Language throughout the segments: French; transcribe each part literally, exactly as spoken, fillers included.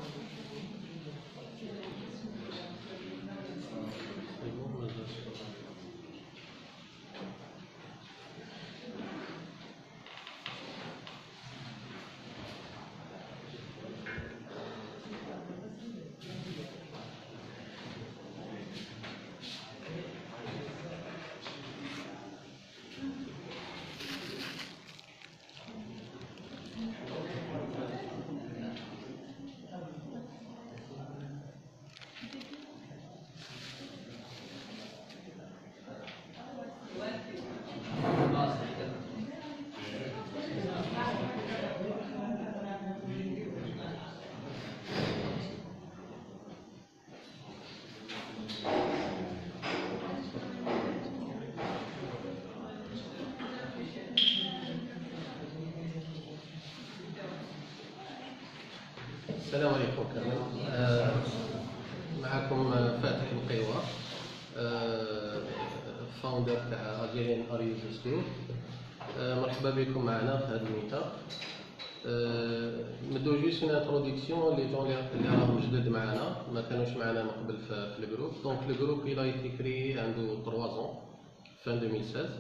السلام عليكم كامل. آه معكم فاتح القيوة، آه فاوندر تاع Algerian Art Users Group. آه مرحبا بكم معنا في هذا الميتاب. آه نبداو جوست اون انتروداكسيون لي جون اللي راهم جدد معنا، ما كانوش معنا من قبل في الجروب. دونك الجروب il a été créé عنده trois ans fin deux mille seize.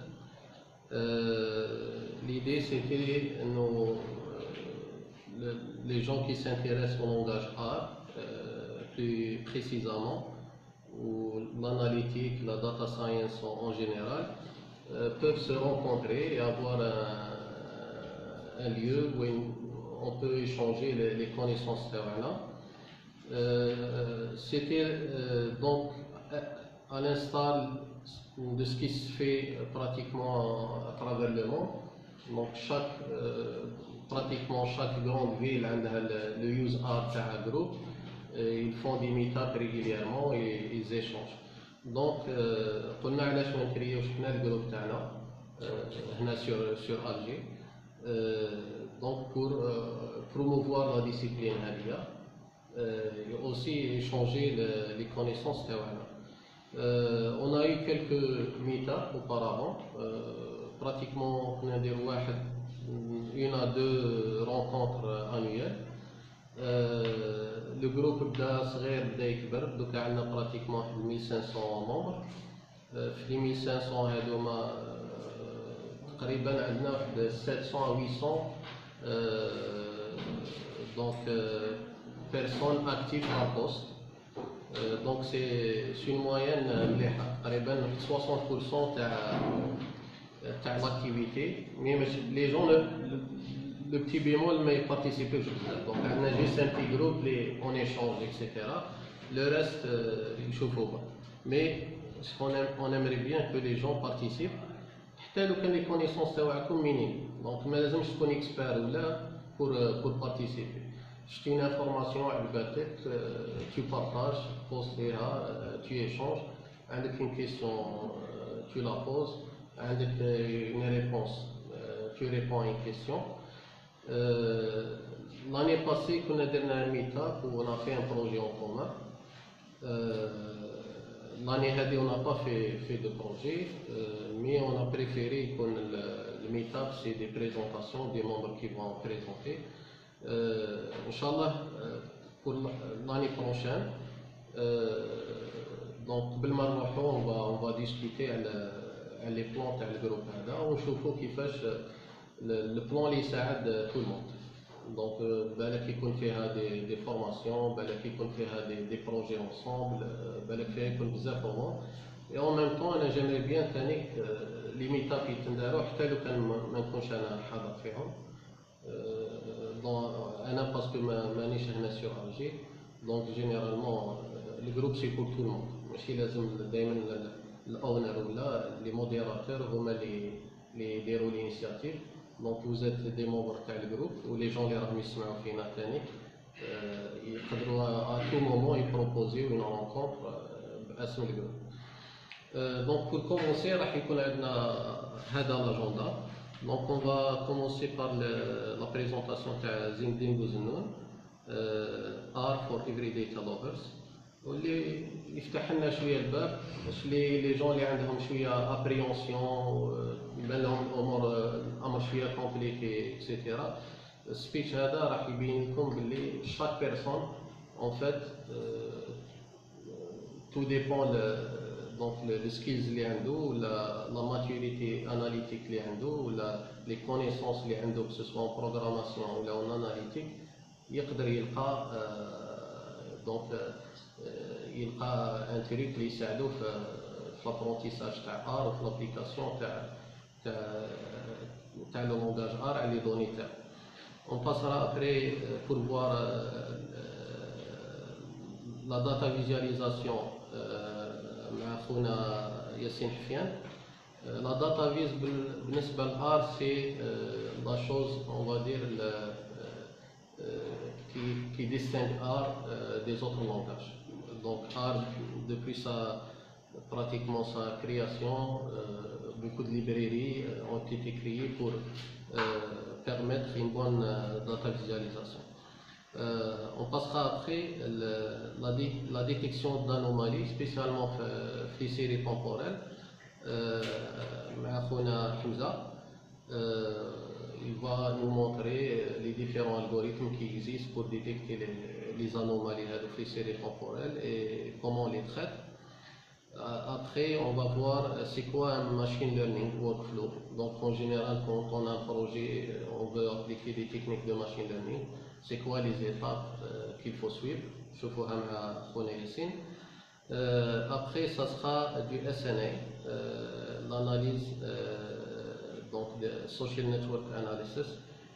Euh, l'idée c'était nous, le, les gens qui s'intéressent au langage art, euh, plus précisément, ou l'analytique, la data science en, en général, euh, peuvent se rencontrer et avoir un, un lieu où on peut échanger les, les connaissances terrain. Euh, c'était euh, donc à l'instar de ce qui se fait pratiquement à travers le monde. Donc chaque, euh, pratiquement chaque grande ville a le, le use art تاع groupe. Ils font des meet-ups régulièrement et ils échangent. Donc قلنا علاش ما نكريوش حنا الجروب تاعنا هنا sur sur Alger. Donc pour promouvoir la discipline هذه et aussi échanger le, les connaissances تاعنا. Euh, on a eu quelques meet-ups auparavant, euh, pratiquement on a des une à deux rencontres annuelles. Euh, le groupe بدا صغير بدا يكبر، دوكا عندنا pratiquement mille cinq cents membres. في les mille cinq cents هذوما تقريبا عندنا واحد sept cents à huit cents donc personnes actives par poste. Euh, donc c'est une moyenne مليحة، soixante pour cent de l'activité. Mais les gens, le, le, le petit bémol, mais ils participent pas. Donc on a juste un petit groupe, les, on échange, et cetera. Le reste, euh, ils chauffent pas. Mais on, aime, on aimerait bien que les gens participent. حتى لو كان les connaissances تاعكم minimes. Donc ما لازمش تكون expert ولا pour pour participer. C'est une information عجبتك, tu partages, posteras, tu échanges. Avec une question, tu la poses. Avec une réponse, tu réponds à une question. Euh, L'année passée, on a donné un meet-up où on a fait un projet en commun. Euh, L'année dernière, on n'a pas fait, fait de projet, euh, mais on a préféré que le, le meet-up, c'est des présentations, des membres qui vont présenter. Euh, Inch'Allah, euh, pour l'année prochaine, euh, donc on va, on va discuter les plans تاع الجروب هذا ونشوفوا كيفاش le plan اللي يساعد tout le monde. Donc بالك يكون فيها des des formations, بالك يكون فيها des des projets ensemble, بالك فيها يكون بزاف moment. Et en même temps انا j'aimerais bien ثاني les meet-up يتنداروا حتى لو كان ما نكونش انا حاضر فيهم. أنا parce que مانيش هنا sur Alger. Donc généralement le groupe c'est pour tout le monde. ماشي لازم دائما الاونر ولا les modérateurs هما اللي اللي يديروا l'initiative. Donc vous êtes des membres تاع الجروب و les gens اللي راهم يسمعوا فينا ثاني يقدروا à tout moment يبروبوزيو une rencontre باسم الجروب. Donc pour commencer راح يكون عندنا هذا l'agenda. Donc on va commencer par le, la présentation de Zinedine Bouzennoun, euh, Art for Every Data Lovers. واللي يفتح لنا شويه الباب باش لي لي جون اللي عندهم شويه ابريونسيون يبان لهم الامور الامر شويه كومبليكي اكسيتيرا. السبيتش هذا راح يبين لكم باللي شاك بيرسون En fait, euh, tout dépend le, donc le, le skills اللي عنده, la, la maturité analytique اللي عنده, la, les connaissances اللي عنده, que ce soit en programmation ou en analytique, يقدر يلقى euh, donc euh, يلقى un truc اللي يساعده في في l'apprentissage تاع R ou في l'application تاع تاع تاع le langage R على les données تاعو. On passera après pour voir euh, la data visualisation مع خونا ياسين حفيان. La data vis بالنسبة للآر c'est la chose, on va dire, le, qui, qui distingue R des autres langages. Donc R, depuis sa, pratiquement sa création, beaucoup de librairies ont été créées pour permettre une bonne data visualisation. Euh, on passera après le, la, dé, la détection d'anomalies, spécialement dans les séries temporelles. Euh, euh, il va nous montrer les différents algorithmes qui existent pour détecter les, les anomalies dans les séries temporelles et comment on les traite. Après, on va voir c'est quoi un machine learning workflow. Donc, en général, quand on a un projet, on veut appliquer des techniques de machine learning. C'est quoi les étapes euh, qu'il faut suivre. Euh, après, ça sera du S N A, euh, l'analyse euh, donc de Social Network Analysis.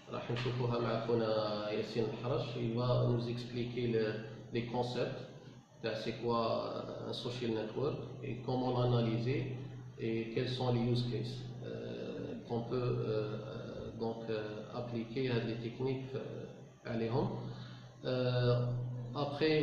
Il va nous expliquer le, les concepts. C'est quoi un social network et comment l'analyser et quels sont les use cases euh, qu'on peut euh, donc euh, appliquer à des techniques euh, à l'E-Home. Euh, après,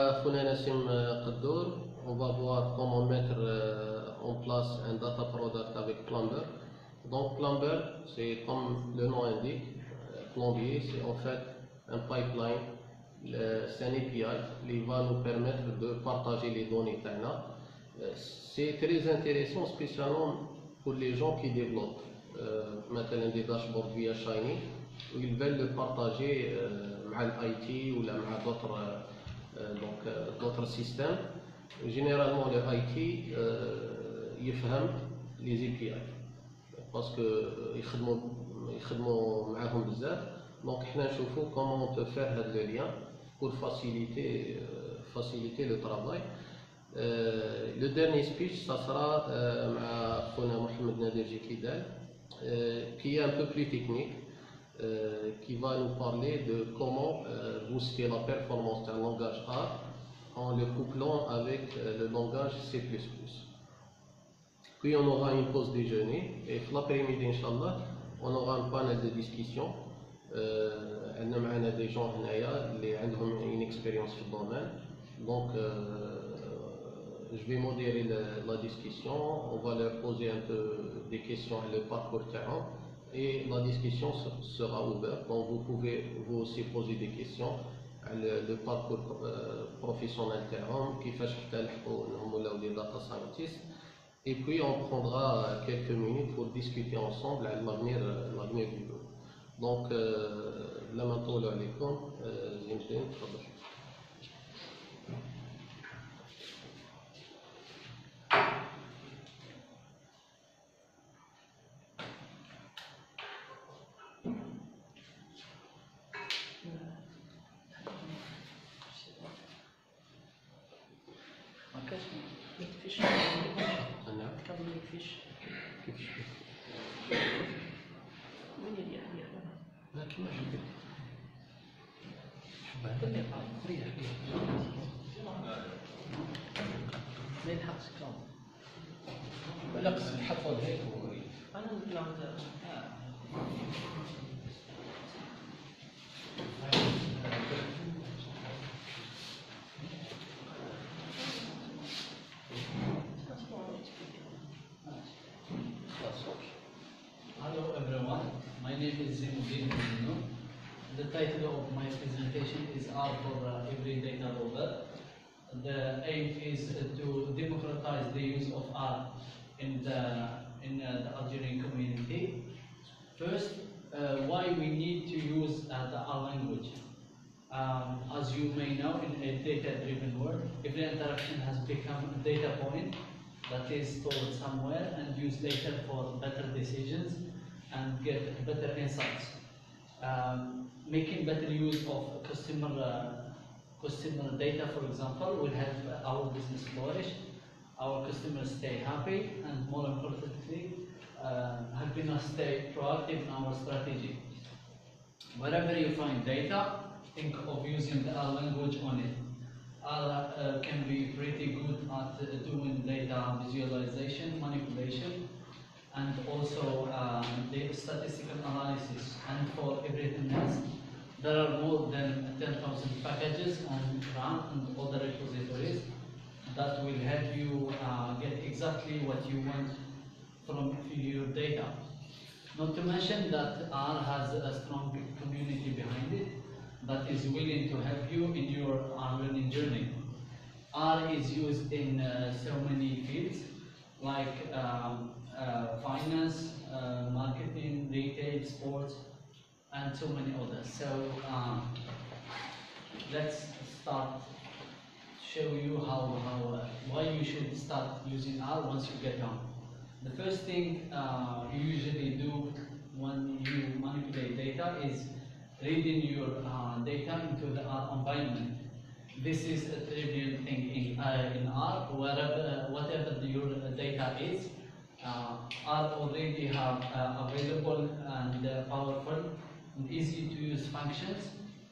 on va voir comment mettre euh, en place un data product avec Plumber. Donc Plumber, c'est comme le nom indique, plombier, c'est en fait un pipeline. C'est un A P I qui va nous permettre de partager les données T A N A. C'est très intéressant, spécialement pour les gens qui développent euh, des dashboards via Shiny, où ils veulent le partager euh, avec l'I T ou avec d'autres euh, euh, d'autres systèmes. Généralement, le I T euh, il comprend les A P I parce qu'ils travaillent avec بزاف. Donc, nous allons voir comment on peut faire le lien pour faciliter, euh, faciliter le travail. Euh, le dernier speech, ça sera avec euh, Mohamed Nader Jekidal, euh, qui est un peu plus technique, euh, qui va nous parler de comment euh, booster la performance d'un langage R en le couplant avec euh, le langage C plus plus. Puis on aura une pause déjeuner et l'après-midi, Inch'Allah, on aura un panel de discussion. عندنا معنا des gens هنايا اللي عندهم une expérience في الdomaine. Donc euh, je vais modérer la, la discussion, on va leur poser un peu des questions sur le parcours terrain et la discussion sera ouverte. Donc vous pouvez vous aussi poser des questions sur le, le parcours euh, professionnel terrain, كيفاش حتى لحقوا انهم ولاو des data scientists. Et puis on prendra quelques minutes pour discuter ensemble على l'avenir l'avenir du jour. Donc, là maintenant, là, les comptes, Zintin, تفضل. Hello everyone, my name is Zinuddin Mounou. The title of my presentation is R for uh, Every Data Rover. The aim is uh, to democratize the use of R in the, in, uh, the Algerian community. First, uh, why we need to use uh, the R language. Um, as as you may know, in a data-driven world, every interaction has become a data point that is stored somewhere and used later for better decisions and get better insights. Um, making better use of customer uh, customer data, for example, will help our business flourish, our customers stay happy, and more importantly, uh, helping us stay proactive in our strategy. Wherever you find data, think of using our language on it. R uh, can be pretty good at uh, doing data visualization, manipulation, and also uh, the statistical analysis. And for everything else, there are more than ten thousand packages on RAM and other repositories that will help you uh, get exactly what you want from your data. Not to mention that R has a strong community behind it that is willing to help you in your R learning journey. R is used in uh, so many fields like um, uh, finance, uh, marketing, retail, sports, and so many others. So um, let's start show you how, how uh, why you should start using R once you get on. The first thing uh, you usually do when you manipulate data is reading your uh, data into the R environment. This is a trivial thing in, uh, in R, wherever, whatever the, your data is, uh, R already have uh, available and uh, powerful and easy to use functions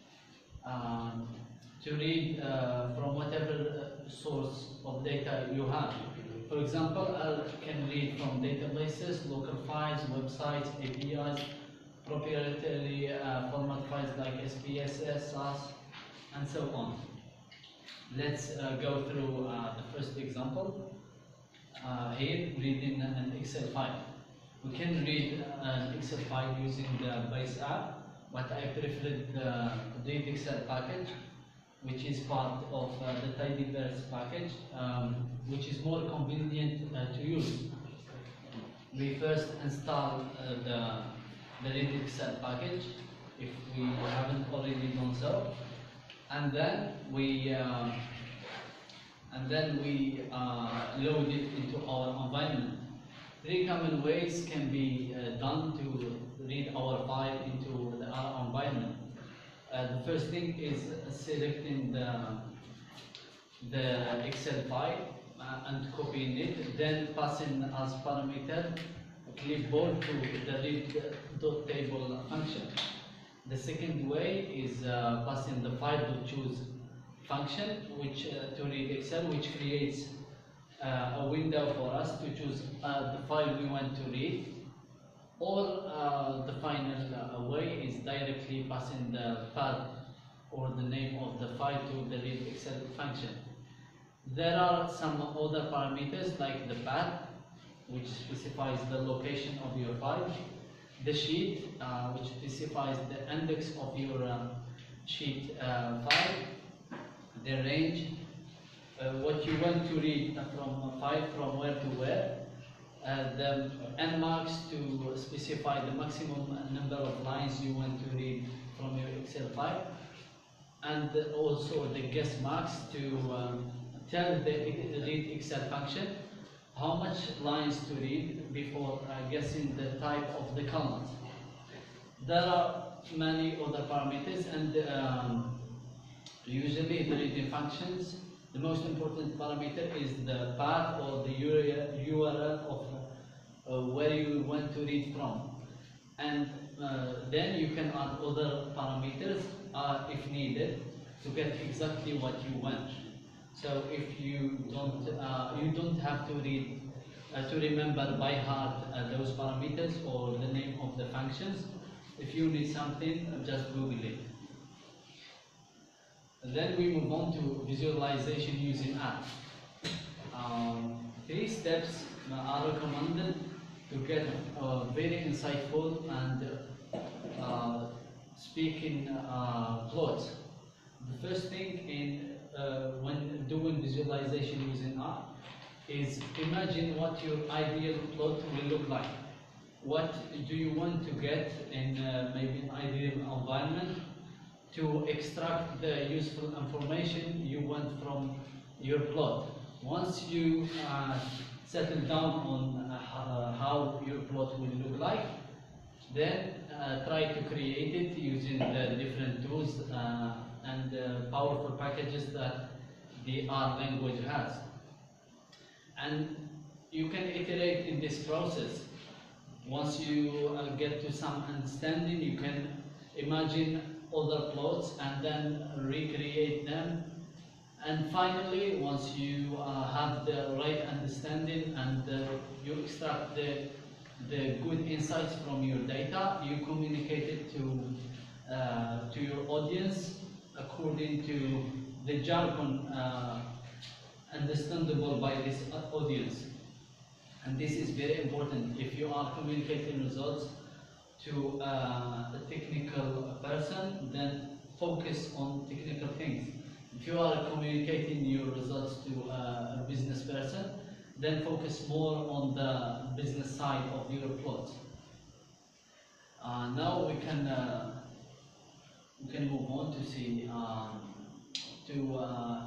um, to read uh, from whatever source of data you have. For example, I can read from databases, local files, websites, A P Is, proprietary uh, format files like S P S S, S A S, and so on. Let's uh, go through uh, the first example. Uh, here, reading an Excel file. We can read an Excel file using the base app, but I prefer the read Excel package, which is part of uh, the Tidyverse package, um, which is more convenient uh, to use. We first install uh, the, the read Excel package, if we haven't already done so, and then we uh, and then we uh, load it into our environment. Three common ways can be uh, done to read our file into the, our environment. Uh, the first thing is selecting the, the Excel file uh, and copying it, then passing as parameter a clipboard to the read.table function. The second way is uh, passing the file.choose function which uh, to read Excel, which creates uh, a window for us to choose uh, the file we want to read. Or uh, the final uh, way is directly passing the path or the name of the file to the read Excel function. There are some other parameters like the path, which specifies the location of your file, the sheet, uh, which specifies the index of your uh, sheet uh, file, the range, uh, what you want to read from a file from where to where, uh, the nmarks to specify the maximum number of lines you want to read from your Excel file, and also the guess marks to um, tell the read Excel function how much lines to read before uh, guessing the type of the columns. There are many other parameters, and um, usually the reading functions, the most important parameter is the path or the U R L of uh, where you want to read from. And uh, then you can add other parameters uh, if needed to get exactly what you want. So if you don't, uh, you don't have to read, uh, to remember by heart uh, those parameters or the name of the functions. If you need something, just Google it. And then we move on to visualization using R. Um, three steps are recommended to get uh, very insightful and uh, speaking uh, plots. The first thing in uh, when doing visualization using R is imagine what your ideal plot will look like. What do you want to get in uh, maybe an ideal environment to extract the useful information you want from your plot. Once you uh, settle down on uh, how your plot will look like, then uh, try to create it using the different tools uh, and uh, powerful packages that the R language has. And you can iterate in this process. Once you uh, get to some understanding, you can imagine other plots and then recreate them. And finally, once you uh, have the right understanding and uh, you extract the, the good insights from your data, you communicate it to, uh, to your audience according to the jargon uh, understandable by this audience. And this is very important. If you are communicating results to uh, a technical person, then focus on technical things. If you are communicating your results to uh, a business person, then focus more on the business side of your plot. Uh, now we can uh, we can move on to see um, to uh,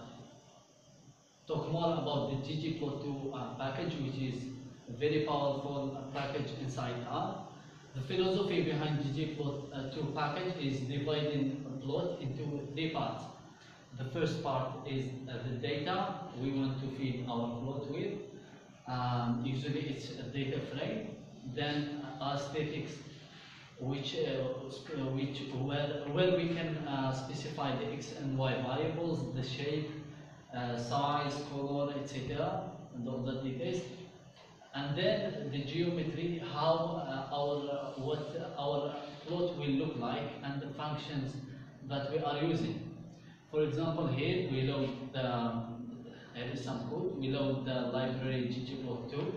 talk more about the ggplot two uh, package, which is a very powerful uh, package inside R. The philosophy behind ggplot two package is dividing a plot into three parts. The first part is uh, the data we want to feed our plot with. Um, usually it's a data frame. Then uh, aesthetics, which uh, which where where we can uh, specify the x and y variables, the shape, uh, size, color, et cetera, and all the details. And then the geometry, how uh, our uh, what our plot will look like, and the functions that we are using. For example, here we load the um, here is some code. We load the library ggplot two,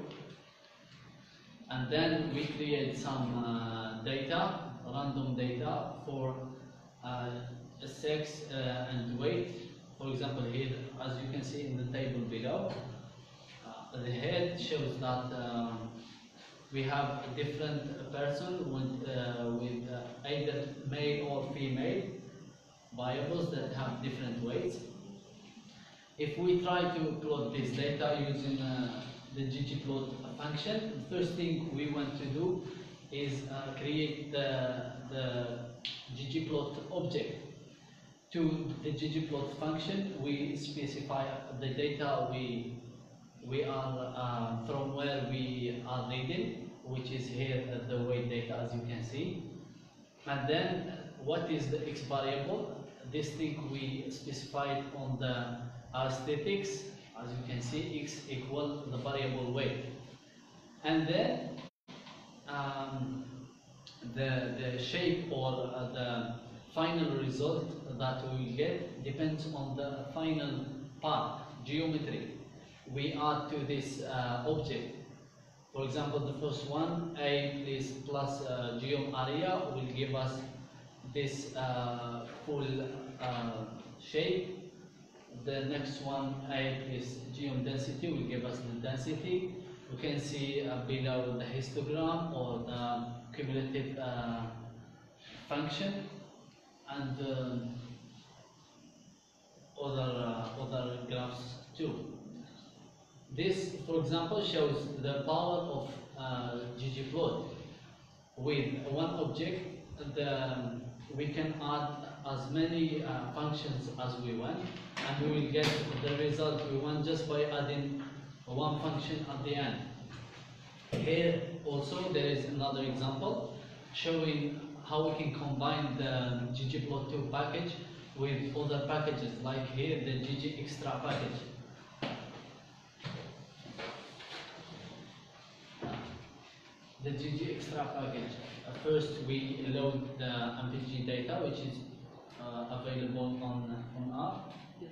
and then we create some uh, data, random data for uh, sex uh, and weight. For example, here, as you can see in the table below, uh, the head shows that um, we have a different person with, uh, with uh, either male or female variables that have different weights. If we try to plot this data using uh, the ggplot function, the first thing we want to do is uh, create the, the ggplot object. To the ggplot function, we specify the data we we are uh, from where we are reading, which is here uh, the weight data, as you can see. And then what is the x variable? This thing we specified on the aesthetics, as you can see, x equal the variable weight. And then um, the, the shape or uh, the final result that we will get depends on the final part, geometry, we add to this uh, object. For example, the first one, A is plus uh, geom area, will give us this uh, full uh, shape. The next one, A is geom density, will give us the density. We can see uh, below the histogram or the cumulative uh, function, and um, other uh, other graphs too. This, for example, shows the power of uh, ggplot. With one object, the, we can add as many uh, functions as we want, and we will get the result we want just by adding one function at the end. Here also there is another example showing how we can combine the ggplot two package with other packages, like here the ggextra package. The ggextra package. Uh, first, we load the M P G data, which is uh, available on on R.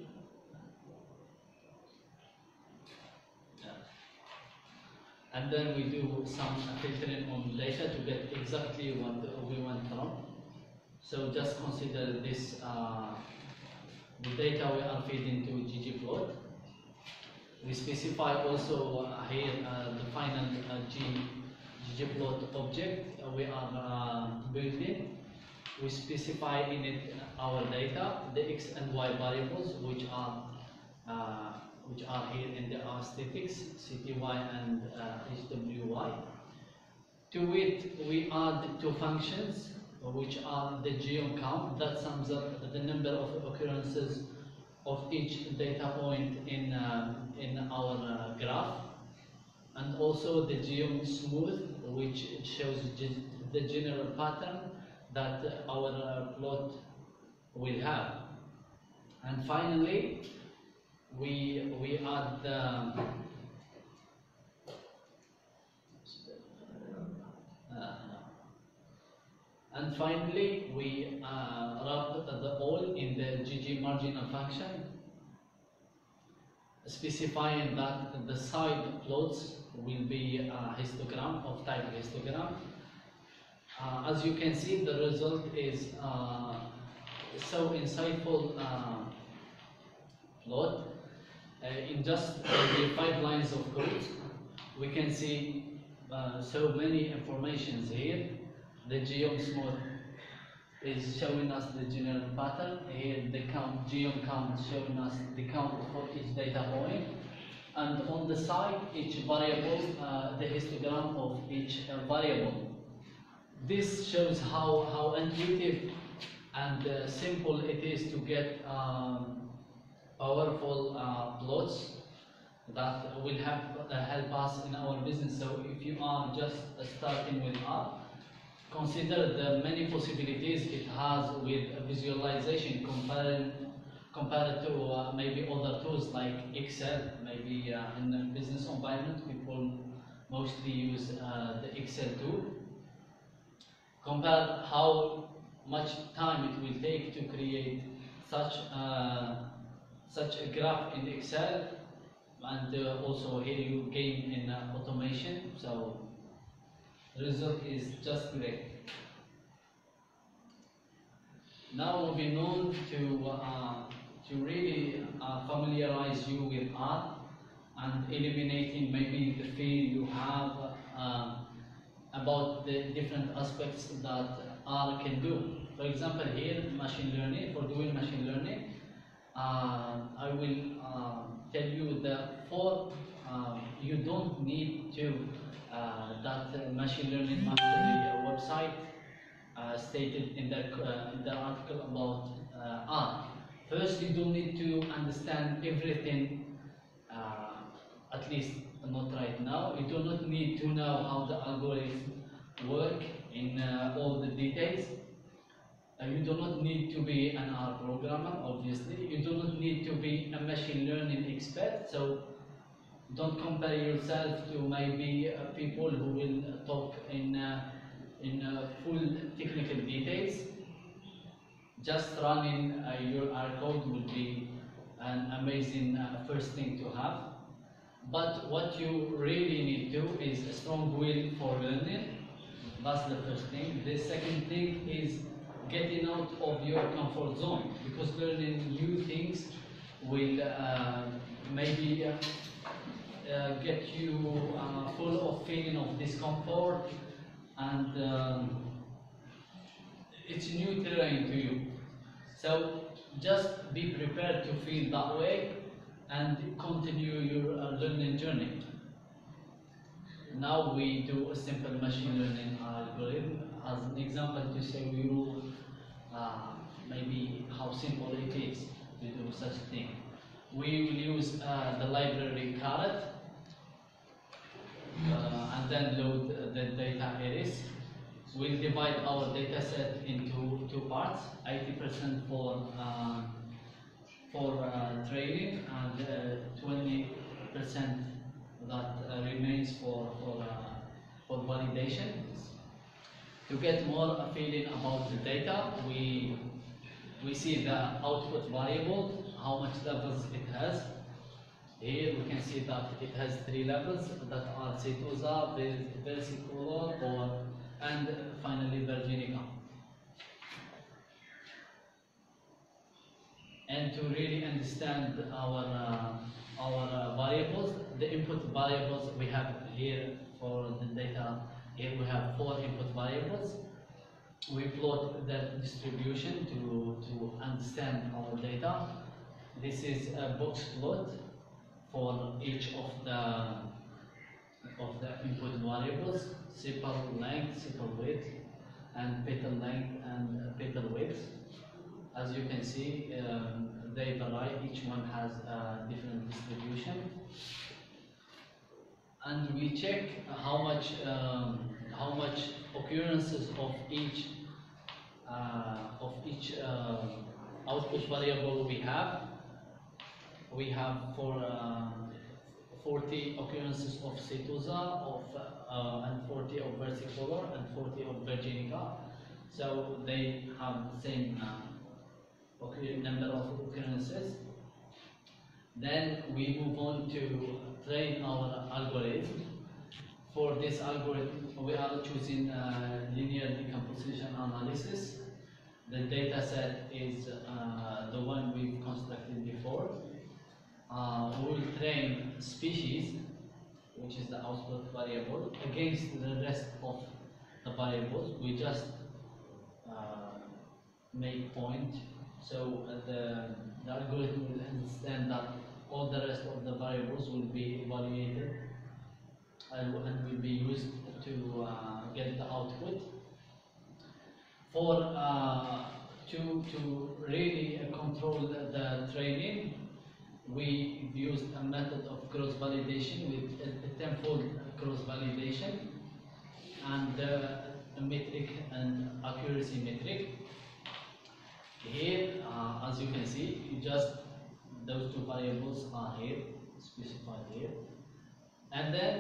Yeah. And then we do some filtering on data to get exactly what we want from. So just consider this uh, the data we are feeding to ggplot. We specify also uh, here uh, the final uh, G ggplot object uh, we are uh, building. we specify in it our data, the x and y variables, which are uh, which are here in the aesthetics, C T Y and uh, H W Y. To it, we add two functions, which are the geom count, that sums up the number of occurrences of each data point in, uh, in our uh, graph, and also the geom smooth, which shows the general pattern that our uh, plot will have. And finally, we, we add the Uh, and finally, we uh, wrap the all in the G G marginal function, specifying that the side plots will be a histogram of type histogram. Uh, as you can see, the result is uh, so insightful uh, plot. Uh, in just maybe five lines of code, we can see Uh, so many informations here. The geom smooth is showing us the general pattern. Here the count, geom count is showing us the count for each data point. And on the side, each variable, uh, the histogram of each uh, variable. This shows how, how intuitive and uh, simple it is to get um, powerful uh, plots that will help, uh, help us in our business. So if you are just uh, starting with R, consider the many possibilities it has with visualization compared, compared to uh, maybe other tools like Excel. Maybe uh, in a business environment, people mostly use uh, the Excel tool. Compare how much time it will take to create such, uh, such a graph in Excel. And uh, also here you gain in uh, automation, so the result is just great. Now moving on to uh, to really uh, familiarize you with R and eliminating maybe the fear you have uh, about the different aspects that R can do. For example, here machine learning, for doing machine learning, uh, I will uh, tell you the four, uh, you don't need to, uh, that uh, machine learning mastery website uh, stated in the, uh, in the article about uh, R. First, you don't need to understand everything, uh, at least not right now. You do not need to know how the algorithms work in uh, all the details. Uh, you do not need to be an R programmer, obviously. You do not need to be a machine learning expert. So don't compare yourself to maybe uh, people who will talk in, uh, in uh, full technical details. Just running uh, your R code will be an amazing uh, first thing to have. But what you really need to is a strong will for learning. That's the first thing. The second thing is getting out of your comfort zone, because learning new things will uh, maybe uh, uh, get you uh, full of feeling of discomfort, and um, it's new terrain to you. So just be prepared to feel that way and continue your uh, learning journey. Now we do a simple machine learning algorithm as an example to show you uh, maybe how simple it is to do such a thing. We will use uh, the library Caret uh, and then load the data arrays. We'll divide our data set into two parts, eighty percent for uh, for uh, training and twenty percent uh, that uh, remains for for, uh, for validation. To get more a feeling about the data, we we see the output variable, how much levels it has. Here we can see that it has three levels that are Setosa, versicolor, or and finally Virginica. And to really understand our uh, our uh, variables, the input variables we have here for the data. Here we have four input variables. we plot that distribution to, to understand our data. This is a box plot for each of the of the input variables: sepal length, sepal width, and petal length and uh, petal width. As you can see, um, they vary. Each one has a different distribution, and we check how much um, how much occurrences of each uh, of each uh, output variable we have. We have for uh, forty occurrences of Setosa, of uh, and forty of versicolor, and forty of Virginica. So they have the same uh, occur number of occurrences. Then we move on to train our algorithm. For this algorithm, we are choosing uh, linear decomposition analysis. The data set is uh, the one we've constructed before. Uh, we will train species, which is the output variable, against the rest of the variables. We just uh, make point, so uh, the, the algorithm will understand that all the rest of the variables will be evaluated and, and will be used to uh, get the output. For uh, to to really uh, control the, the training, we used a method of cross validation with a, a tenfold cross validation and uh, a metric and accuracy metric. Here, uh, as you can see, you just those two variables are here specified here, and then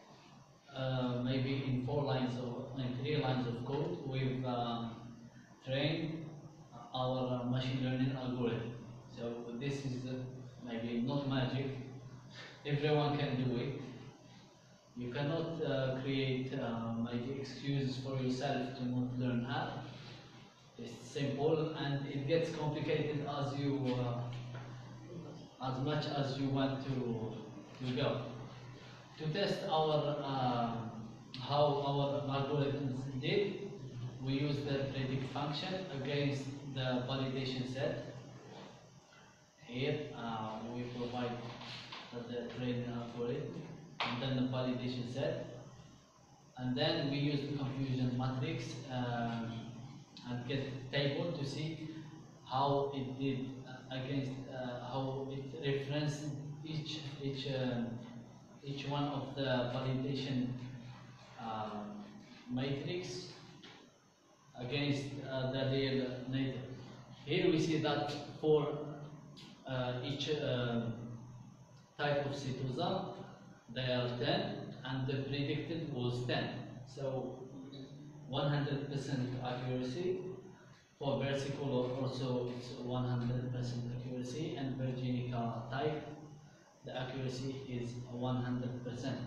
uh, maybe in four lines or in three lines of code, we've uh, trained our uh, machine learning algorithm. So this is the maybe not magic, everyone can do it. You cannot uh, create uh, maybe excuses for yourself to not learn R. It's simple and it gets complicated as you, uh, as much as you want to, to go. To test our, uh, how our algorithms did, we use the predict function against the validation set. Here uh, we provide uh, the training algorithm and then the validation set, and then we use the confusion matrix um, and get a table to see how it did uh, against uh, how it referenced each each um, each one of the validation uh, matrix against uh, the real native. Here we see that for Uh, each uh, type of Setosa, they are ten, and the predicted was ten. So one hundred percent accuracy. For versicolor also it's one hundred percent accuracy, and Virginica type, the accuracy is one hundred percent.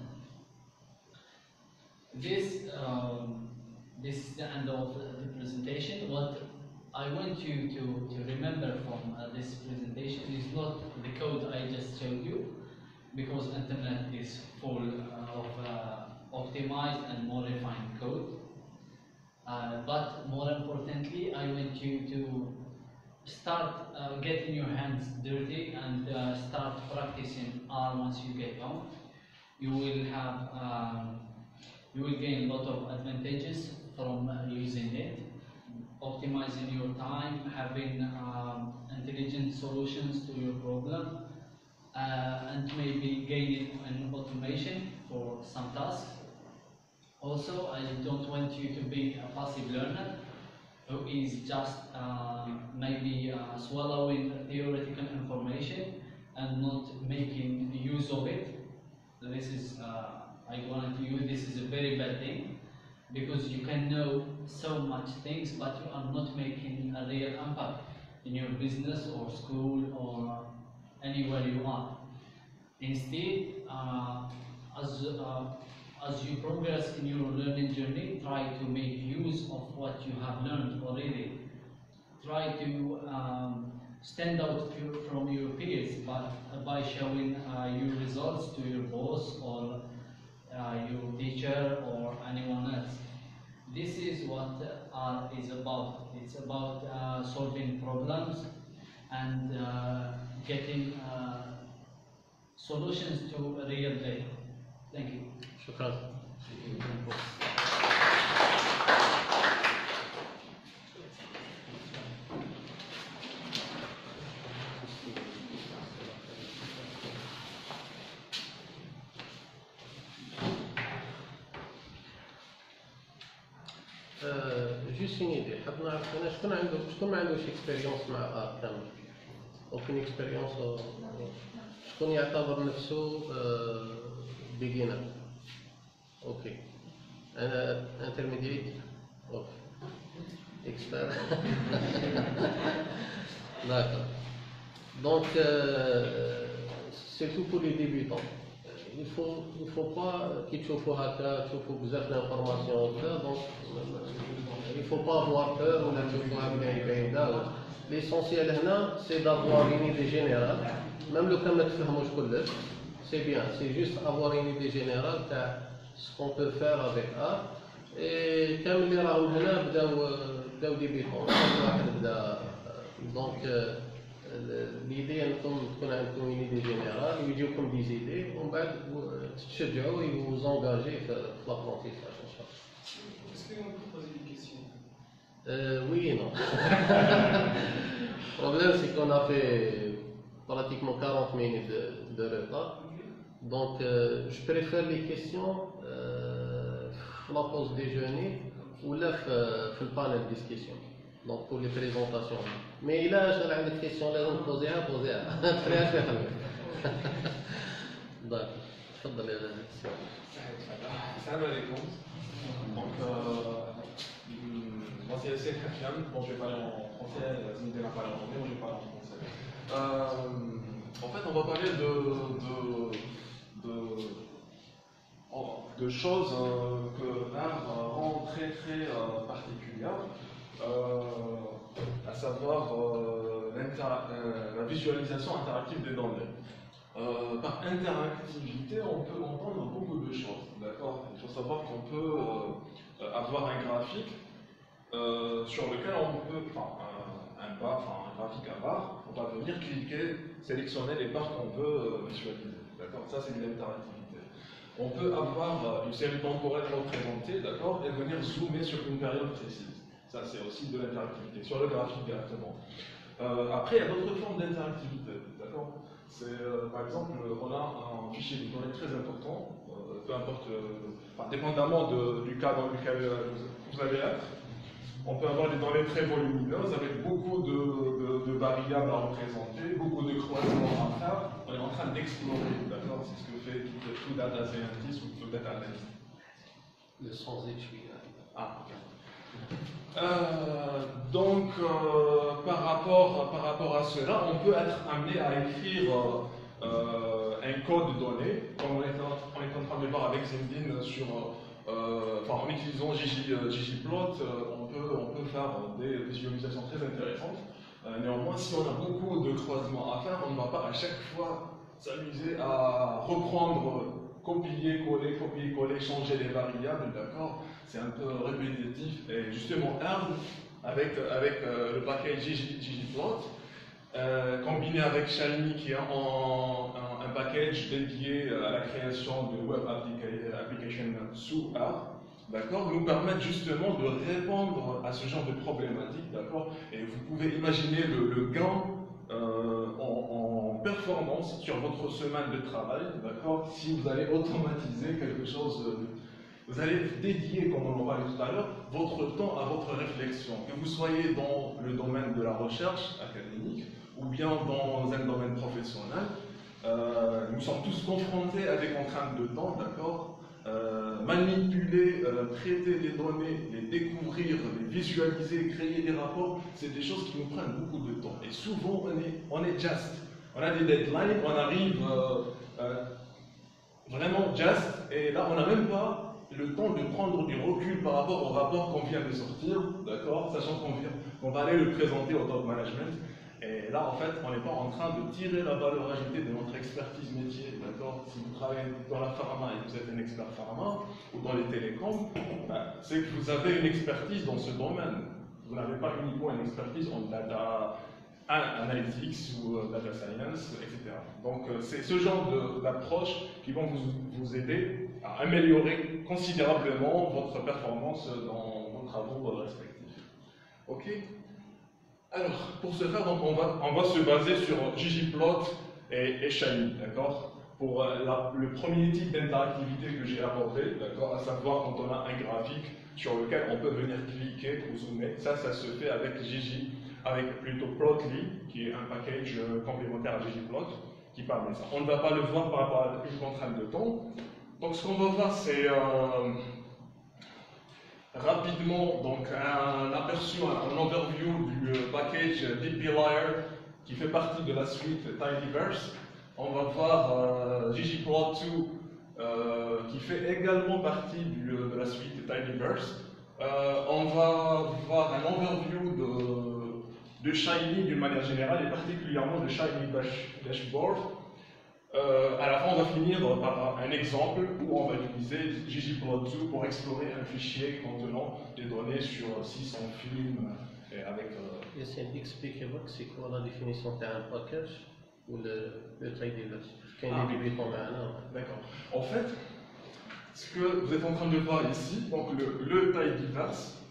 This um, this is the end of the presentation. What I want you to, to remember from uh, this presentation is not the code I just showed you, because internet is full uh, of uh, optimized and more refined code. Uh, but more importantly, I want you to start uh, getting your hands dirty and uh, start practicing R once you get home. You will have um, you will gain a lot of advantages from uh, using it. Optimizing your time, having um, intelligent solutions to your problem, uh, and maybe gaining an automation for some tasks. Also, I don't want you to be a passive learner who is just uh, maybe uh, swallowing theoretical information and not making use of it. So this is, uh, I guarantee you, this is a very bad thing, because you can know so much things, but you are not making a real impact in your business or school or anywhere you are. Instead, uh, as, uh, as you progress in your learning journey, try to make use of what you have learned already. Try to um, stand out from your peers by, by showing uh, your results to your boss or uh, your teacher or anyone else. This is what uh, are is about. It's about uh, solving problems and uh, getting uh, solutions to real data. Thank you. شكرا. جوست اون ايدي حاب نعرف انا شكون عنده شكون ما عندوش اكسبيريونس مع ار كامل اوكين اكسبيريونس شكون يعتبر نفسه بيجينر اوكي انا انترميديت اوكي اكسبير داكور دونك سيرتو بور لي ديبيتون il faut il faut pas كي تشوفوا هكا تشوفوا بزاف دانفورماسيون وكذا دونك il faut pas avoir peur ولا تشوفوها بلاي بعيده. ليسونسيال هنا سي دافوار une idée générale même لو كان ما تفهموش كلش سي بيان سي جوست avoir une idée générale تاع ce qu'on peut faire avec art et كامل اللي راهم هنا بداو بداو ديبيتون واحد بدا دونك l'idée انكم تكون عندكم une idée générale ويجيوكم دي زيدي ومن بعد تشجعوا vous engager في l'apprentissage ان شاء الله. Est-ce qu'on peut poser une question? Euh, oui et non. Le problème, c'est qu'on a fait pratiquement quarante minutes de, de retard. Donc, euh, je préfère les questions euh, la pause déjeuner ou là, dans le panel discussion. Donc, pour les présentations. Mais là, j'ai une question là, on pose à poser à. D'accord. تفضل يا سيدي. Salam alaikum. Donc, euh, moi c'est Yassine Hafiam, bon je vais parler en français, Zinedine va parler en anglais, moi je vais parler en français. Euh, en fait on va parler de, de, de, de choses euh, que l'art rend très très euh, particulières, euh, à savoir euh, euh, la visualisation interactive des données. Euh, par interactivité, on peut entendre beaucoup de choses, d'accord? Il faut savoir qu'on peut euh, avoir un graphique euh, sur lequel on peut, enfin un, un bar, enfin un graphique à barre, on va venir cliquer, sélectionner les barres qu'on veut euh, visualiser, d'accord? Ça c'est de l'interactivité. On peut avoir une série temporelle représentée, d'accord? Et venir zoomer sur une période précise. Ça c'est aussi de l'interactivité, sur le graphique directement. Euh, après, il y a d'autres formes d'interactivité, d'accord? C'est euh, par exemple, on a un fichier de données très important, euh, peu importe, euh, enfin, dépendamment de, du cas dans lequel vous, vous allez être. On peut avoir des données très volumineuses avec beaucoup de, de, de variables à représenter, beaucoup de croisements à faire. On est en train d'explorer, d'accord? C'est ce que fait tout, tout data scientist ou tout data analyst. Le sans étui. Ah, ok. Euh, donc, euh, par, rapport, par rapport à cela, on peut être amené à écrire euh, un code donné, comme on est, en, on est en train de le voir avec Zinedine sur, euh, enfin, en utilisant ggplot, euh, on, peut, on peut faire des visualisations très intéressantes. Euh, néanmoins, si on a beaucoup de croisements à faire, on ne va pas à chaque fois s'amuser à reprendre, copier, coller, copier, coller, changer les variables, d'accord? C'est un peu répétitif et justement R, avec, avec euh, le package ggplot, euh, combiné avec Shiny qui est en, un, un package dédié à la création de web application sous R, d'accord, nous permettent justement de répondre à ce genre de problématiques, d'accord? Et vous pouvez imaginer le, le gain euh, en, en performance sur votre semaine de travail, d'accord? Si vous allez automatiser quelque chose. Euh, Vous allez dédier, comme on en parlait tout à l'heure, votre temps à votre réflexion. Que vous soyez dans le domaine de la recherche académique ou bien dans un domaine professionnel, euh, nous sommes tous confrontés à des contraintes de temps, d'accord? euh, Manipuler, euh, traiter des données, les découvrir, les visualiser, créer des rapports, c'est des choses qui nous prennent beaucoup de temps. Et souvent, on est, on est just. On a des deadlines, on arrive euh, euh, vraiment just, et là, on n'a même pas le temps de prendre du recul par rapport au rapport qu'on vient de sortir, d'accord, sachant qu'on vient, qu'on va aller le présenter au top management. Et là, en fait, on n'est pas en train de tirer la valeur ajoutée de notre expertise métier, d'accord? Si vous travaillez dans la pharma et que vous êtes un expert pharma, ou dans les télécoms, ben, c'est que vous avez une expertise dans ce domaine. Vous n'avez pas uniquement une expertise en data analytics ou euh, data science, et cetera. Donc, euh, c'est ce genre d'approche qui vont vous, vous aider à améliorer considérablement votre performance dans vos travaux respectifs. Ok? Alors, pour ce faire, donc, on, va, on va se baser sur ggplot et, et Shiny, d'accord? Pour euh, la, le premier type d'interactivité que j'ai abordé, d'accord? À savoir quand on a un graphique sur lequel on peut venir cliquer ou zoomer. Ça, ça se fait avec Gigi, avec plutôt Plotly, qui est un package euh, complémentaire à ggplot, qui permet ça. On ne va pas le voir par rapport à une contrainte de temps. Donc, ce qu'on va voir, c'est euh, rapidement donc, un aperçu, un, un overview du euh, package DeepLayer qui fait partie de la suite Tidyverse. On va voir euh, ggplot deux euh, qui fait également partie du, de la suite Tidyverse. Euh, on va voir un overview de, de Shiny d'une manière générale et particulièrement de Shiny Dashboard. Euh, à la fin, on va finir par un exemple où on va utiliser ggplot deux pour explorer un fichier contenant des données sur six cents films. Et avec, euh... Yassine, expliquez-moi c'est quoi la définition d'un package ou le, le Tidyverse. Ah, d'accord. En fait, ce que vous êtes en train de voir ici, donc le, le Tidyverse,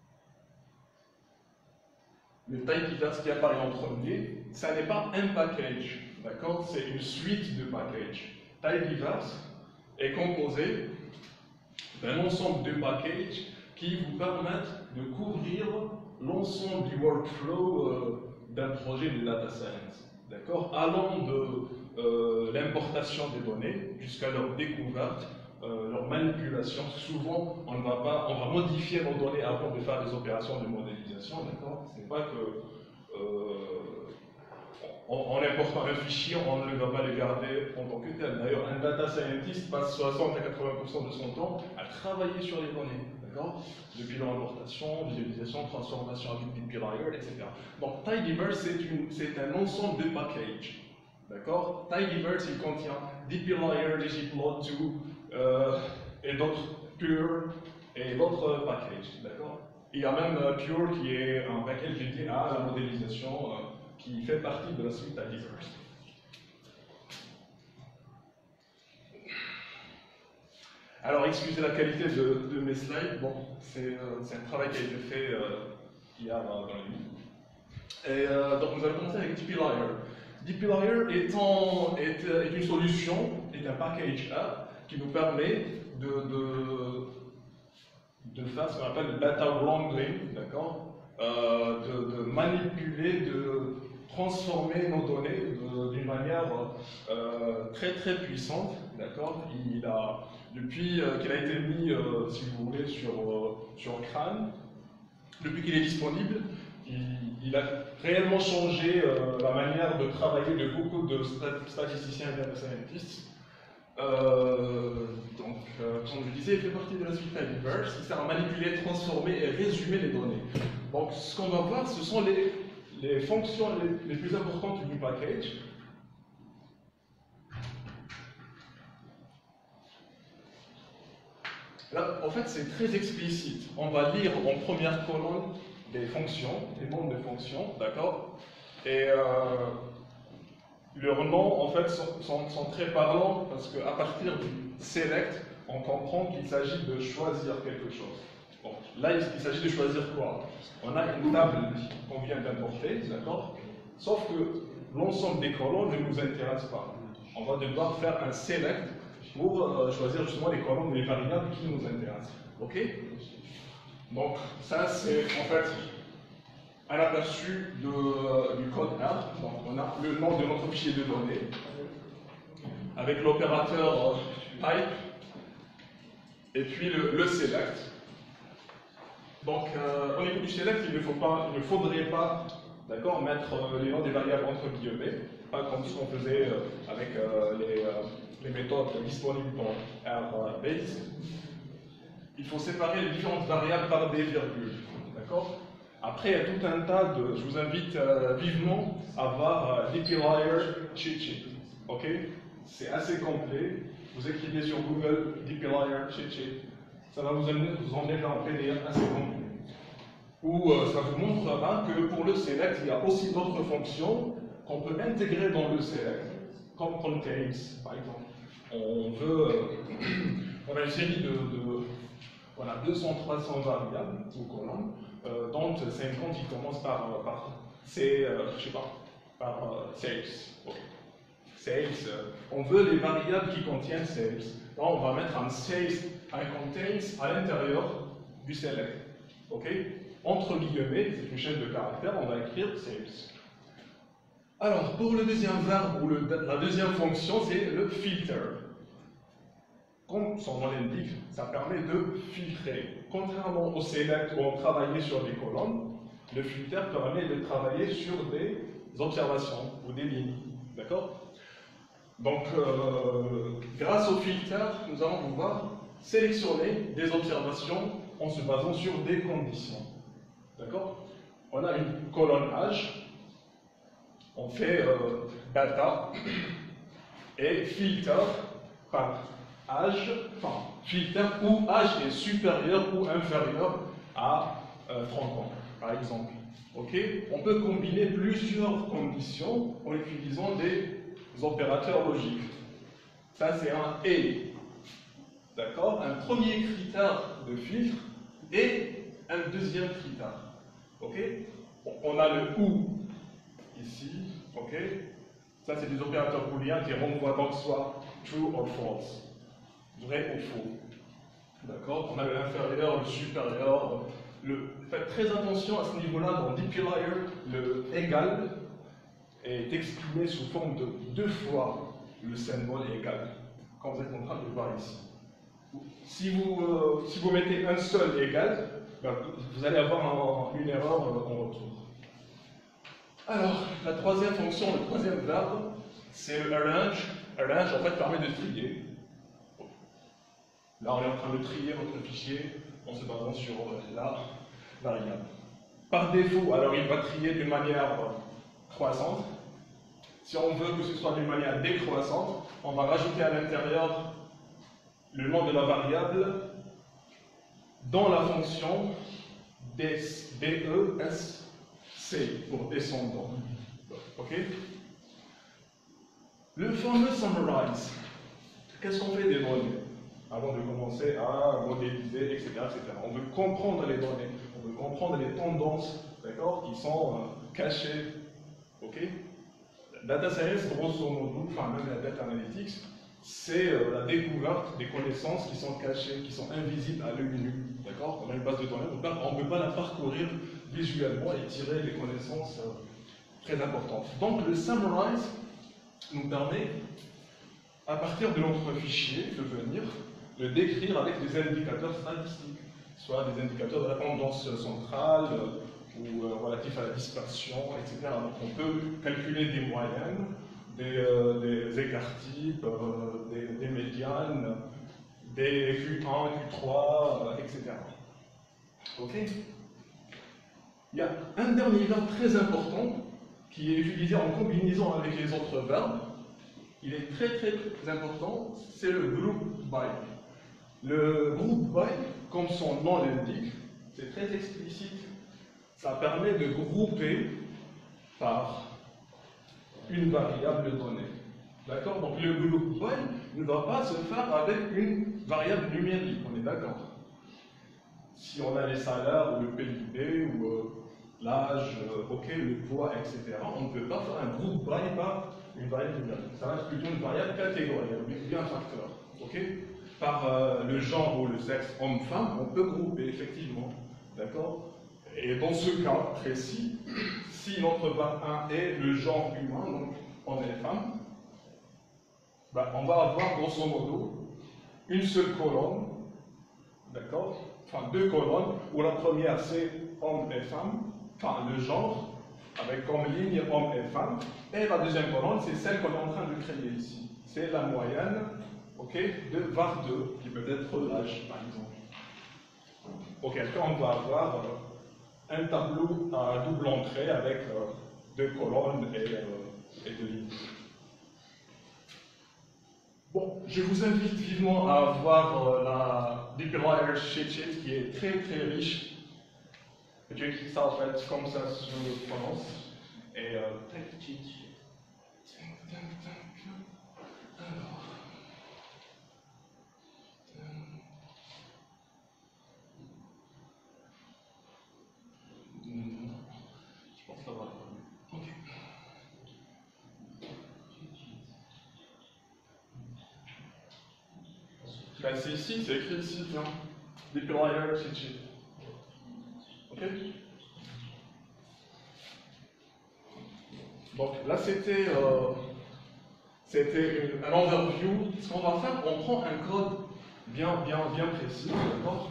le Tidyverse qui apparaît en premier, ça n'est pas un package. D'accord? C'est une suite de packages. Tidyverse est composé d'un ensemble de packages qui vous permettent de couvrir l'ensemble du workflow euh, d'un projet de data science. D'accord? Allant de euh, l'importation des données jusqu'à leur découverte, euh, leur manipulation. Souvent, on ne va pas, on va modifier nos données avant de faire des opérations de modélisation. D'accord? C'est pas que euh, En, en important un fichier, on ne va pas le garder en tant que tel. D'ailleurs, un data scientist passe soixante à quatre-vingts pour cent de son temps à travailler sur les données, d'accord? Depuis leur importation, visualisation, transformation avec DeepLayer, et cetera. Donc, Tidyverse, c'est un ensemble de packages, d'accord? Tidyverse, il contient DeepLayer, ggplot deux euh, et d'autres Pure et d'autres packages, d'accord? Il y a même euh, Pure qui est un package dédié à la modélisation euh, qui fait partie de la suite Tidyverse. Alors, excusez la qualité de, de mes slides, bon, c'est euh, un travail qui a été fait euh, hier dans, dans la nuit. Et euh, donc, nous allons commencer avec DeepLayer. DeepLayer étant, est, est une solution, est un package app qui nous permet de, de, de faire ce qu'on appelle le data wrangling, d'accord, euh, de, de manipuler, de transformer nos données d'une manière euh, très très puissante, d'accord. Il a, depuis euh, qu'il a été mis, euh, si vous voulez, sur, euh, sur Crâne, depuis qu'il est disponible, il, il a réellement changé euh, la manière de travailler de beaucoup de statisticiens et data scientists. Euh, donc, euh, comme je disais, il fait partie de la suite Tidyverse, il sert à manipuler, transformer et résumer les données. Donc, ce qu'on va voir, ce sont les les fonctions les, les plus importantes du package. Là, en fait, c'est très explicite. On va lire en première colonne des fonctions, des noms de fonctions, d'accord? Et euh, leurs noms, en fait, sont, sont, sont très parlants parce qu'à partir du select, on comprend qu'il s'agit de choisir quelque chose. Bon, là, il s'agit de choisir quoi? On a une table qu'on vient d'importer, d'accord? Sauf que l'ensemble des colonnes ne nous intéresse pas. On va devoir faire un select pour euh, choisir justement les colonnes ou les variables qui nous intéressent. Ok? Donc, ça, c'est en fait un aperçu de, euh, du code R. Donc, on a le nom de notre fichier de données avec l'opérateur euh, type et puis le, le select. Donc, euh, au niveau du select, il ne, faut pas, il ne faudrait pas mettre euh, les noms des variables entre guillemets, pas comme ce qu'on faisait euh, avec euh, les, euh, les méthodes disponibles dans RBase. Il faut séparer les différentes variables par des virgules. D'accord? Après, il y a tout un tas de... Je vous invite euh, vivement à voir euh, dplyr cheat sheet. Ok? C'est assez complet. Vous écrivez sur Google dplyr cheat sheet. Ça va vous emmener, vous emmener vers un P D F assez complet. Où euh, ça vous montrera que pour le select, il y a aussi d'autres fonctions qu'on peut intégrer dans le select, comme contains, par exemple. On veut... Euh, on a une série de... de on a deux cents trois cents variables ou colonnes, euh, dont cinquante qui commencent par, par C, euh, je sais pas, par euh, sales. Okay. Sales, euh, on veut les variables qui contiennent sales. Là, on va mettre un sales, un contains à l'intérieur du select. Ok? Entre guillemets, c'est une chaîne de caractères, on va écrire sales. Alors, pour le deuxième verbe ou le, la deuxième fonction, c'est le filter. Comme son nom l'indique, ça permet de filtrer. Contrairement au select où on travaillait sur des colonnes, le filter permet de travailler sur des observations ou des lignes. D'accord? Donc, euh, grâce au filter, nous allons pouvoir sélectionner des observations en se basant sur des conditions. D'accord? On a une colonne âge, on fait euh, data et filter par âge, enfin, filter où âge est supérieur ou inférieur à euh, trente ans, par exemple. Okay? On peut combiner plusieurs conditions en utilisant des opérateurs logiques. Ça, c'est un et. D'accord? Un premier critère de filtre et un deuxième critère. Okay? On a le ou ici. Okay? Ça, c'est des opérateurs booléens qui renvoient donc soit true ou false. Vrai ou faux. D'accord? On a l'inférieur, le supérieur. Le... Faites très attention à ce niveau-là. Dans dplyr, le égal est exprimé sous forme de deux fois le symbole égal, comme vous êtes en train de le voir ici. Si vous, euh, si vous mettez un seul égal, ben, vous allez avoir un, une erreur euh, en retour. Alors, la troisième fonction, le troisième verbe, c'est le arrange. Arrange, en fait, permet de trier. Là, on est en train de trier notre fichier en se basant sur la variable. Par défaut, alors il va trier d'une manière croissante. Si on veut que ce soit d'une manière décroissante, on va rajouter à l'intérieur le nom de la variable dans la fonction D E S C pour descendant. Ok? Le fameux summarize. Qu'est-ce qu'on fait des données? Avant de commencer à modéliser, et cetera, et cetera. On veut comprendre les données, on veut comprendre les tendances, d'accord, qui sont euh, cachées. Ok? Data science, grosso modo, enfin même la data analytics, c'est euh, la découverte des connaissances qui sont cachées, qui sont invisibles à l'œil nu. D'accord? On a une base de données, on ne peut pas la parcourir visuellement et tirer des connaissances euh, très importantes. Donc le summarize nous permet, à partir de notre fichier, de venir le décrire avec des indicateurs statistiques, soit des indicateurs de la tendance centrale euh, ou euh, relatifs à la dispersion, et cetera. Donc on peut calculer des moyennes, des, euh, des écarts-types, euh, des, des médianes, des Q un, Q trois, euh, et cetera. Ok? Il y a un dernier verbe très important qui est utilisé en combinaison avec les autres verbes. Il est très très très important, c'est le group by. Le group by, comme son nom l'indique, c'est très explicite. Ça permet de grouper par une variable donnée. D'accord? Donc le group by ne va pas se faire avec une variable numérique, on est d'accord? Si on a les salaires ou le P I B ou euh, l'âge, euh, ok, le poids, et cetera, on ne peut pas faire un group by par une variable numérique. Ça va être plutôt une variable catégorielle, bien un facteur. Ok? Par euh, le genre ou le sexe homme-femme, on peut grouper, effectivement. D'accord? Et dans ce cas précis, si notre verbe un est le genre humain, donc homme et femme, bah, on va avoir grosso modo une seule colonne, d'accord? Enfin deux colonnes, où la première c'est homme et femme, enfin le genre, avec comme ligne homme et femme, et la deuxième colonne c'est celle qu'on est en train de créer ici. C'est la moyenne, ok, de var deux, qui peut être l'âge par exemple. Auquel cas on va avoir euh, un tableau à double entrée avec euh, deux colonnes et, euh, et deux lignes. Bon, je vous invite vivement à voir euh, la dplyr cheat sheet qui est très très riche. J'écris ça en fait comme ça se prononce. Et euh, tac, cheat sheet. Tac, tac, tac. Alors. Je pense que ça va. Ok. Ben, c'est ici, c'est écrit ici, tiens. dplyr cheat sheet. Ok. Donc là, c'était euh, c'était un overview. Ce qu'on va faire, on prend un code bien, bien, bien précis, d'accord?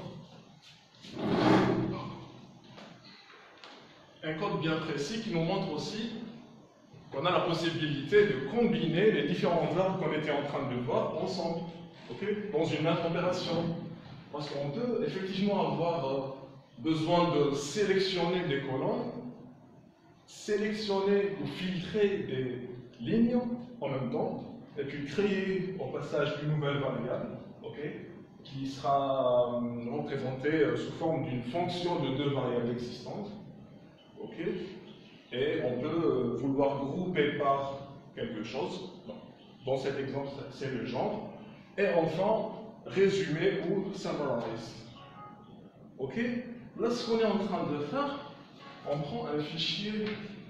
Un code bien précis qui nous montre aussi qu'on a la possibilité de combiner les différents arbres qu'on était en train de voir ensemble, okay, dans une même opération. Parce qu'on peut effectivement avoir euh, besoin de sélectionner des colonnes, sélectionner ou filtrer des lignes en même temps, et puis créer au passage une nouvelle variable, okay, qui sera euh, représentée euh, sous forme d'une fonction de deux variables existantes. Okay. Et on peut euh, vouloir grouper par quelque chose. Dans cet exemple, c'est le genre. Et enfin, résumer ou summarize. Ok? Là, ce qu'on est en train de faire, on prend un fichier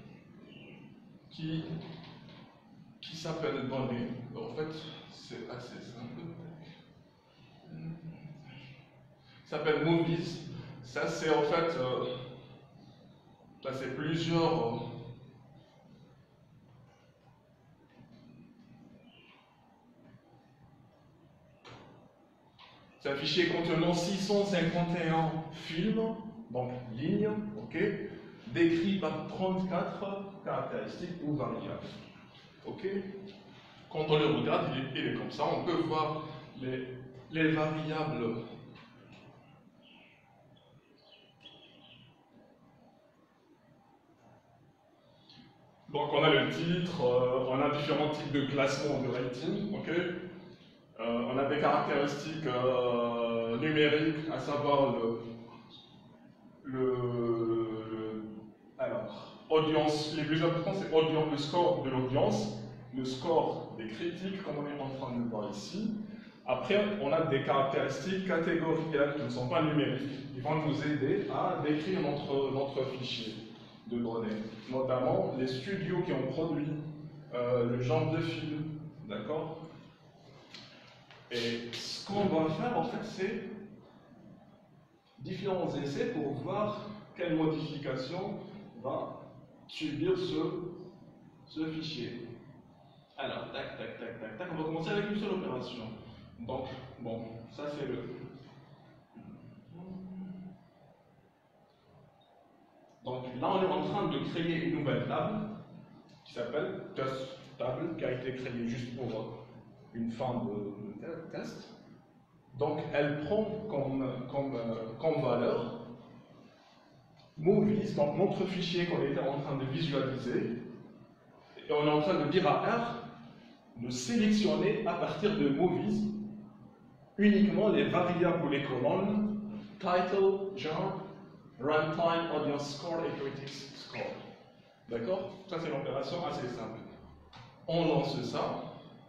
qui, qui s'appelle données. En fait, c'est assez simple. Ça s'appelle movies. Ça, c'est en fait. Euh, Là, c'est plusieurs. Euh, c'est un fichier contenant six cent cinquante et un films, donc lignes, ok, décrits par trente-quatre caractéristiques ou variables. Ok. Quand on le regarde, il est, il est comme ça. On peut voir les, les variables. Donc on a le titre, euh, on a différents types de classements de rating, ok. Euh, on a des caractéristiques euh, numériques, à savoir le, le, le alors, audience, les plus importants c'est audience, le score de l'audience, le score des critiques, comme on est en train de le voir ici. Après, on a des caractéristiques catégorielles qui ne sont pas numériques, qui vont nous aider à décrire notre, notre fichier de données, notamment les studios qui ont produit euh, le genre de film, d'accord? Et ce qu'on va faire, en fait, c'est différents essais pour voir quelle modification va subir ce, ce fichier. Alors, tac, tac, tac, tac, tac, on va commencer avec une seule opération. Donc, bon, ça c'est le... Donc là, on est en train de créer une nouvelle table qui s'appelle test table, qui a été créée juste pour une fin de, de test. Donc, elle prend comme, comme, comme valeur movies, donc notre fichier qu'on était en train de visualiser, et on est en train de dire à R de sélectionner à partir de movies uniquement les variables ou les colonnes title, genre, runtime, audience score et critics score. D'accord? Ça, c'est une opération assez simple. On lance ça.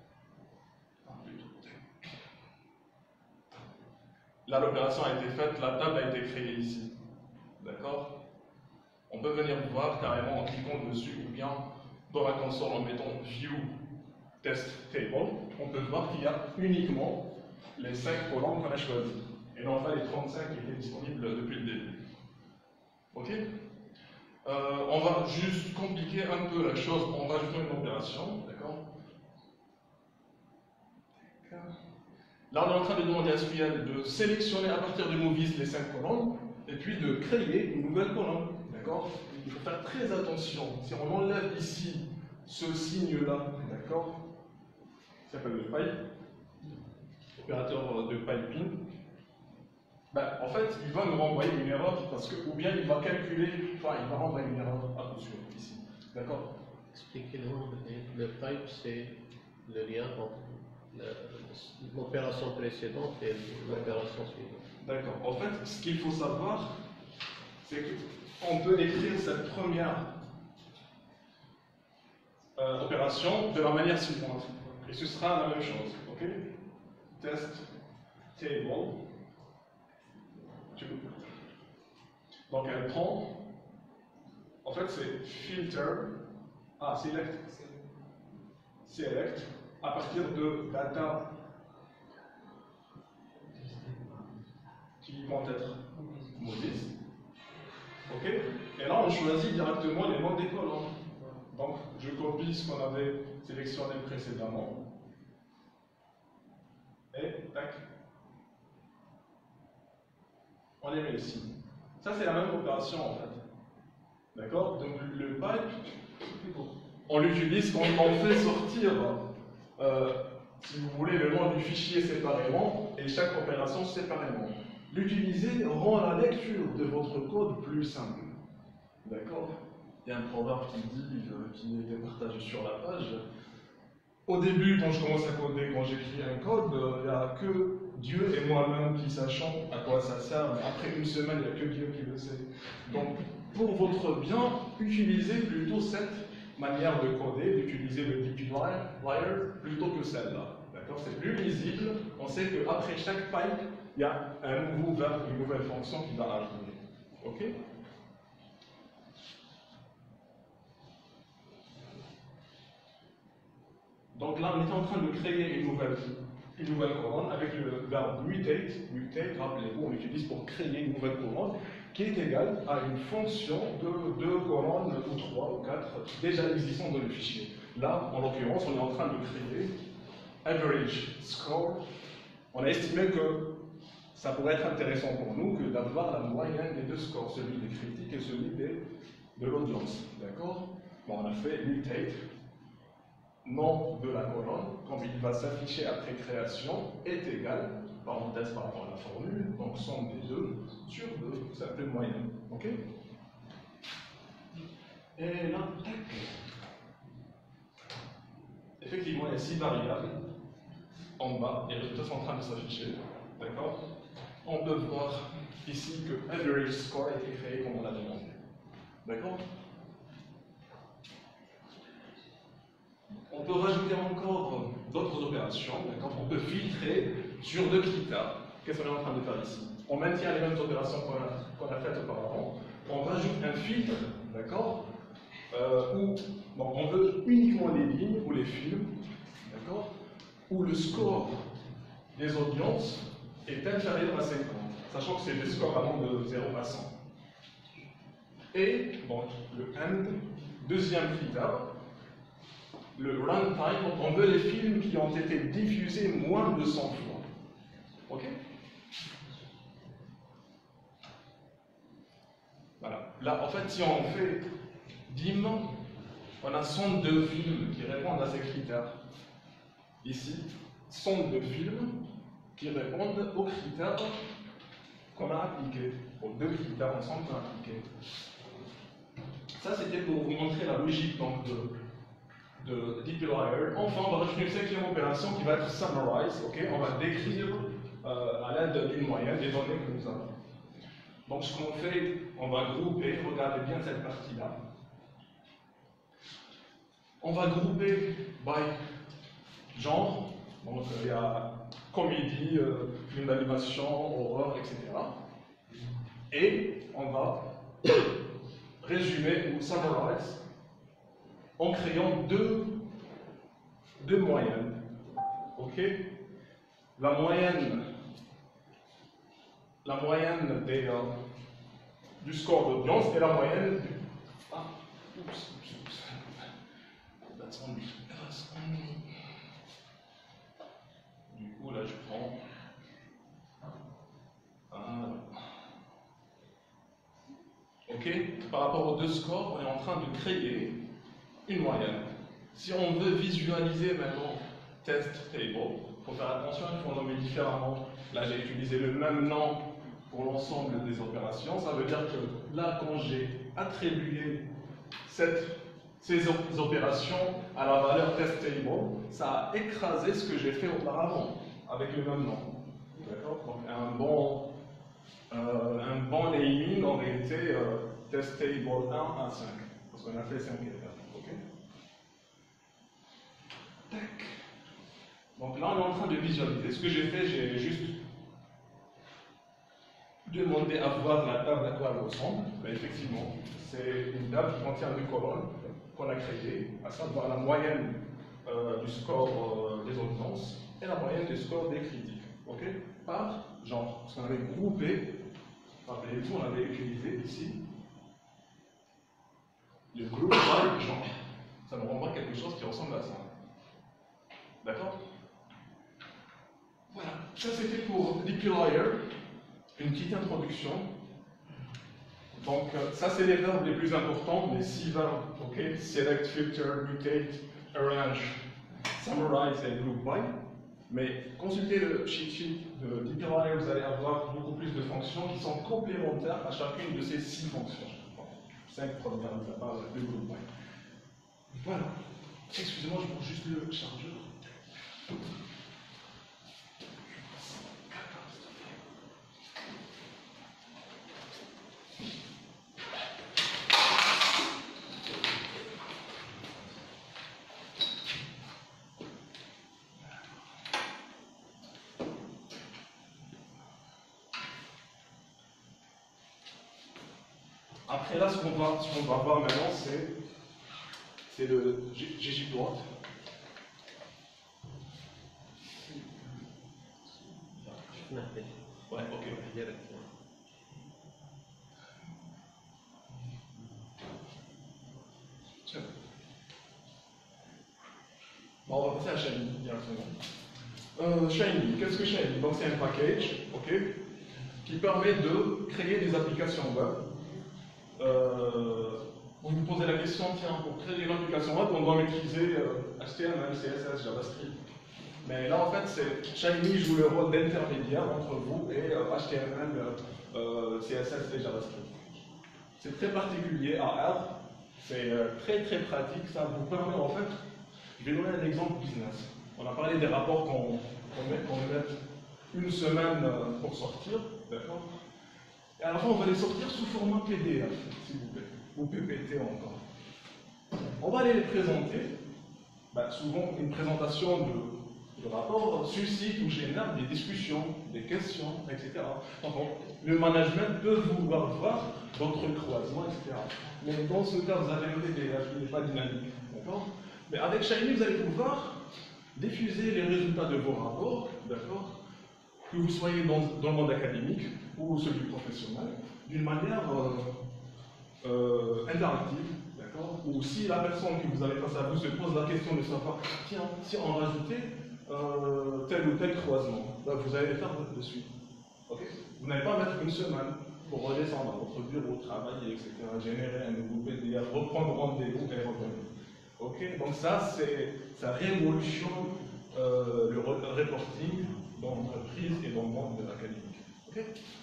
Là, l'opération a été faite, la table a été créée ici. D'accord? On peut venir voir carrément en cliquant dessus ou bien dans la console en mettant View Test Table. On peut voir qu'il y a uniquement les cinq colonnes qu'on a choisies. Et non pas les trente-cinq qui étaient disponibles depuis le début. Ok? euh, On va juste compliquer un peu la chose en rajoutant une opération. D'accord? Là, on est en train de demander à SQL de sélectionner à partir de movies les cinq colonnes et puis de créer une nouvelle colonne. D'accord? Il faut faire très attention. Si on enlève ici ce signe-là, d'accord? Ça s'appelle le pipe, opérateur de piping. Ben, en fait, il va nous renvoyer une erreur parce que, ou bien il va calculer, enfin, il va renvoyer une erreur à coup sûr ici. D'accord? Expliquez-nous, le pipe, c'est le lien entre l'opération précédente et l'opération suivante. D'accord. En fait, ce qu'il faut savoir, c'est qu'on peut écrire cette première euh, opération de la manière suivante. Et ce sera la même chose. Ok? Test table. Donc elle prend, en fait c'est filter, ah select, select, à partir de data qui vont être modistes. Ok? Et là on choisit directement les noms des colonnes. Donc je copie ce qu'on avait sélectionné précédemment. Et tac. On les met ici. Ça, c'est la même opération en fait. D'accord? Donc le pipe, on l'utilise quand on fait sortir, euh, si vous voulez, le nom du fichier séparément et chaque opération séparément. L'utiliser rend la lecture de votre code plus simple. D'accord? Il y a un proverbe qui dit, euh, qui a été partagé sur la page. Au début, quand je commence à coder, quand j'écris un code, il n'y a que Dieu et moi-même qui sachons à quoi ça sert, mais après une semaine, il n'y a que Dieu qui le sait. Donc, pour votre bien, utilisez plutôt cette manière de coder, d'utiliser le dplyr plutôt que celle-là. D'accord? C'est plus lisible. On sait qu'après chaque pipe, il y a un nouveau verbe, une nouvelle fonction qui va arriver. Ok? Donc là, on est en train de créer une nouvelle, une nouvelle colonne avec le verbe mutate. Mutate, rappelez-vous, on l'utilise pour créer une nouvelle colonne qui est égale à une fonction de deux colonnes ou trois ou quatre déjà existantes dans le fichier. Là, en l'occurrence, on est en train de créer average score. On a estimé que ça pourrait être intéressant pour nous que d'avoir la moyenne des deux scores, celui des critiques et celui des, de l'audience. D'accord? Bon, on a fait mutate. Nom de la colonne, comme il va s'afficher après création, est égal, parenthèse par rapport à la formule, donc somme des deux sur deux, simple moyenne. Ok? Et là, tac. Effectivement, il y a six variables en bas, les résultats sont en train de s'afficher. D'accord? On peut voir ici que average score a été créé comme on l'a demandé. D'accord? On peut rajouter encore d'autres opérations, on peut filtrer sur deux critères. Qu'est-ce qu'on est en train de faire ici? On maintient les mêmes opérations qu'on a, qu'on a faites auparavant, on rajoute un filtre, d'accord, euh, où bon, on veut uniquement les lignes ou les films, d'accord, où le score des audiences est inférieur à cinquante, sachant que c'est des scores allant de zéro à cent. Et donc le end, deuxième critère, le runtime, on veut les films qui ont été diffusés moins de cent fois. Ok? Voilà. Là, en fait, si on fait D I M, on a cent deux films qui répondent à ces critères. Ici, cent deux films qui répondent aux critères qu'on a appliqués, aux deux critères ensemble qu'on a appliqués. Ça, c'était pour vous montrer la logique donc, de de dplyr. Enfin, on va rajouter une cinquième opération qui va être summarize. Okay? On va décrire euh, à l'aide d'une moyenne les données que nous avons. Donc, ce qu'on fait, on va grouper, regardez bien cette partie-là. On va grouper by genre. Donc, il y a comédie, euh, film d'animation, horreur, et cetera. Et on va résumer ou summarize en créant deux, deux moyennes. Ok? La moyenne, la moyenne des, euh, du score d'audience et la moyenne du. Ah, oups, oups, oups. That's on me. That's on me. Du coup, là, je prends. Ah, ok? Par rapport aux deux scores, on est en train de créer une moyenne. Si on veut visualiser maintenant test table, il faut faire attention, il faut nommer différemment. Là, j'ai utilisé le même nom pour l'ensemble des opérations. Ça veut dire que là, quand j'ai attribué cette, ces opérations à la valeur test-table, ça a écrasé ce que j'ai fait auparavant, avec le même nom. D'accord? Donc un bon, euh, un bon naming aurait été euh, test-table un à cinq, parce qu'on a fait cinq étapes. Okay? Tac. Donc là, on est en train de visualiser. Ce que j'ai fait, j'ai juste demandé à voir la table à quoi elle ressemble. Ben, effectivement, c'est une table qui contient deux colonnes qu'on a créées, à savoir la moyenne euh, du score euh, des audiences et la moyenne du score des critiques. Ok? Par genre. Parce qu'on avait groupé, rappelez-vous, on avait utilisé ici le groupe by genre. Ça nous renvoie quelque chose qui ressemble à ça. D'accord? Voilà, ça c'était pour deployer, une petite introduction. Donc euh, ça c'est les verbes les plus importants, les six verbes, ok? Select, filter, mutate, arrange, summarize et group by. Mais consultez le cheat sheet de deployer, vous allez avoir beaucoup plus de fonctions qui sont complémentaires à chacune de ces six fonctions. Bon, cinq premières mises à part de group by. Voilà. Excusez-moi, je prends juste le chargeur. Après là, ce qu'on va, ce qu'on va voir maintenant, c'est c'est le ggplot. Ouais, ok. Bon, on va passer à Shiny directement. Euh, Shiny, qu'est-ce que Shiny? Donc c'est un package, ok, qui permet de créer des applications web. Euh, vous vous posez la question, tiens, pour créer une application web, on doit maîtriser euh, H T M L, C S S, JavaScript. Mais là, en fait, c'est Shiny joue le rôle d'intermédiaire entre vous et euh, H T M L, euh, C S S et JavaScript. C'est très particulier à R, c'est euh, très très pratique, ça vous permet en fait, je vais donner un exemple business. On a parlé des rapports qu'on qu met, qu'on met une semaine euh, pour sortir, d'accord? Et à la fin, on va les sortir sous format P D F, s'il vous plaît, ou P P T encore. On va aller les présenter. Ben, souvent, une présentation de, de rapport suscite ou génère des discussions, des questions, et cetera. Donc, on, le management peut vouloir voir d'autres croisements, et cetera. Mais dans ce cas, vous avez un P D F, il n'est pas dynamique. D'accord? Mais avec Shiny, vous allez pouvoir diffuser les résultats de vos rapports, d'accord? Que vous soyez dans, dans le monde académique ou celui professionnel, d'une manière euh, euh, interactive, d'accord? Ou si la personne que vous avez face à vous se pose la question de savoir, tiens, si on rajoutait euh, tel ou tel croisement, ben vous allez le faire de suite. Okay? Vous n'allez pas mettre une semaine pour redescendre à votre bureau, travailler, et cetera, générer un nouveau P D F, reprendre rendez-vous et revenir. Okay? Donc ça, c'est ça révolutionne euh, le reporting dans l'entreprise et dans le monde académique. Okay?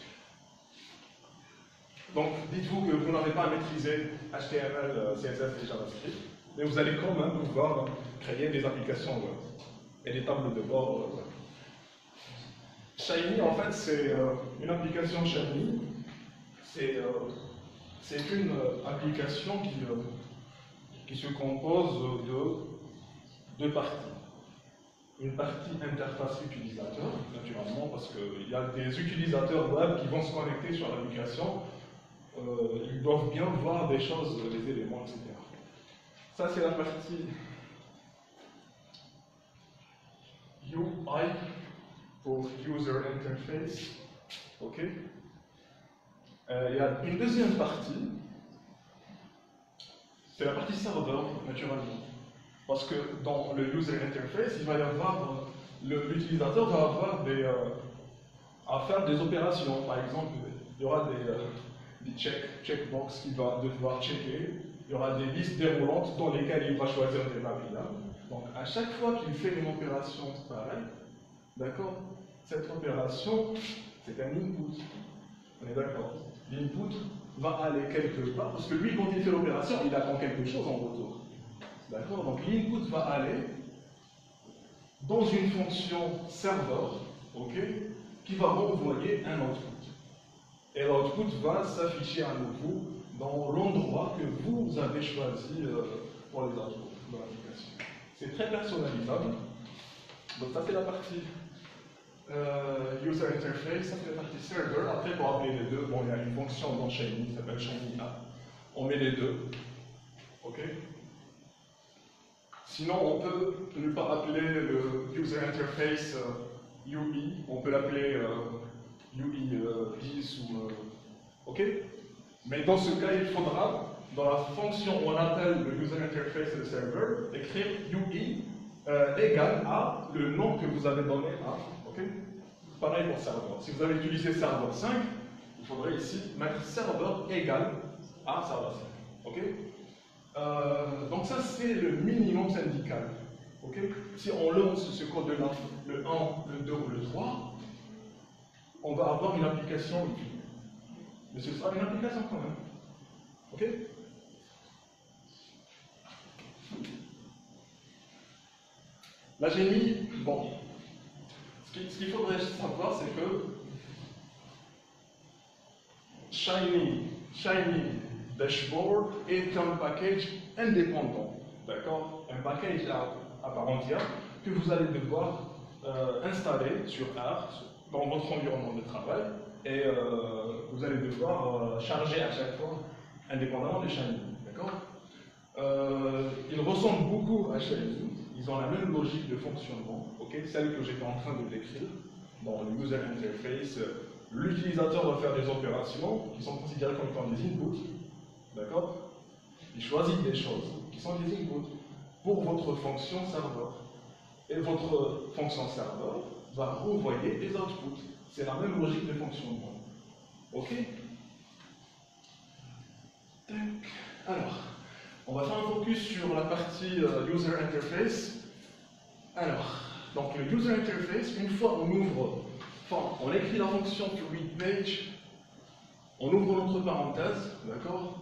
Donc, dites-vous que vous n'avez pas à maîtriser H T M L, C S S et JavaScript, mais vous allez quand même pouvoir créer des applications web et des tables de bord web. Shiny, en fait, c'est euh, une application Shiny. C'est euh, une euh, application qui, euh, qui se compose de deux parties. Une partie interface utilisateur, naturellement, parce qu'il y a des utilisateurs web qui vont se connecter sur l'application. Euh, ils doivent bien voir des choses, les éléments, et cetera. Ça, c'est la partie U I pour User Interface. OK. Euh, il y a une deuxième partie, c'est la partie serveur, naturellement. Parce que dans le User Interface, il va y avoir, l'utilisateur va avoir des, euh, à faire des opérations. Par exemple, il y aura des, euh, des check, checkbox qu'il va devoir checker. Il y aura des listes déroulantes dans lesquelles il va choisir des variables. Donc, à chaque fois qu'il fait une opération pareille, d'accord, cette opération, c'est un input. On est d'accord? L'input va aller quelque part, parce que lui, quand il fait l'opération, il attend quelque chose en retour. D'accord? Donc l'input va aller dans une fonction serveur, ok, qui va renvoyer un output. Et l'output va s'afficher à nouveau dans l'endroit que vous avez choisi euh, pour les outputs de l'application. C'est très personnalisable. Donc ça c'est la partie euh, user interface, ça c'est la partie server. Après pour appeler les deux, bon il y a une fonction dans Shiny qui s'appelle Shiny App. On met les deux. Ok. Sinon on peut ne pas appeler le user interface euh, U I, on peut l'appeler euh, U I euh, dix ou euh, ok. Mais dans ce cas il faudra dans la fonction où on appelle le user interface de serveur écrire U I Euh, égal à le nom que vous avez donné à, ok? Pareil pour serveur. Si vous avez utilisé serveur cinq, il faudrait ici mettre serveur égal à serveur cinq, ok? Euh, donc ça c'est le minimum syndical, ok? Si on lance ce code-là, le un, le deux ou le trois, on va avoir une application utile. Mais ce sera une application quand même, ok? Là j'ai mis, bon, ce qu'il faudrait savoir c'est que Shiny, Shiny Dashboard est un package indépendant, d'accord? Un package à, à part entière que vous allez devoir euh, installer sur R, dans votre environnement de travail, et euh, vous allez devoir euh, charger à chaque fois indépendamment de Shiny, d'accord? euh, Ils ressemblent beaucoup à Shiny. Ils ont la même logique de fonctionnement, okay, celle que j'étais en train de décrire dans le user interface. L'utilisateur va faire des opérations qui sont considérées comme étant des inputs, d'accord? Il choisit des choses qui sont des inputs pour votre fonction serveur. Et votre fonction serveur va renvoyer des outputs. C'est la même logique de fonctionnement. Ok? Alors. On va faire un focus sur la partie euh, user interface. Alors, donc le user interface, une fois on ouvre, enfin, on écrit la fonction to read page, on ouvre notre parenthèse, d'accord?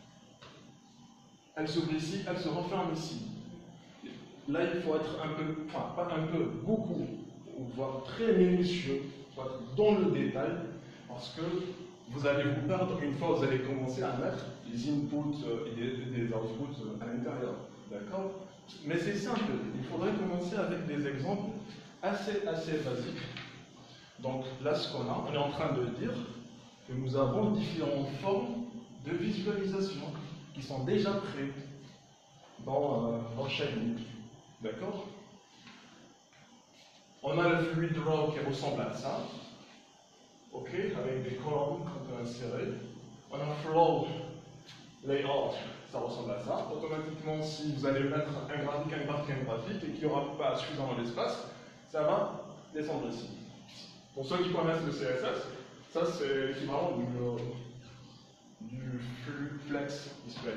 Elle s'ouvre ici, elle se referme ici. Là, il faut être un peu, enfin, pas un peu, beaucoup, voire très minutieux, dans le détail, parce que vous allez vous perdre une fois vous allez commencer à mettre des inputs et des, des outputs à l'intérieur. D'accord? Mais c'est simple, il faudrait commencer avec des exemples assez, assez basiques. Donc là, ce qu'on a, on est en train de dire que nous avons différentes formes de visualisation qui sont déjà prêtes dans, euh, dans Shiny. D'accord? On a le fluid draw qui ressemble à ça. Ok, avec des colonnes qu'on peut insérer. On a flow layout, ça ressemble à ça. Automatiquement, si vous allez mettre un graphique, un graphique, un graphique et qu'il n'y aura pas suffisamment d'espace, ça va descendre ici. Pour ceux qui connaissent le C S S, ça c'est l'équivalent du, du flux flex display.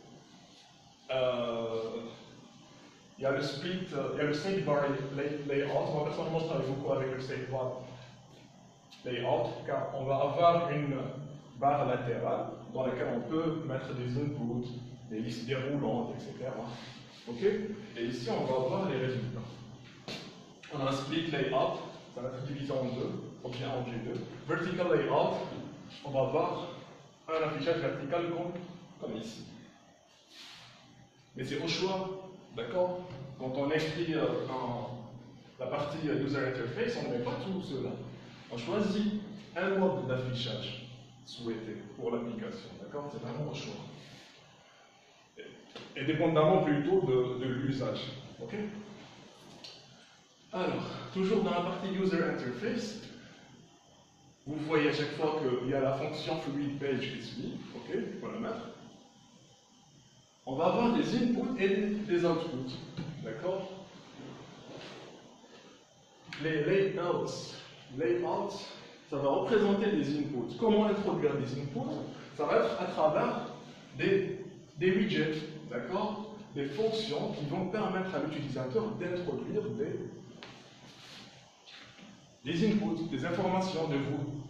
Euh, il y a le split, il y a le state bar layout. Moi personnellement, je travaille beaucoup avec le state bar layout, car on va avoir une barre latérale dans laquelle on peut mettre des inputs, des listes déroulantes, et cetera. Ok? Et ici, on va voir les résultats. On a un split layout, ça va être divisé en deux, objet un, objet deux. Vertical layout, on va voir un affichage vertical comme, comme ici. Mais c'est au choix, d'accord? Quand on écrit euh, dans la partie user interface, on ne met pas tout cela. On choisit un mode d'affichage souhaité pour l'application, d'accord? C'est vraiment au choix. Et, et dépendamment plutôt de, de l'usage, ok? Alors, toujours dans la partie user interface, vous voyez à chaque fois qu'il y a la fonction fluid page ici, ok? Il faut la mettre. On va avoir des inputs et des outputs, d'accord? Les layouts. Layout, ça va représenter des inputs. Comment introduire des inputs? Ça va être à travers des, des widgets, d'accord? Des fonctions qui vont permettre à l'utilisateur d'introduire des, des inputs, des informations de vous.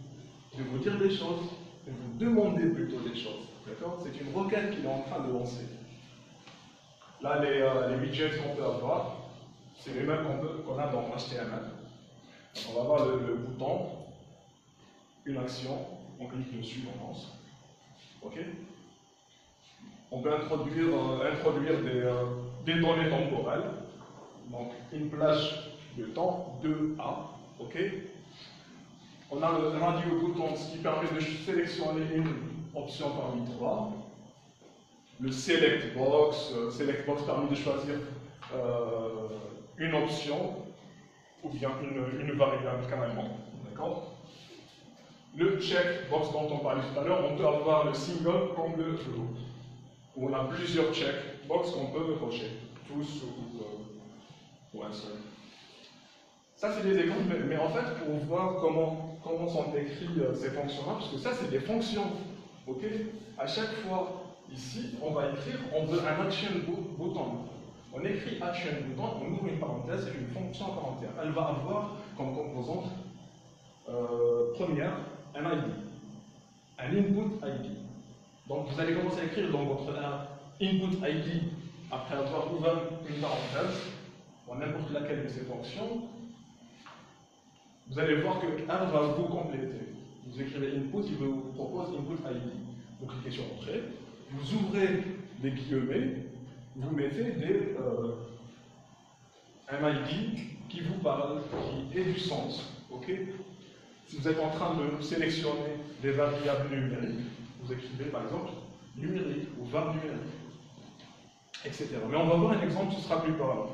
de vous dire des choses, de vous demander plutôt des choses. D'accord? C'est une requête qu'il est en train de lancer. Là, les, euh, les widgets qu'on peut avoir, c'est les mêmes qu'on peut- qu'on a dans H T M L. Donc, on va avoir le, le bouton, une action, on clique dessus, on lance. Ok? On peut introduire, euh, introduire des, euh, des données temporelles. Donc, une plage de temps, deux A. Ok? On a le radio bouton, ce qui permet de sélectionner une option parmi trois. Le select box, euh, select box permet de choisir euh, une option ou bien une, une variable carrément. D'accord? Le checkbox dont on parlait tout à l'heure, on peut avoir le single comme le group, où on a plusieurs checkbox qu'on peut cocher, tous ou, euh, ou un seul. Ça, c'est des exemples, mais, mais en fait, pour voir comment, comment sont écrites euh, ces fonctions-là, parce que ça, c'est des fonctions. Ok? À chaque fois, ici, on va écrire, on veut un action button. On écrit action button, on ouvre une parenthèse, c'est une fonction à part entière. Elle va avoir comme composante euh, première un I D, un input I D. Donc, vous allez commencer à écrire dans votre input I D après avoir ouvert une parenthèse, dans n'importe laquelle de ces fonctions. Vous allez voir que R va vous compléter. Vous écrivez input, il vous propose input I D. Vous cliquez sur entrée, vous ouvrez des guillemets, vous mettez des, euh, un I D qui vous parle, qui ait du sens. Okay? Si vous êtes en train de sélectionner des variables numériques, vous écrivez par exemple numérique ou var numérique, et cetera. Mais on va voir un exemple, ce sera plus parlant.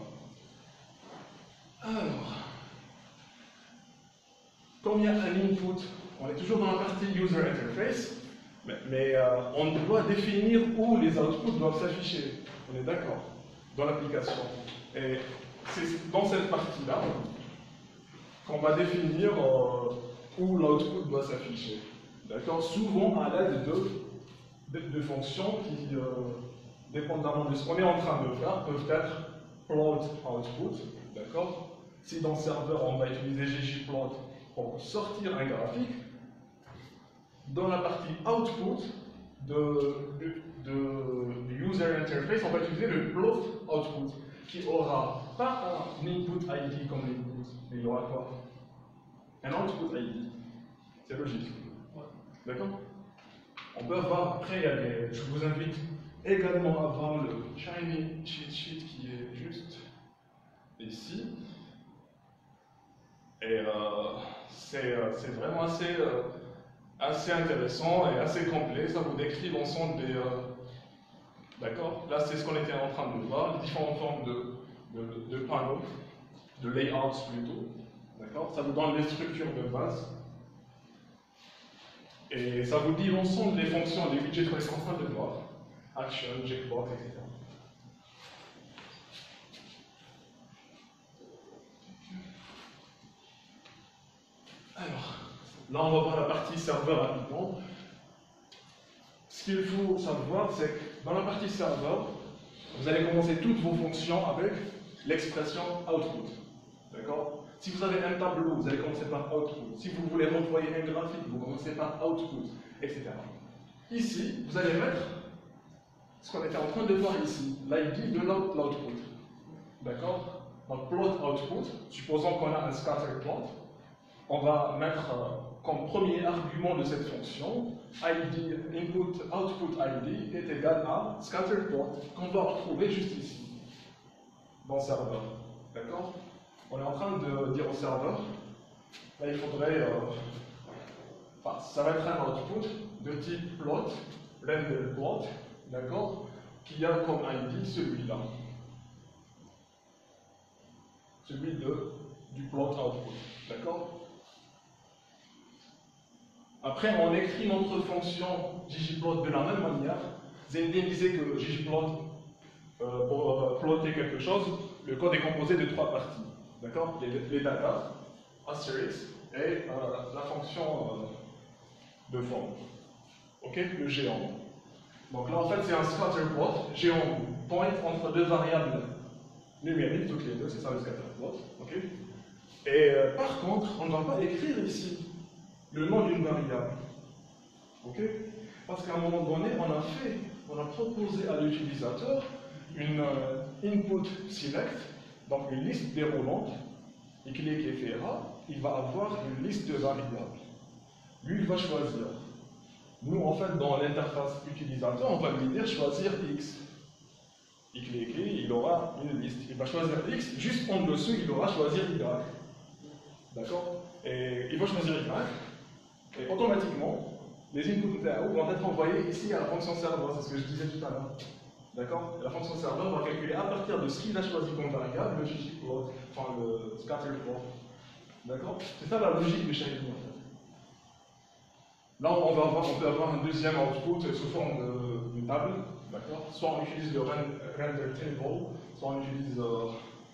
Alors, comme il y a un input, on est toujours dans la partie user interface, mais, mais euh, on doit définir où les outputs doivent s'afficher. On est d'accord? Dans l'application. Et c'est dans cette partie-là qu'on va définir euh, où l'output doit s'afficher. D'accord? Souvent à l'aide de, de, de fonctions qui, euh, dépendamment de ce qu'on est en train de faire, peuvent être plot output. D'accord? Si dans le serveur on va utiliser ggplot pour sortir un graphique, dans la partie output de, de, de, de user interface, on va utiliser le plot output qui aura pas un input I D comme l'input, mais il y aura quoi? Un output I D. C'est logique. D'accord? On peut avoir, après, il y a des, je vous invite également à voir le shiny cheat sheet qui est juste ici. Et euh, c'est euh, vraiment assez, euh, assez intéressant et assez complet. Ça vous décrit l'ensemble des. Euh, D'accord? Là, c'est ce qu'on était en train de voir, les différentes formes de, de, de panneaux, de layouts plutôt. D'accord? Ça vous donne les structures de base. Et ça vous dit l'ensemble des fonctions, des widgets qu'on est en train de voir. Action, checkbox, et cetera. Alors, là on va voir la partie serveur rapidement. Ce qu'il faut savoir, c'est que dans la partie serveur, vous allez commencer toutes vos fonctions avec l'expression output. D'accord? Si vous avez un tableau, vous allez commencer par output. Si vous voulez renvoyer un graphique, vous commencez par output, et cetera. Ici, vous allez mettre ce qu'on était en train de voir ici, l'I D de l'output. D'accord? Donc, plot output, supposons qu'on a un scatter plot, on va mettre euh, comme premier argument de cette fonction I D, input output I D est égal à scatter plot qu'on va retrouver juste ici, dans le serveur. D'accord? On est en train de dire au serveur, là il faudrait, euh, enfin, ça va être un output de type plot, render plot, d'accord, qui a comme I D celui-là, celui de, du plot output, d'accord? Après, on écrit notre fonction ggplot de la même manière. Zendine disait que ggplot, euh, pour euh, plotter quelque chose, le code est composé de trois parties. D'accord? Les, les data, asterisk, et euh, la fonction euh, de forme. Ok? Le géant. Donc là, en fait, c'est un scatterplot. Géant point entre deux variables numériques, toutes les deux, c'est ça le scatterplot. Ok? Et euh, par contre, on ne va pas écrire ici le nom d'une variable. Ok? Parce qu'à un moment donné, on a fait, on a proposé à l'utilisateur une euh, input select, donc une liste déroulante, et qu'il fera, il va avoir une liste de variables. Lui, il va choisir. Nous, en fait, dans l'interface utilisateur, on va lui dire choisir X. Il clique, il aura une liste. Il va choisir X, juste en dessous, il aura choisir Y. D'accord? Et il va choisir Y, et automatiquement, les inputs vont être envoyés ici à la fonction serveur, c'est ce que je disais tout à l'heure. D'accord? La fonction serveur va calculer à partir de ce qu'il a choisi comme variable, le ggplot, enfin le scatterplot. D'accord? C'est ça la logique de Shiny en fait. Là, on, va avoir, on peut avoir un deuxième output sous forme de, de table. D'accord? Soit on utilise le render table, soit on utilise. Euh,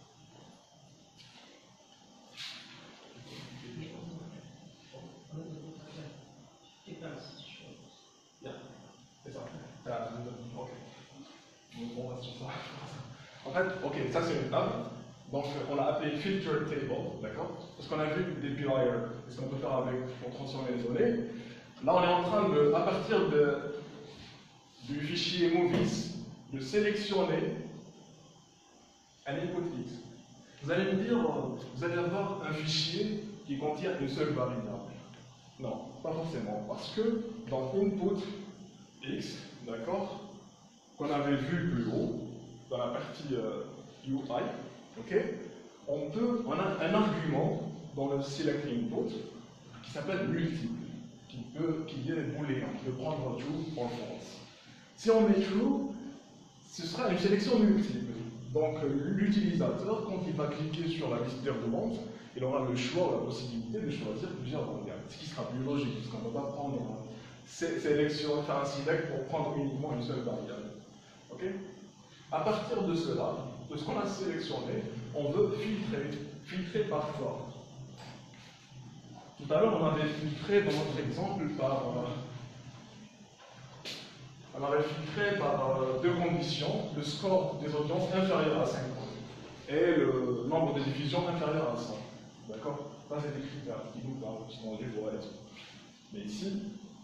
C'est ça. Ok. On reste sur ça. En fait, ok, ça c'est une table. Donc on l'a appelé filter table, d'accord? Parce qu'on a vu des players, ce qu'on peut faire avec pour transformer les données. Là, on est en train de, à partir de, du fichier movies, de sélectionner un input X. Vous allez me dire, vous allez avoir un fichier qui contient une seule variable. Non, pas forcément, parce que dans input X, d'accord, qu'on avait vu plus haut, dans la partie euh, U I, ok, on peut, on a un argument dans le select input qui s'appelle multiple, qui peut, qui est booléen, qui peut prendre true ou false. Si on met true, ce sera une sélection multiple. Donc l'utilisateur, quand il va cliquer sur la liste d'arguments, il aura le choix ou la possibilité de choisir plusieurs variables, ce qui sera plus logique, parce qu'on ne va pas prendre sélection, faire un select pour prendre uniquement une seule variable. Ok? À partir de cela, de ce qu'on a sélectionné, on veut filtrer, filtrer par forme. Tout à l'heure, on avait filtré dans notre exemple par, euh, on avait filtré par euh, deux conditions, le score des audiences inférieur à cinq points et le nombre de diffusions inférieur à cent. D'accord? Ça, c'est des critères qui nous parlent, sinon je les vois là-dessus. Mais ici,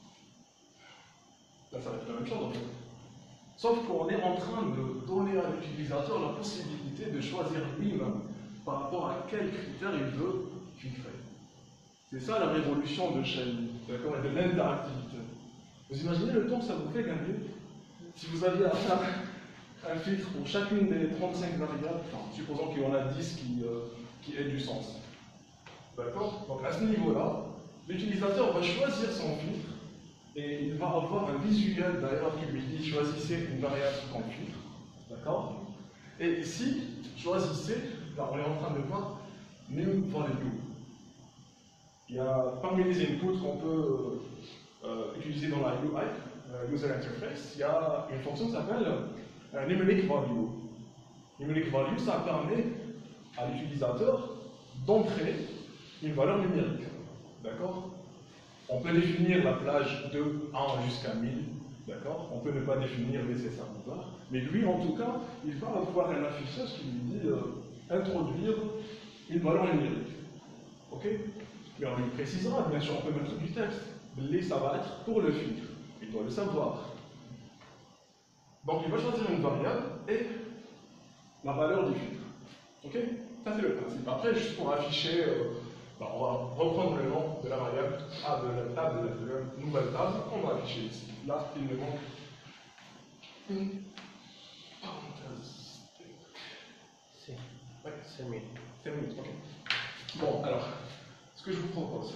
là, ça va être la même chose en fait. Sauf qu'on est en train de donner à l'utilisateur la possibilité de choisir lui-même par rapport à quels critères il veut filtrer. C'est ça la révolution de Shiny, d'accord, et de l'interactivité. Vous imaginez le temps que ça vous fait gagner si vous aviez à faire un filtre pour chacune des trente-cinq variables, enfin, supposons qu'il y en a dix qui, euh, qui aient du sens. D'accord? Donc à ce niveau-là, l'utilisateur va choisir son filtre et il va avoir un visuel d'ailleurs qui lui dit choisissez une variable comme filtre. D'accord? Et ici, choisissez, là on est en train de voir new value. Il y a parmi les inputs qu'on peut euh, utiliser dans la U I, euh, User Interface, il y a une fonction qui s'appelle euh, numeric value. Numeric value, ça permet à l'utilisateur d'entrer une valeur numérique. D'accord? On peut définir la plage de un jusqu'à mille, d'accord? On peut ne pas définir nécessairement ça, mais lui, en tout cas, il va avoir un affichage qui lui dit euh, introduire une valeur numérique. Ok? Mais on lui précisera, bien sûr, on peut mettre du texte. Mais ça va être pour le filtre. Il doit le savoir. Donc il va choisir une variable et la valeur du filtre. Ok? Ça c'est le principe. Après, juste pour afficher, euh, bah, on va reprendre le nom de la variable A de la table, de la nouvelle table, on va afficher ici. Là, il me manque une parenthèse. C'est ouais, c'est mieux. C'est mieux, ok. Bon, alors, ce que je vous propose,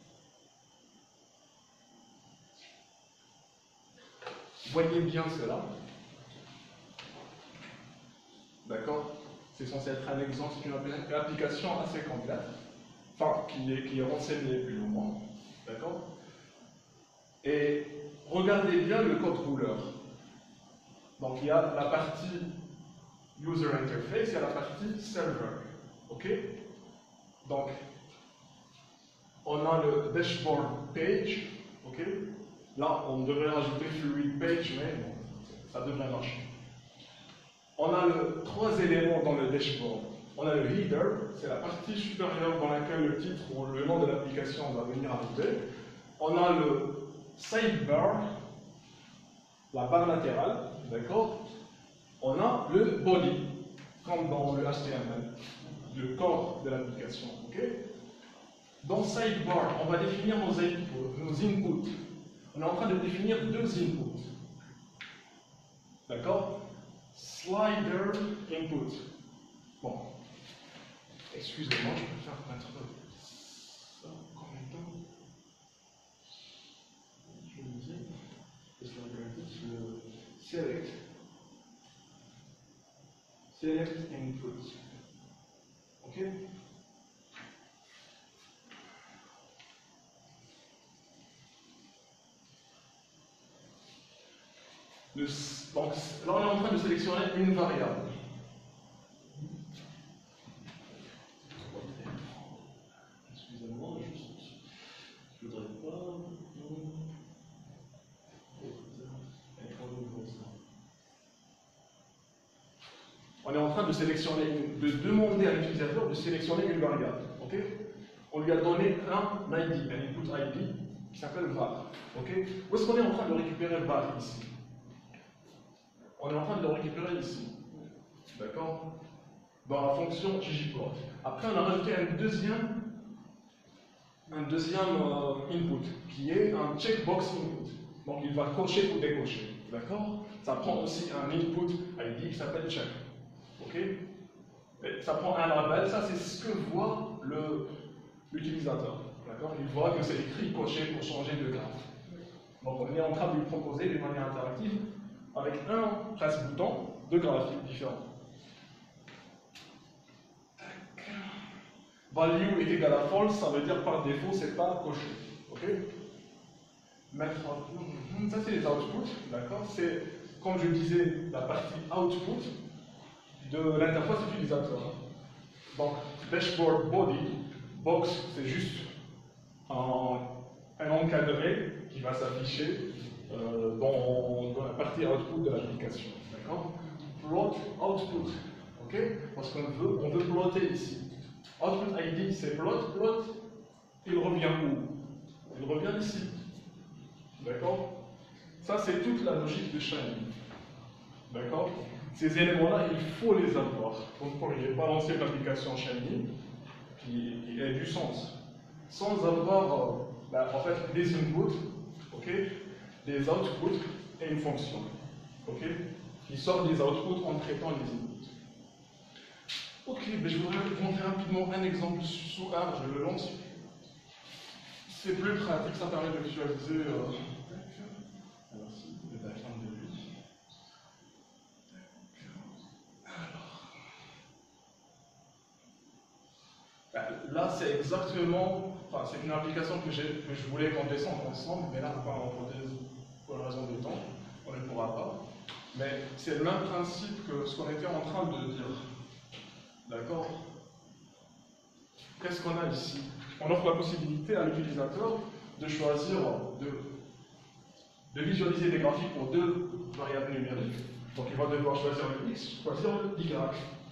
voyez bien cela. D'accord? C'est censé être un exemple, c'est une application assez complète, enfin, qui est, qui est renseignée plus ou moins. D'accord? Et regardez bien le code couleur. Donc il y a la partie User Interface, il y a la partie Server. Ok? Donc, on a le dashboard page. Ok? Là, on devrait rajouter fluid page, mais bon, ça devrait marcher. On a le, trois éléments dans le dashboard. On a le header, c'est la partie supérieure dans laquelle le titre ou le nom de l'application va venir arriver. on a le sidebar, la barre latérale, d'accord? On a le body, comme dans le H T M L, le corps de l'application, ok? Dans sidebar, on va définir nos, nos inputs. On est en train de définir deux inputs, d'accord? Slider input. Bon, excusez-moi, je préfère mettre ça en même temps. Je vous dis, le slider input, le select. Select input. Ok? Le, donc, là, on est en train de sélectionner une variable. Excusez-moi, je ne voudrais pas. On est en train de sélectionner, une, de demander à l'utilisateur de sélectionner une variable. Ok? On lui a donné un I D, un input I D qui s'appelle var. Ok? Où est-ce qu'on est en train de récupérer var ici? On est en train de le récupérer ici. D'accord? Dans la fonction ggplot. Après, on a rajouté un deuxième, un deuxième euh, input, qui est un checkbox input. Donc, il va cocher ou décocher. D'accord? Ça prend aussi un input I D qui s'appelle check. Ok? Et ça prend un label, ça c'est ce que voit l'utilisateur. D'accord? Il voit que c'est écrit coché pour changer de graphe. Donc, on est en train de lui proposer d'une manière interactive avec un presse-bouton, deux graphiques différents. Value est égal à false, ça veut dire par défaut, c'est pas coché. Ok? Mettre, ça c'est les outputs, d'accord? C'est, comme je disais, la partie output de l'interface utilisateur. Donc, dashboard body, box, c'est juste un, un encadré qui va s'afficher euh, dans, dans la partie output de l'application. D'accord? Plot output, ok? Parce qu'on veut, on veut plotter ici. Output I D, c'est plot, plot, il revient où? Il revient ici. D'accord? Ça, c'est toute la logique de Shiny. D'accord? Ces éléments-là, il faut les avoir. Vous ne pourriez pas lancer l'application Shiny qui, qui ait du sens sans avoir euh, bah, en fait, des inputs, okay, des outputs et une fonction okay, qui sort des outputs en traitant les inputs. Ok, mais je voudrais vous montrer rapidement un exemple sous R, je le lance. C'est plus pratique, ça permet de visualiser. Euh... Alors, si, le background de lui. Là, c'est exactement, enfin, c'est une application que, que je voulais qu'on descende ensemble, mais là, enfin, pour une raison de temps, on ne pourra pas. Mais c'est le même principe que ce qu'on était en train de dire. D'accord? Qu'est-ce qu'on a ici? On offre la possibilité à l'utilisateur de choisir, de, de visualiser des graphiques pour deux variables numériques. Donc, il va devoir choisir le X, choisir le Y.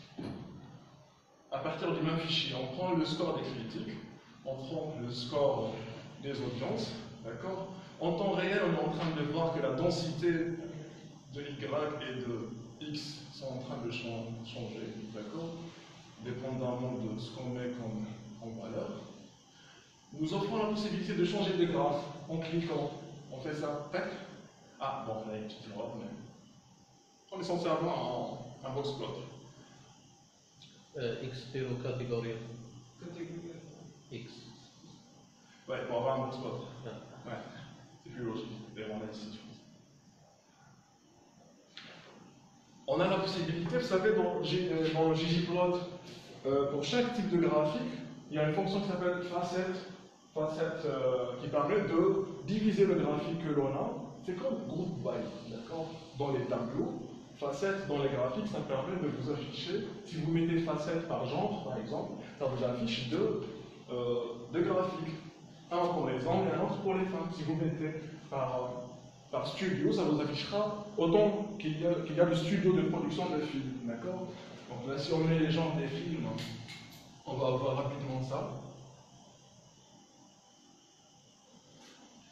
À partir du même fichier, on prend le score des critiques, on prend le score des audiences, d'accord? En temps réel, on est en train de voir que la densité de Y et de X sont en train de changer, d'accord? Dépendamment de ce qu'on met comme en valeur. Nous offrons la possibilité de changer de graphe en cliquant. On fait ça, tac. Ah, bon, on a une petite erreur, mais on est censé avoir un, un box plot. Euh, X zéro catégorie. X. Ouais, on va avoir un box plot. Ah. Ouais, c'est plus logique. Et on a ici. On a la possibilité, vous savez, dans, dans ggplot, euh, pour chaque type de graphique, il y a une fonction qui s'appelle facette, facette euh, qui permet de diviser le graphique que l'on a. C'est comme group by, d'accord? Dans les tableaux. Facette dans les graphiques, ça permet de vous afficher, si vous mettez facette par genre, par exemple, ça vous affiche deux, euh, deux graphiques. Un pour les hommes et un autre pour les femmes. Si vous mettez par, par studio, ça vous affichera autant qu'il y, qu'il y a de studios de production de films. D'accord? Donc là, si on met les genres des films, on va voir rapidement ça.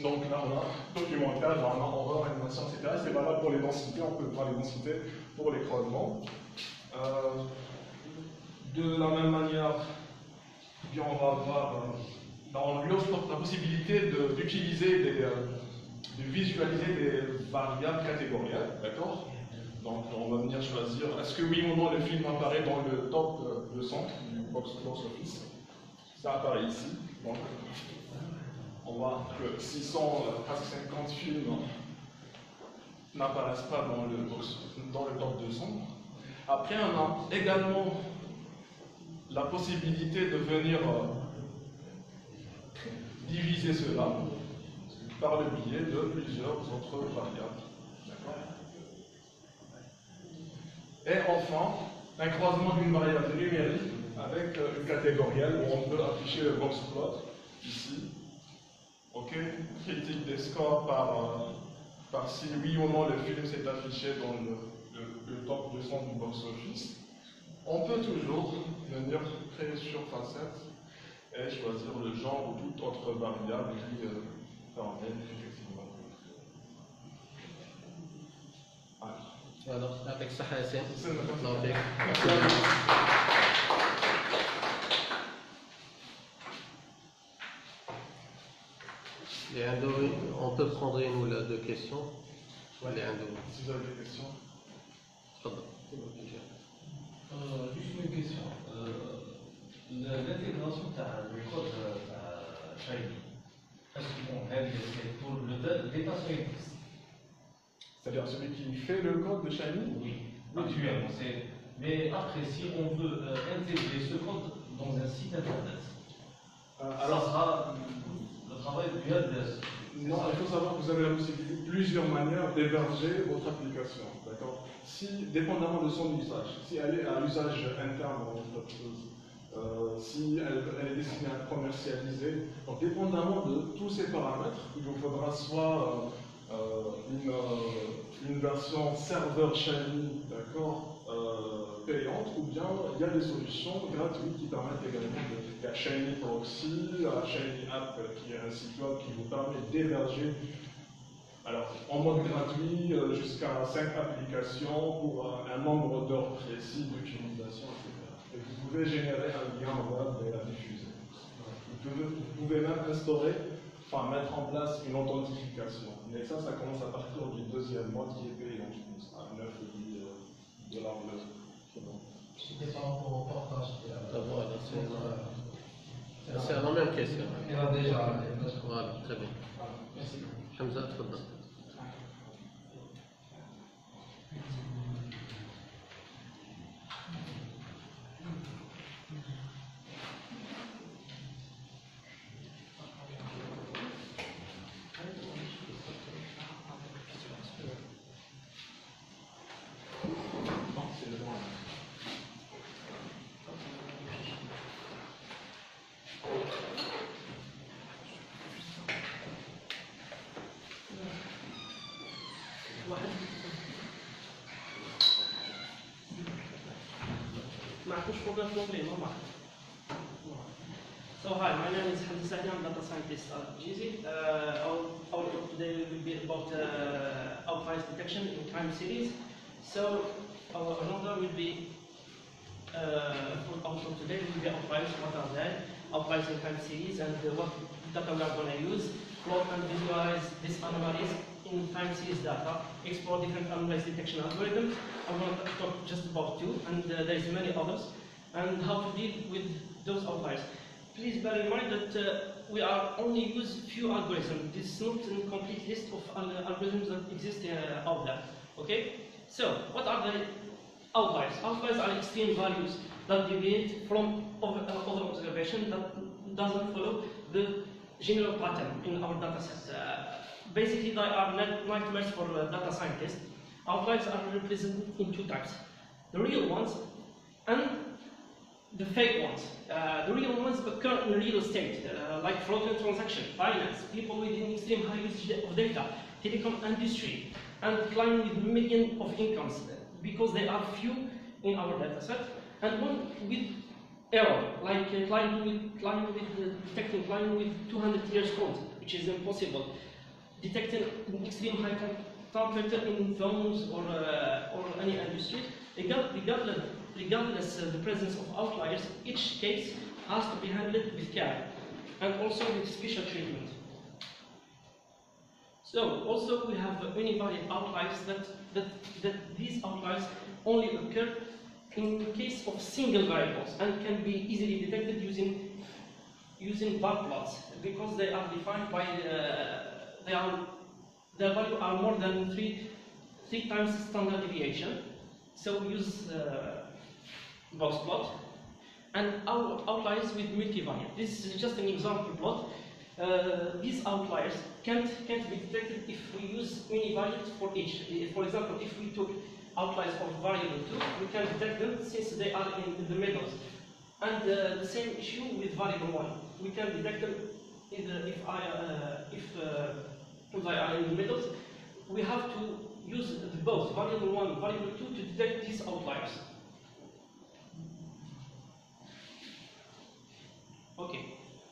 Donc là, on a documentaire, on a horreur, animation, et cetera. C'est valable pour les densités, on peut voir les densités pour l'écrasement. Euh, de la même manière, bien, on va voir, euh, on lui offre la possibilité d'utiliser, de, de visualiser des variables catégorielles, d'accord? Donc on va venir choisir, est-ce que oui ou non le film apparaît dans le top deux cents du box office? Ça apparaît ici. Donc, on voit que six cents, presque cinquante films n'apparaissent pas dans le, box, dans le top deux cents. Après, on a également la possibilité de venir euh, diviser cela par le biais de plusieurs autres variables. Et enfin, un croisement d'une variable numérique avec une catégorielle où on peut afficher le box plot ici. Ok, critique des scores par, euh, par si oui ou non le film s'est affiché dans le, le, le top deux cents du box office. On peut toujours venir créer sur facette et choisir le genre ou toute autre variable qui euh, permet effectivement. Voilà, avec ça, c'est on peut prendre une ou deux questions. Ouais. Si vous avez des questions. Euh, juste une question. Euh, L'intégration de le code Shiny, est-ce que c'est pour le data scientist? C'est-à-dire celui qui fait le code de Shiny? Oui, actuellement. Mais après, si on veut euh, intégrer ce code dans un site internet, euh, alors ça sera le travail via de... Non, il faut savoir que vous avez la possibilité, plusieurs manières d'héberger votre application. D'accord? Si, dépendamment de son usage, si elle est à usage interne dans l'entreprise, euh, si elle, elle est destinée à commercialiser, donc dépendamment de tous ces paramètres, il vous faudra soit euh, une, euh, une version serveur Shiny, d'accord, euh, payante, ou bien il y a des solutions gratuites qui permettent également de. Il y a Shiny Proxy, la Shiny App qui est un site web qui vous permet d'héberger alors en mode gratuit euh, jusqu'à cinq applications pour euh, un nombre d'heures précis d'utilisation, et cetera. Et vous pouvez générer un lien web et la diffuser. Vous pouvez, vous pouvez même instaurer, enfin mettre en place une authentification. Mais ça, ça commence à partir du deuxième mode qui est payant, je pense, à neuf ou dix dollars de l'heure. C'était par rapport au portage. Voilà, c'est la même question. Il a déjà. Voilà, très bien. Merci. Hamza, تفضل. So hi, my name is Hamza Sahni, I'm data scientist at G Z. Uh, our, our talk today will be about uh, outliers detection in time series. So our agenda will be, uh, for our talk today will be outliers, what are they, outliers in time series, and uh, what data we are going to use, plot and visualize these anomalies in time series data, explore different anomaly detection algorithms. I'm going to talk just about two, and uh, there is many others, and how to deal with those outliers. Please bear in mind that uh, we are only use few algorithms. This is not a complete list of algorithms that exist uh, out there. Okay? So, what are the outliers? Outliers are extreme values that deviate from over, uh, over observation that doesn't follow the general pattern in our data set. Uh, basically, they are nightmares for uh, data scientists. Outliers are represented in two types: the real ones and the fake ones. Uh, the real ones occur in real estate, uh, like fraudulent transaction, finance, people with an extreme high usage of data, telecom industry, and clients with millions of incomes, because they are few in our data set, and one with error, like a client with, client with uh, detecting client with two hundred years code, which is impossible. detecting extreme high temperature in phones or, uh, or any industry. Regardless, regardless of the presence of outliers, each case has to be handled with care and also with special treatment. So also we have univariate outliers that, that, that these outliers only occur in case of single variables and can be easily detected using using bar plots because they are defined by uh, they are their value are more than three three times standard deviation. So we use uh, box plot and our outliers with multivariate. This is just an example plot. Uh, these outliers can't can't be detected if we use univariate for each. For example, if we took outliers of variable two, we can detect them since they are in, in the middle. And uh, the same issue with variable one. We can detect them either if I uh, if uh, they are in the middle. We have to use the both variable one, variable two to detect these outliers. Okay.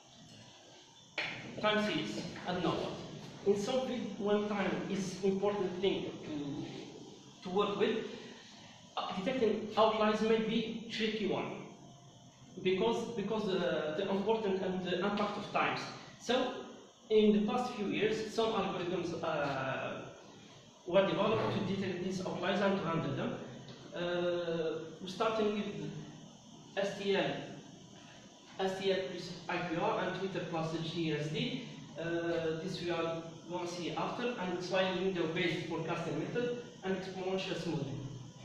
Time series and now what? In some field, when time is important thing to to work with, uh, detecting outliers may be tricky one because because uh, the important and the impact of times. So in the past few years, some algorithms uh, were developed to detect these outliers and to handle them. Uh, we're starting with S T L, S T L plus I P R and Twitter plus G R S D. Uh, this we are going to see after, and sliding window based forecasting method and exponential smoothing.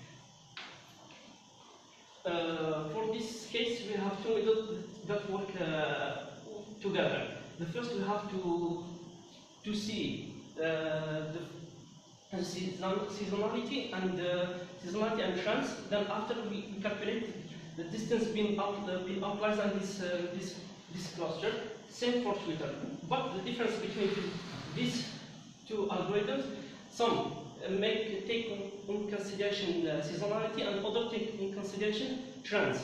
Uh, for this case, we have two methods that work uh, together. The first, we have to to see uh, the seasonality and uh, seasonality and trends. Then after we calculate the distance between out, uh, between outliers and this uh, this this cluster. Same for Twitter. But the difference between these two algorithms, some uh, make take in consideration uh, seasonality and other take in consideration trends.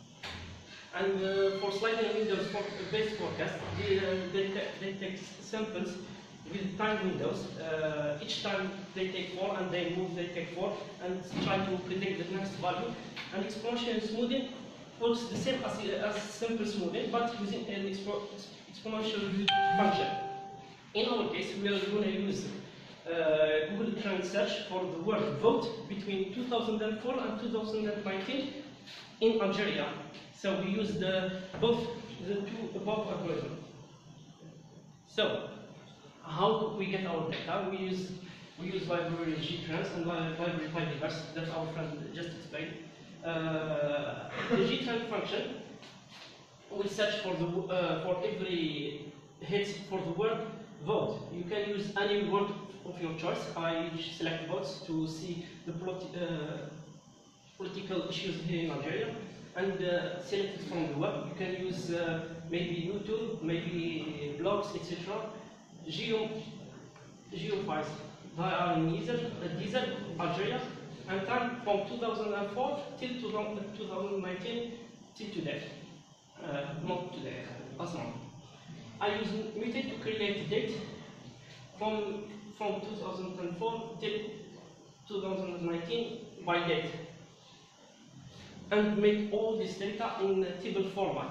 And uh, for sliding windows for based forecast, they, uh, they, they take samples with time windows. Uh, each time they take four and they move, they take four and try to predict the next value. And exponential smoothing works the same as, as simple smoothing, but using an expo exponential function. In our case, we are going to use uh, Google Trend Search for the word vote between two thousand four and two thousand nineteen in Algeria. So we use the, both the two above algorithms. So how we get our data? We use we use library gtrans and library tidyverse that our friend just explained. Uh, the gtrans function will search for the uh, for every hit for the word vote. You can use any word of your choice. I select votes to see the politi uh, political issues here in Algeria and uh, select it from the web. You can use uh, maybe YouTube, maybe blogs, et cetera. Geo, geofiles. They are in Diesel, Diesel, Algeria, and time from two thousand four till two thousand nineteen till today. Uh, not today, as long. I use Mutate to create the date from from two thousand four till two thousand nineteen by date, and make all this data in a table format.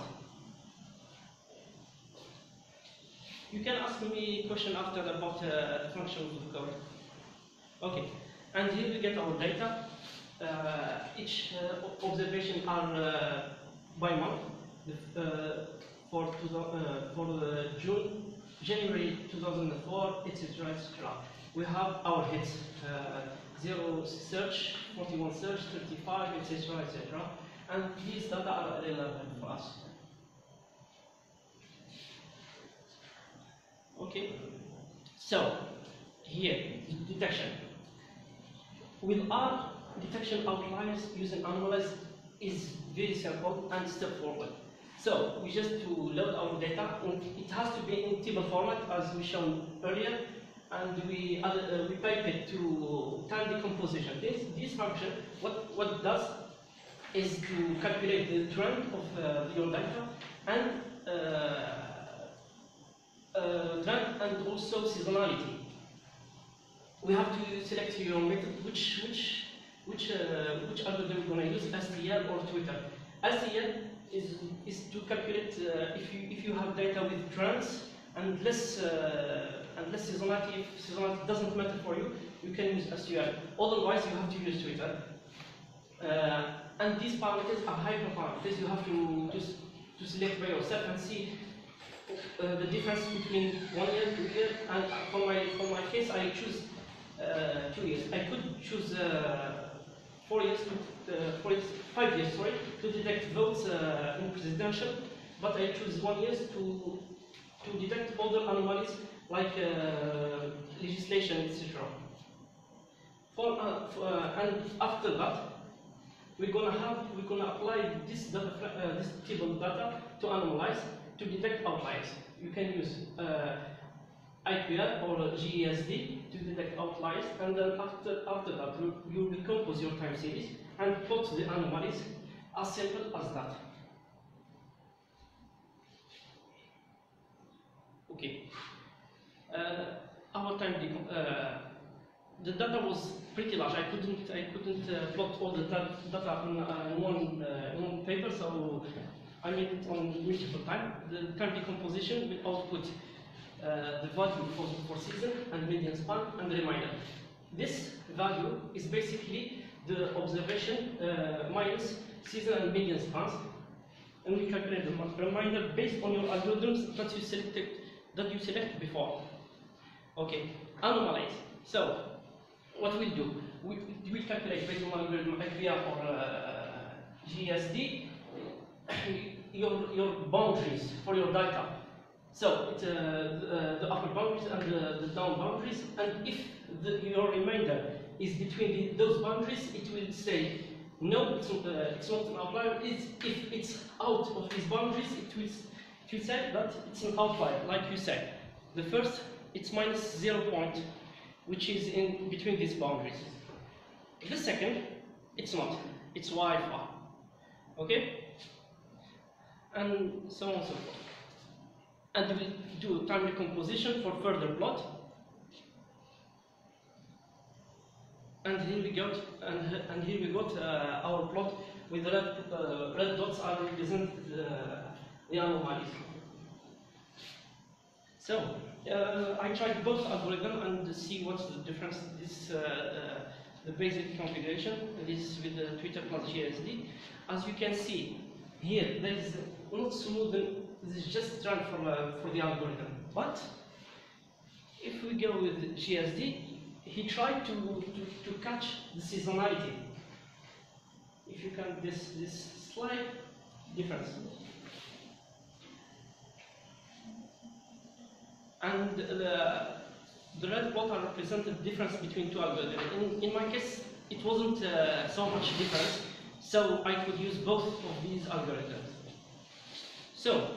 You can ask me a question after about uh, the function of the code. Okay, and here we get our data. Uh, each uh, observation are uh, by month. Uh, for uh, for uh, June, January two thousand four, et cetera, et cetera. We have our hits: uh, zero search, forty-one search, thirty-five, et cetera, et cetera. And these data are relevant for us. Okay. So here, detection. With our detection outliers using Anomalise is very simple and straightforward. So we just to load our data, and it has to be in table format as we shown earlier, and we uh, we pipe it to time decomposition. This this function, what what it does is to calculate the trend of uh, your data and uh, uh, trend and also seasonality. we have to select your method, which which which uh, which algorithm we're going to use, S T L or Twitter. S T L is is to calculate uh, if you if you have data with trends and less uh, and less seasonality. If seasonality doesn't matter for you, you can use S T L. Otherwise, you have to use Twitter. Uh, and these parameters are hyper parameters. You have to just to select by yourself and see uh, the difference between one year, two years, and for my for my case, I choose uh, two years. I could choose uh, four years, to, uh, four years, five years, sorry, to detect votes uh, in presidential, but I choose one year to to detect other anomalies like uh, legislation, et cetera. For, uh, for uh, and after that, we're gonna have we're gonna apply this data, uh, this table data to anomalize to detect outliers. You can use uh, I Q L or G E S D to detect outliers, and then after after that you, you recompose your time series and plot the anomalies. As simple as that. Okay. Uh, our time decom uh, the data was pretty large. I couldn't I couldn't uh, plot all the data in uh, one uh, one paper, so I made it on multiple time. The time decomposition will output uh, the value for, for season and median span and reminder. This value is basically the observation uh, minus season and median spans, and we calculate the reminder based on your algorithms that you selected that you select before. Okay, anomalies. So what we'll do, we will calculate based on algorithm I Q L or uh, G E S D your your boundaries for your data. So it's, uh, the, the upper boundaries and the, the down boundaries, and if the, your remainder is between the, those boundaries, it will say no, it's not, uh, it's not an outlier. It's, if it's out of these boundaries, it will, it will say that it's an outlier, like you said. The first, it's minus zero point, which is in between these boundaries. The second, it's not. It's Y far. Okay? And so on and so forth. And we'll do time decomposition for further plot. And here we got, and, and here we got uh, our plot with the red, uh, red dots are represent uh, the anomalies. So uh, I tried both algorithm and see what's the difference. This uh, uh, the basic configuration. This with the Twitter plus G E S D. As you can see here, there is not smooth. This is just run for uh, for the algorithm. But if we go with G E S D, he tried to, to, to catch the seasonality. If you can, this, this slight difference. And the, the red plot are represented difference between two algorithms. In, in my case, it wasn't uh, so much difference, so I could use both of these algorithms. So,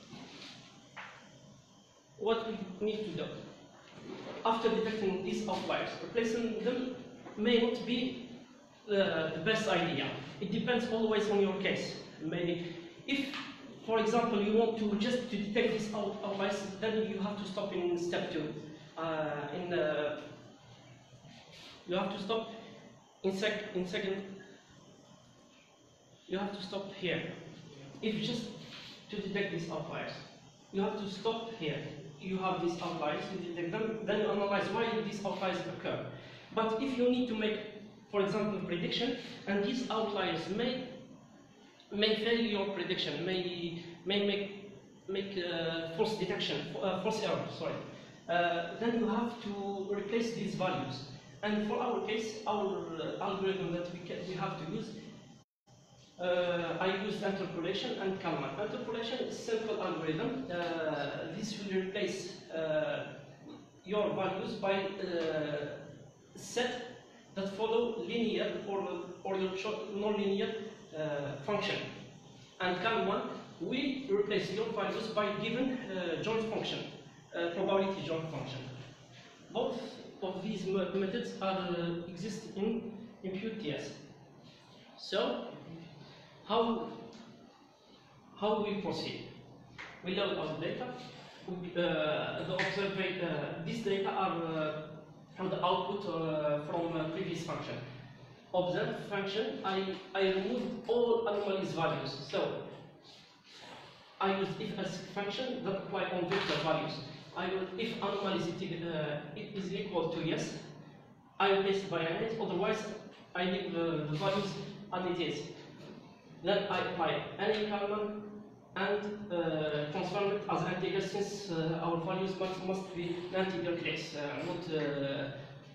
what we need to do? After detecting these outliers, replacing them may not be uh, the best idea. It depends always on your case. Maybe if, for example, you want to just to detect these out outliers, then you have to stop in step two. Uh, in the, you have to stop in sec in second. You have to stop here. If just to detect these outliers, you have to stop here. You have these outliers, you detect them, then you analyze why these outliers occur. But if you need to make, for example, prediction, and these outliers may may fail your prediction, may may make make uh, false detection, uh, false error, sorry. Uh, then you have to replace these values. And for our case, our uh, algorithm that we can, we have to use. Uh, I used interpolation and Kalman. Interpolation is a simple algorithm. Uh, this will replace uh, your values by uh, set that follow linear or, or your non-linear uh, function. And Kalman will replace your values by given uh, joint function, uh, probability joint function. Both of these methods are uh, exist in Impute T S. So, How, how we proceed? We load our data. We, uh, the observe, uh, these data are uh, from the output uh, from a previous function. Observe function, I, I removed all anomalies values. So I use if as function that apply on vector values. I will, if anomaly is, uh, it is equal to yes, I replace it by an it, otherwise I leave uh, the values as it is. Then I apply any Kalman and uh, transform it as an integer, since uh, our values must, must be an integer case, uh, not uh,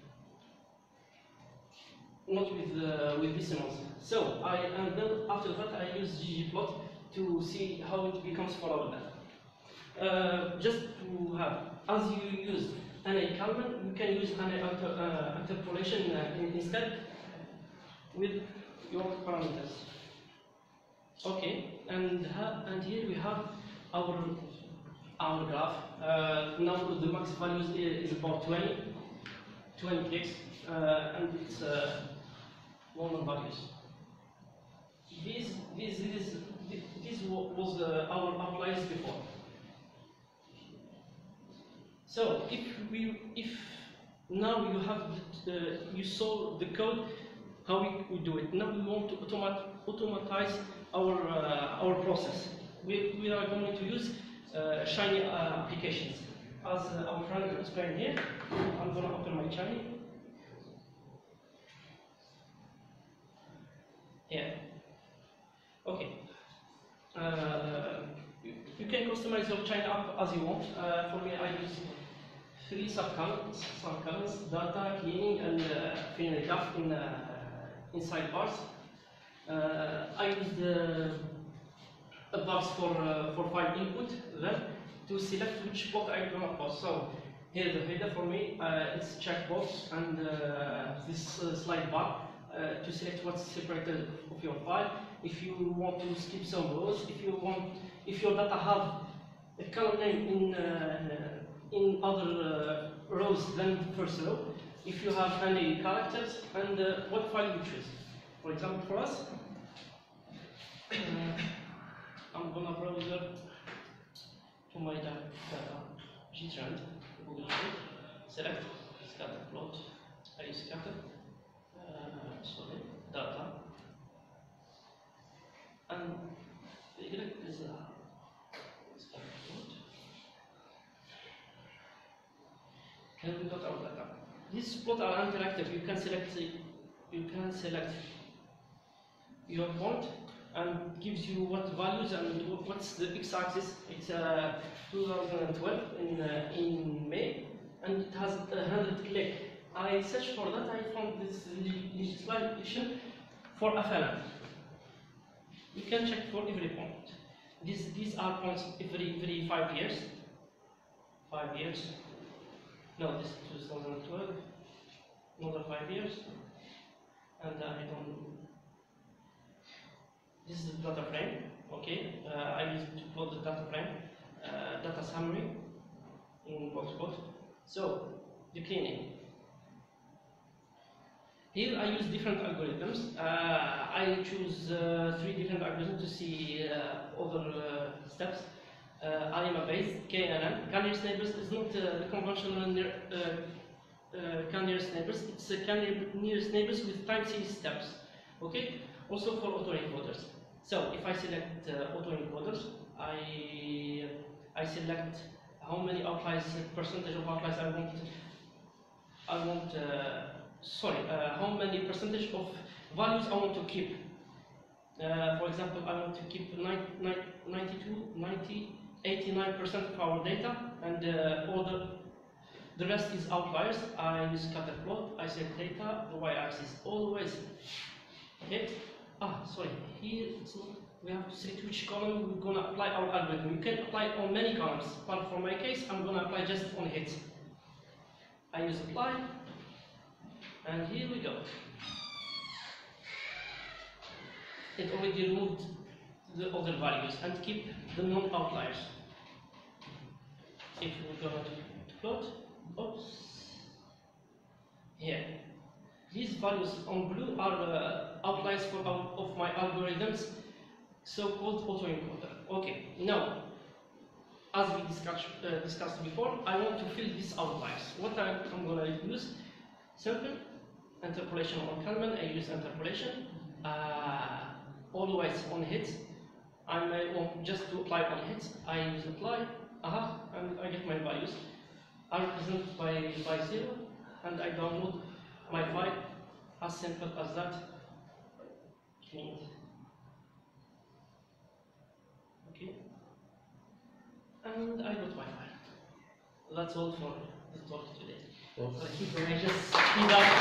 not with uh, with decimals. So I and then after that I use ggplot to see how it becomes followable. Uh, just to have, as you use an Kalman, you can use an inter, uh, interpolation uh, in, instead with your parameters. Okay, and ha and here we have our our graph. Uh, now the max values is, is about twenty, twenty clicks, uh, and it's uh, normal values. This this this this was uh, our outliers before. So if we if now you have the, uh, you saw the code how we, we do it. Now we want to automat automatize our uh, our process. We we are going to use uh, Shiny uh, applications. As uh, our friend explained here, I'm going to open my Shiny. Yeah. Okay. Uh, you, you can customize your Shiny app as you want. Uh, for me, I use three subcolumns, subcolumns, data, cleaning, and uh, finally graph in uh, inside bars. Uh, I used uh, a box for uh, for file input then to select which plot I'm gonna post. So here the header for me, uh, it's checkbox and uh, this uh, slide bar uh, to select what's separated of your file. If you want to skip some rows, if you want, if your data have a column name in uh, in other uh, rows than the first row, if you have any characters, and uh, what file you choose. For example, for us, uh, I'm gonna browser to my data, gtrend, Google Sheet, select scatter plot, I use scatter, uh, sorry, data, and the Y is a scatter plot. Here we got our data. These plots are interactive. You can select you can select your point and gives you what values and what's the x-axis. It's uh, two thousand twelve in uh, in May, and it has a hundred click. I searched for that. I found this legislation for F L M. You can check for every point. These these are points every every five years. Five years. No, this is two thousand twelve. Another five years, and uh, I don't. This is the data frame. Okay, uh, I used to put the data frame, uh, data summary in Boxbot. So the cleaning. Here I use different algorithms. Uh, I choose uh, three different algorithms to see uh, other uh, steps. Uh, A R I M A-based, K N N. K-nearest neighbors is not uh, the conventional near, uh, uh, K-nearest neighbors. It's uh, K-nearest neighbors with time series steps. Okay. Also for autoencoders. So if I select uh, autoencoders, I I select how many outliers, percentage of outliers I want. I want. Uh, sorry, uh, how many percentage of values I want to keep. Uh, for example, I want to keep ninety-two, ninety, eighty-nine percent of our data, and uh, all the, the rest is outliers. I use scatter plot, I set data, the y-axis, always. Okay? Ah, sorry, here it's not, we have to select which column we're going to apply our algorithm. You can apply on many columns, but for my case, I'm going to apply just on hits. I use apply, and here we go. It already removed the other values and keep the non-outliers. If we're going to plot, oops, here. These values on blue are uh, outliers for our, of my algorithms, so-called autoencoder. Okay, now, as we discussed, uh, discussed before, I want to fill these outliers. What I'm, I'm going to use simple. Interpolation on Kalman, I use interpolation. Uh, always on hits. I may want just to apply on hits. I use apply, aha, and I get my values. I represent by, by zero, and I download my file as simple as that. Clean it. Okay. And I got my file. That's all for the talk today. Okay. Thank you very much. Just speed up.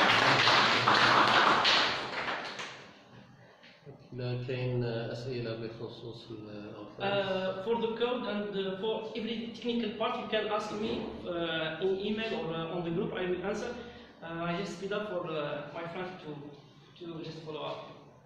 لا كاين أسئلة بخصوص الأوتلاير. Uh, for the code and uh, for every technical part, you can ask me uh, in email or uh, on the group. I will answer. Uh, I just speed up for uh, my friend to to just follow up.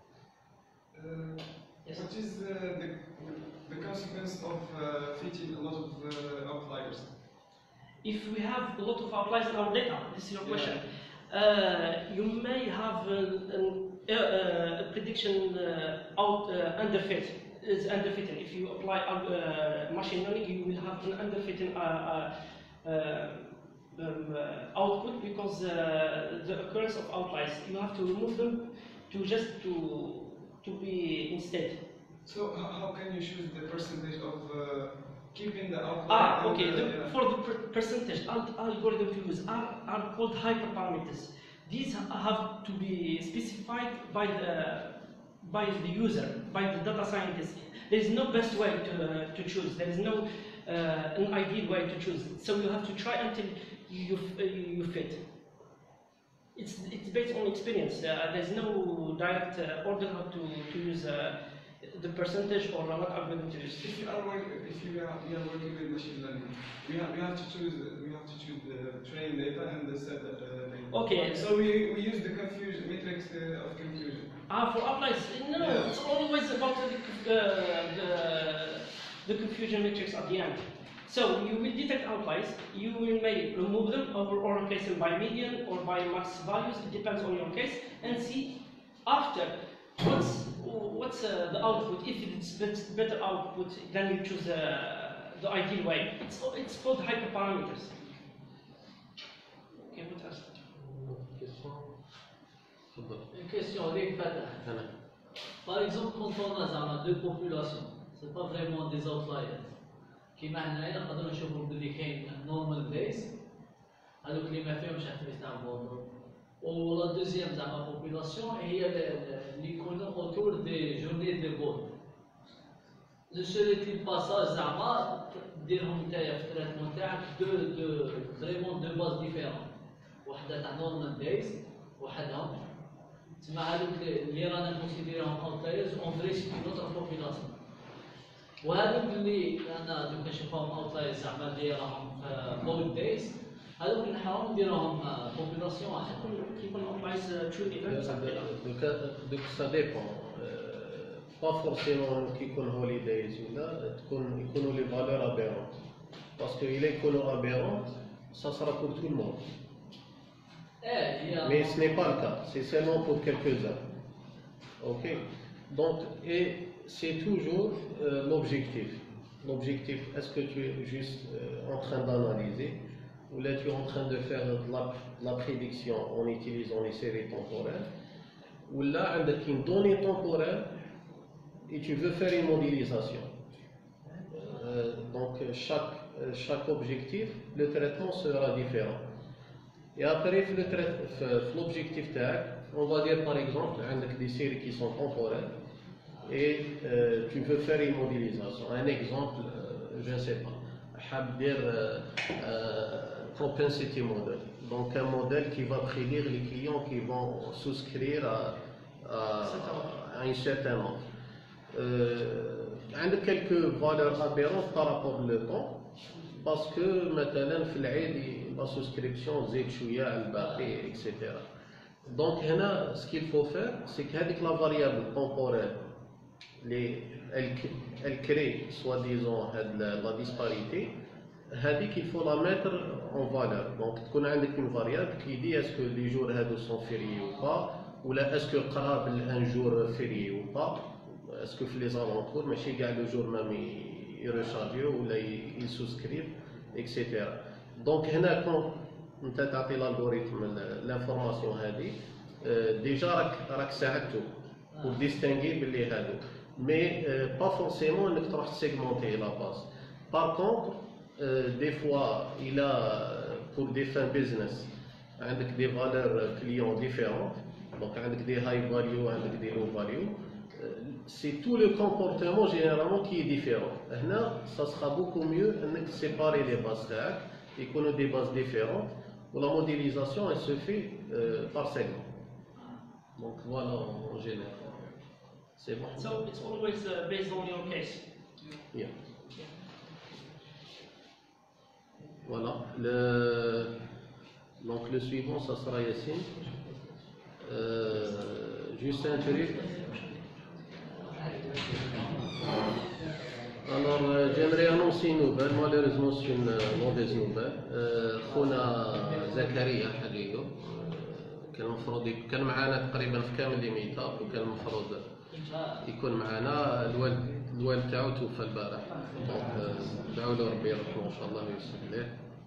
Uh, Yes. What is uh, the, the consequence of uh, fitting a lot of uh, outliers? If we have a lot of outliers in our data, this is your Yeah. question. Uh, you may have an, an, uh, a prediction uh, out uh, underfit. Is underfitting. If you apply uh, machine learning, you will have an underfitting uh, uh, uh, um, uh, output because uh, the occurrence of outliers. You have to remove them to just to to be instead. So how, how can you choose the percentage of uh, keeping the outlier? Ah, and okay. the- The, yeah. for the per percentage, al algorithm to use are, are called hyperparameters. These have to be specified by the by the user, by the data scientist. There is no best way to uh, to choose. There is no uh, an ideal way to choose. So you have to try until you uh, you fit. It's it's based on experience. Uh, there's no direct uh, order how to to use uh, the percentage or what algorithm to use. If you are working, if you are, you are working with machine learning, we have, we have to choose we have to choose the training data and the set uh, data. Okay. So we, we use the confusion matrix uh, of confusion. Ah, for outliers, no, Yeah. it's always about the, uh, the, the confusion matrix at the end. So you will detect outliers, you will may remove them or, or replace them by median or by max values, it depends on your case, and see after what's, what's uh, the output. If it's bet- better output, then you choose uh, the ideal way. It's, it's called hyperparameters. Okay, what else? Question. تفضل. Une question, Rick Fatah. أنا. Par exemple, quand on a deux populations, ce n'est pas vraiment des outliers. كيما هنايا نقدروا نشوفوا بلي كاين normal days هذوك اللي ما فيهمش activité تاع البوردو. ولا دوزيام زعما بوبولاسيون هي اللي يكونوا اوتور دي جورني دي بورد. لو سول تيب باساج زعما ديرهم نتايا في التريتمون تاعك دو دو فريمون دو باز ديفيرون. وحده تاع normal days وحدهم تسمى هذوك اللي رانا كونسيديرهم اوتلايرز اون فري سي نوتر بوبولاسيون. وهذوك اللي انا دوك نشوفهم اوتلايرز زعما اللي راهم في بول دايز هذوك نحاول نديروهم بوبولاسيون واحده. People applies uh, true events. Donc, donc ça dépend. Euh, pas forcément qui يكون holidays ولا تكون يكونوا les valeurs aberrantes. Parce que il يكونوا aberrantes, ça sera pour tout le monde. ايه هي Mais ce n'est pas le cas, c'est seulement pour quelques-uns. Ok. Donc, et c'est toujours euh, l'objectif. L'objectif, est-ce que tu es juste euh, en train d'analyser ou là tu es en train de faire de la, de la prédiction en utilisant les séries temporelles ou là avec une donnée temporelle et tu veux faire une modélisation. Euh, donc chaque, chaque objectif, le traitement sera différent. Et après, l'objectif tag, on va dire par exemple, avec des séries qui sont temporelles et euh, tu veux faire une modélisation. Un exemple, euh, je ne sais pas, je dire euh, euh, propensity model. Donc un modèle qui va prédire les clients qui vont souscrire à, à, à un certain nombre. Euh, avec quelques valeurs aberrantes par rapport au temps. Parce que maintenant في العادي la souscription زيد شوية على الباقي et cetera. Donc هنا ce qu'il faut faire c'est que هذيك la variable temporelle les elle, elle crée soi-disant la disparité هذيك il faut la mettre en valeur. Donc تكون عندك une variable qui dit est-ce que les jours هادو sont fériés ou pas ou là est-ce que قراب un jour férié ou pas est-ce que في les alentours ماشي كاع le jour même ils rechargent ou là ils souscrivent, et cetera. Donc, quand انت تعطي l'algorithme l'information هذه ديجا راك راك ساعدته pour distinguer باللي هادو mais pas forcément انك تروح segmenter la base. Par contre des fois il a pour des fins business عندك des valeurs clients différentes, donc عندك des high value عندك des low value. C'est tout le comportement généralement qui est différent. Là, ça sera beaucoup mieux de séparer les bases تاعك يكونوا des bases différentes où la modélisation elle se fait euh, par segment. Donc voilà en général. C'est bon. So it's always uh, based on your case. Yeah. Voilà. Le... Donc le suivant, ça sera Yassine. Euh, juste un truc. Alors, euh, j'aimerais annoncer une nouvelle. Malheureusement, c'est une mauvaise nouvelle. خونا زكريا حليو كان المفروض كان معنا تقريبا في كامل لي ميتاب وكان المفروض يكون معنا. الوالد الوالد تاعو توفى البارح، دونك دعوا له ربي يرحمه ان شاء الله ويسر ليه.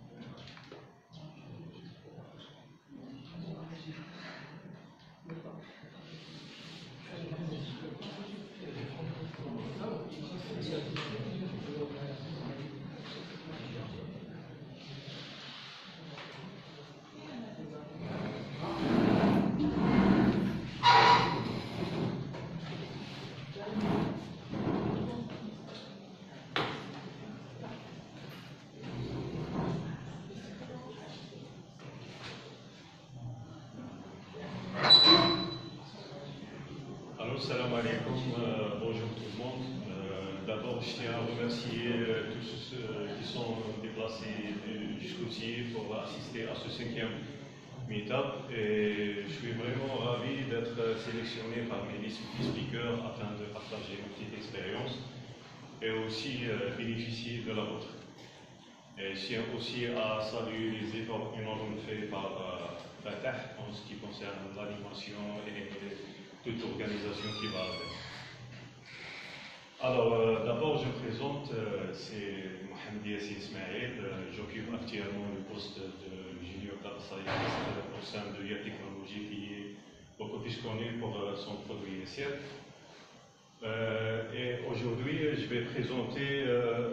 Salam alaikum, euh, bonjour tout le monde. Euh, D'abord, je tiens à remercier euh, tous ceux qui sont déplacés jusqu'ici pour assister à ce cinquième meet-up. Et je suis vraiment ravi d'être sélectionné parmi les speakers afin de partager une petite expérience et aussi euh, bénéficier de la vôtre. Et je tiens aussi à saluer les efforts énormes faits par euh, Fatah en ce qui concerne l'animation et toute organisation qui va avec. Alors, euh, d'abord, je me présente, euh, c'est Mohamed Yassine Ismail, euh, j'occupe actuellement le poste de junior data scientist au sein de I A Technologies qui est beaucoup plus connu pour euh, son produit Essien. Euh, et aujourd'hui, je vais présenter euh,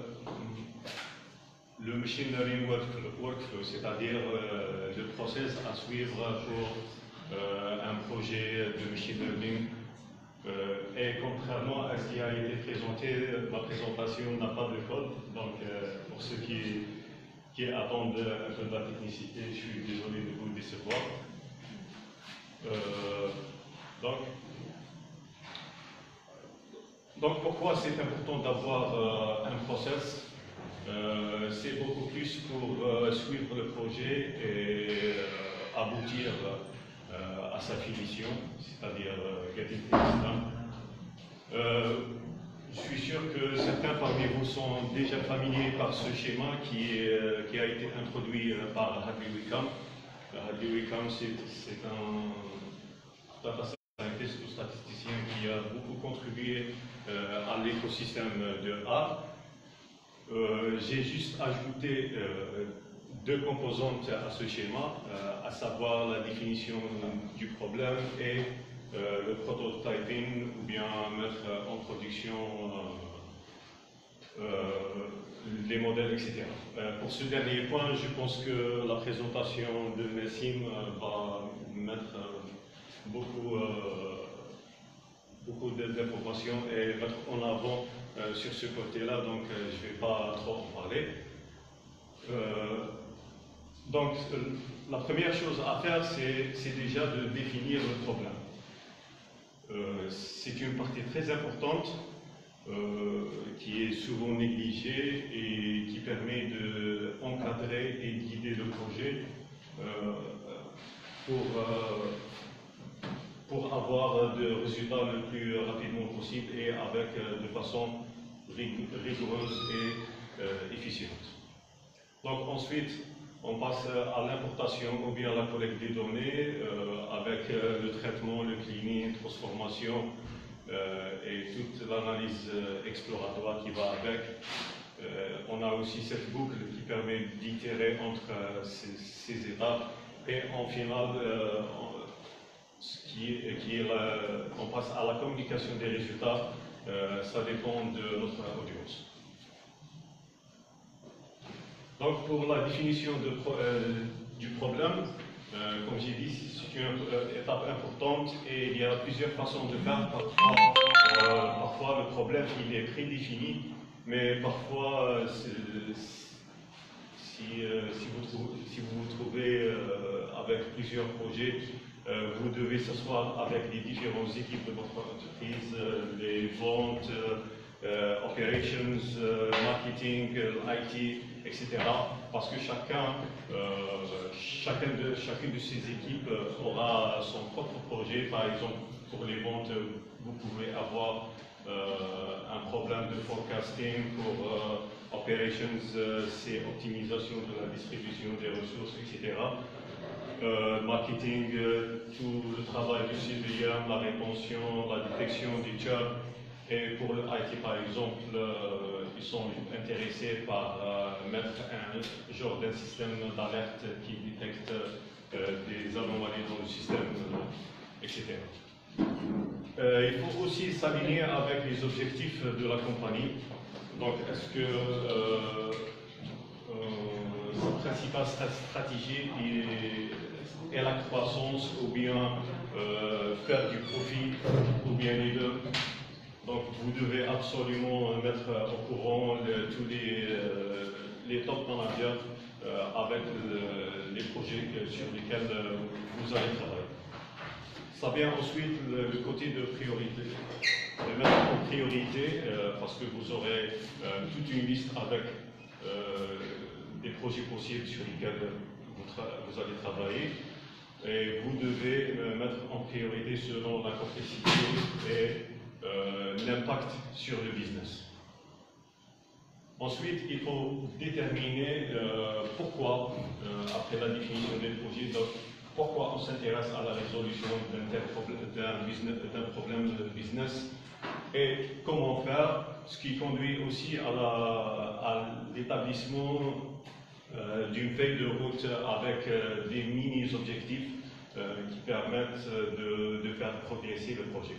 le machine learning workflow, workflow c'est-à-dire euh, le process à suivre pour Euh, un projet de machine learning euh, et contrairement à ce qui a été présenté, ma présentation n'a pas de code, donc euh, pour ceux qui, qui attendent un peu de la technicité, je suis désolé de vous décevoir. Euh, donc, donc pourquoi c'est important d'avoir euh, un process? euh, C'est beaucoup plus pour euh, suivre le projet et euh, aboutir à sa finition, c'est-à-dire euh, getting things done. Euh, je suis sûr que certains parmi vous sont déjà familiers par ce schéma qui, est, euh, qui a été introduit par Hadley Wickham. Hadley Wickham, c'est un data scientist ou statisticien qui a beaucoup contribué euh, à l'écosystème de R. Euh, J'ai juste ajouté euh, deux composantes à ce schéma, euh, à savoir la définition du problème et euh, le prototyping ou bien mettre en production euh, euh, les modèles, et cetera. Euh, pour ce dernier point, je pense que la présentation de Nassim va mettre beaucoup, euh, beaucoup d'informations et mettre en avant euh, sur ce côté-là, donc euh, je ne vais pas trop en parler. Euh, Donc, euh, la première chose à faire, c'est déjà de définir le problème. Euh, c'est une partie très importante euh, qui est souvent négligée et qui permet d'encadrer et guider le projet euh, pour, euh, pour avoir des résultats le plus rapidement possible et avec, euh, de façon rigoureuse et euh, efficiente. Donc, ensuite, on passe à l'importation ou bien à la collecte des données euh, avec euh, le traitement, le cleaning, transformation euh, et toute l'analyse euh, exploratoire qui va avec. euh, on a aussi cette boucle qui permet d'itérer entre euh, ces, ces étapes et en final, euh, on, ce qui est, qui est la, on passe à la communication des résultats, euh, ça dépend de notre audience. Donc pour la définition de, euh, du problème, euh, comme j'ai dit, c'est une euh, étape importante et il y a plusieurs façons de faire. Parfois, euh, parfois le problème il est prédéfini, mais parfois euh, si, euh, si, vous trouvez, si vous vous trouvez euh, avec plusieurs projets, euh, vous devez s'asseoir avec les différentes équipes de votre entreprise, euh, les ventes, euh, operations, euh, marketing, I T, et cetera. Parce que chacun, euh, chacun de, chacune de ces équipes aura son propre projet. Par exemple, pour les ventes, vous pouvez avoir euh, un problème de forecasting. Pour euh, operations, euh, c'est optimisation de la distribution des ressources, et cetera. Euh, marketing, euh, tout le travail du surveillant, la rétention, la détection des jobs. Et pour le I T, par exemple, euh, ils sont intéressés par euh, mettre un genre d'un système d'alerte qui détecte euh, des anomalies dans le système, euh, et cetera. Euh, il faut aussi s'aligner avec les objectifs de la compagnie. Donc, est-ce que euh, euh, sa principale stratégie est, est la croissance ou bien euh, faire du profit ou bien les deux? Donc vous devez absolument mettre au courant le, tous les, euh, les top managers euh, avec le, les projets que, sur lesquels euh, vous allez travailler. Ça vient ensuite le, le côté de priorité. Le mettre en priorité euh, parce que vous aurez euh, toute une liste avec euh, des projets possibles sur lesquels vous, vous allez travailler. Et vous devez euh, mettre en priorité selon la complexité et Euh, l'impact sur le business. Ensuite, il faut déterminer euh, pourquoi, euh, après la définition des projets, donc, pourquoi on s'intéresse à la résolution d'un tel problème, d'un business, d'un problème de business et comment faire, ce qui conduit aussi à, la, à l'établissement euh, d'une feuille de route avec euh, des mini-objectifs euh, qui permettent de, de faire progresser le projet.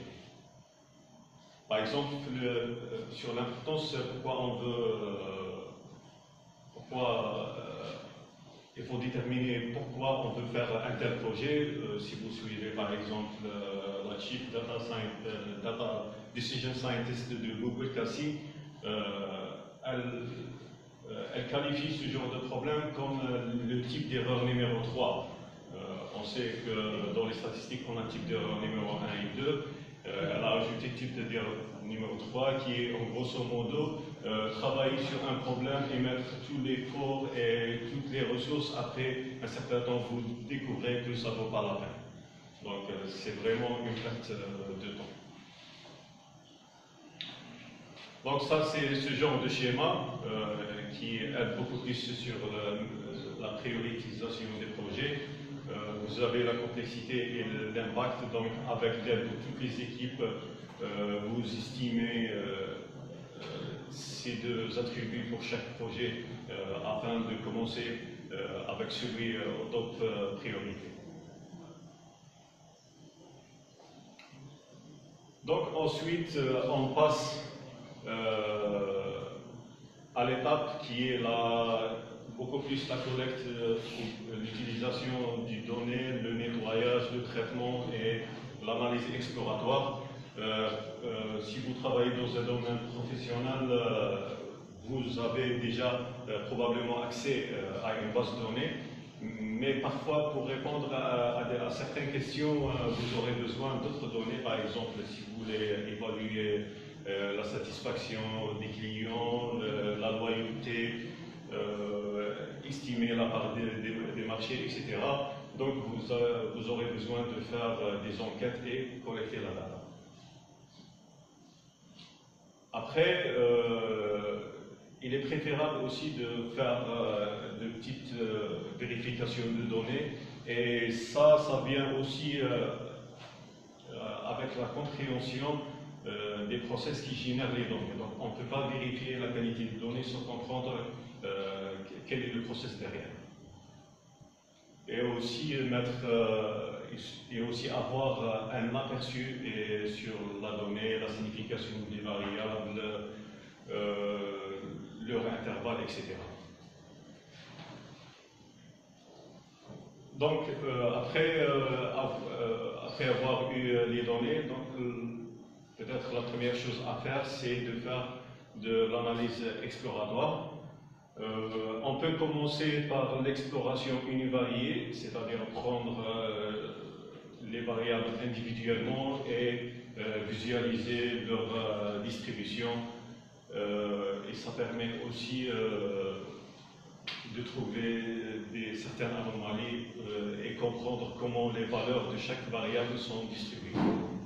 Par exemple, le, sur l'importance, pourquoi on veut, euh, pourquoi euh, il faut déterminer pourquoi on veut faire un tel projet. Euh, si vous suivez par exemple euh, la Chief Data, Science, euh, Data Decision Scientist de Google, Cassie, euh, elle, euh, elle qualifie ce genre de problème comme euh, le type d'erreur numéro trois. Euh, on sait que dans les statistiques, on a un type d'erreur numéro un et deux. Euh, elle a ajouté le type d'erreur numéro trois qui est en grosso modo euh, travailler sur un problème et mettre tous les efforts et toutes les ressources. Après un certain temps, vous découvrez que ça ne vaut pas la peine. Donc euh, c'est vraiment une perte euh, de temps. Donc ça c'est ce genre de schéma euh, qui aide beaucoup plus sur le, la prioritisation des projets. Euh, vous avez la complexité et l'impact, donc avec l'aide de toutes les équipes, euh, vous estimez euh, euh, ces deux attributs pour chaque projet euh, afin de commencer euh, avec celui euh, au top euh, priorité. Donc ensuite, euh, on passe euh, à l'étape qui est la beaucoup plus la collecte, euh, l'utilisation du données, le nettoyage, le traitement et l'analyse exploratoire. Euh, euh, si vous travaillez dans un domaine professionnel, euh, vous avez déjà euh, probablement accès euh, à une base de données, mais parfois pour répondre à, à, des, à certaines questions, euh, vous aurez besoin d'autres données. Par exemple, si vous voulez évaluer euh, la satisfaction des clients, le, la loyauté, Euh, estimer la part des, des, des marchés, et cetera. Donc vous, euh, vous aurez besoin de faire euh, des enquêtes et collecter la data. Après, euh, il est préférable aussi de faire euh, de petites euh, vérifications de données, et ça, ça vient aussi euh, euh, avec la compréhension euh, euh, des process qui génèrent les données. Donc on ne peut pas vérifier la qualité des données sans comprendre euh, quel est le process derrière. Et aussi, mettre, euh, et aussi avoir un aperçu et sur la donnée, la signification des variables, euh, leur intervalle, et cetera. Donc, euh, après, euh, av euh, après avoir eu les données, donc, euh, peut-être la première chose à faire, c'est de faire de l'analyse exploratoire. Euh, on peut commencer par l'exploration univariée, c'est-à-dire prendre euh, les variables individuellement et euh, visualiser leur euh, distribution. Euh, et ça permet aussi euh, de trouver des, certaines anomalies euh, et comprendre comment les valeurs de chaque variable sont distribuées.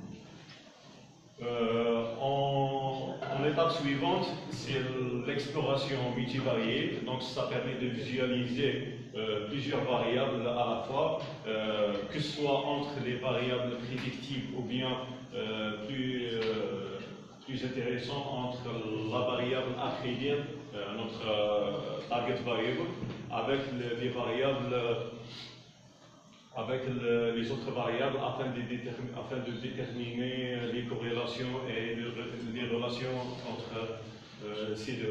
Euh, en, en étape suivante, c'est l'exploration multivariée. Donc ça permet de visualiser euh, plusieurs variables à la fois, euh, que ce soit entre les variables prédictives ou bien euh, plus, euh, plus intéressant entre la variable à prédire, euh, notre euh, target variable, avec le, les variables avec le, les autres variables afin de, afin de déterminer les corrélations et les relations entre euh, ces deux.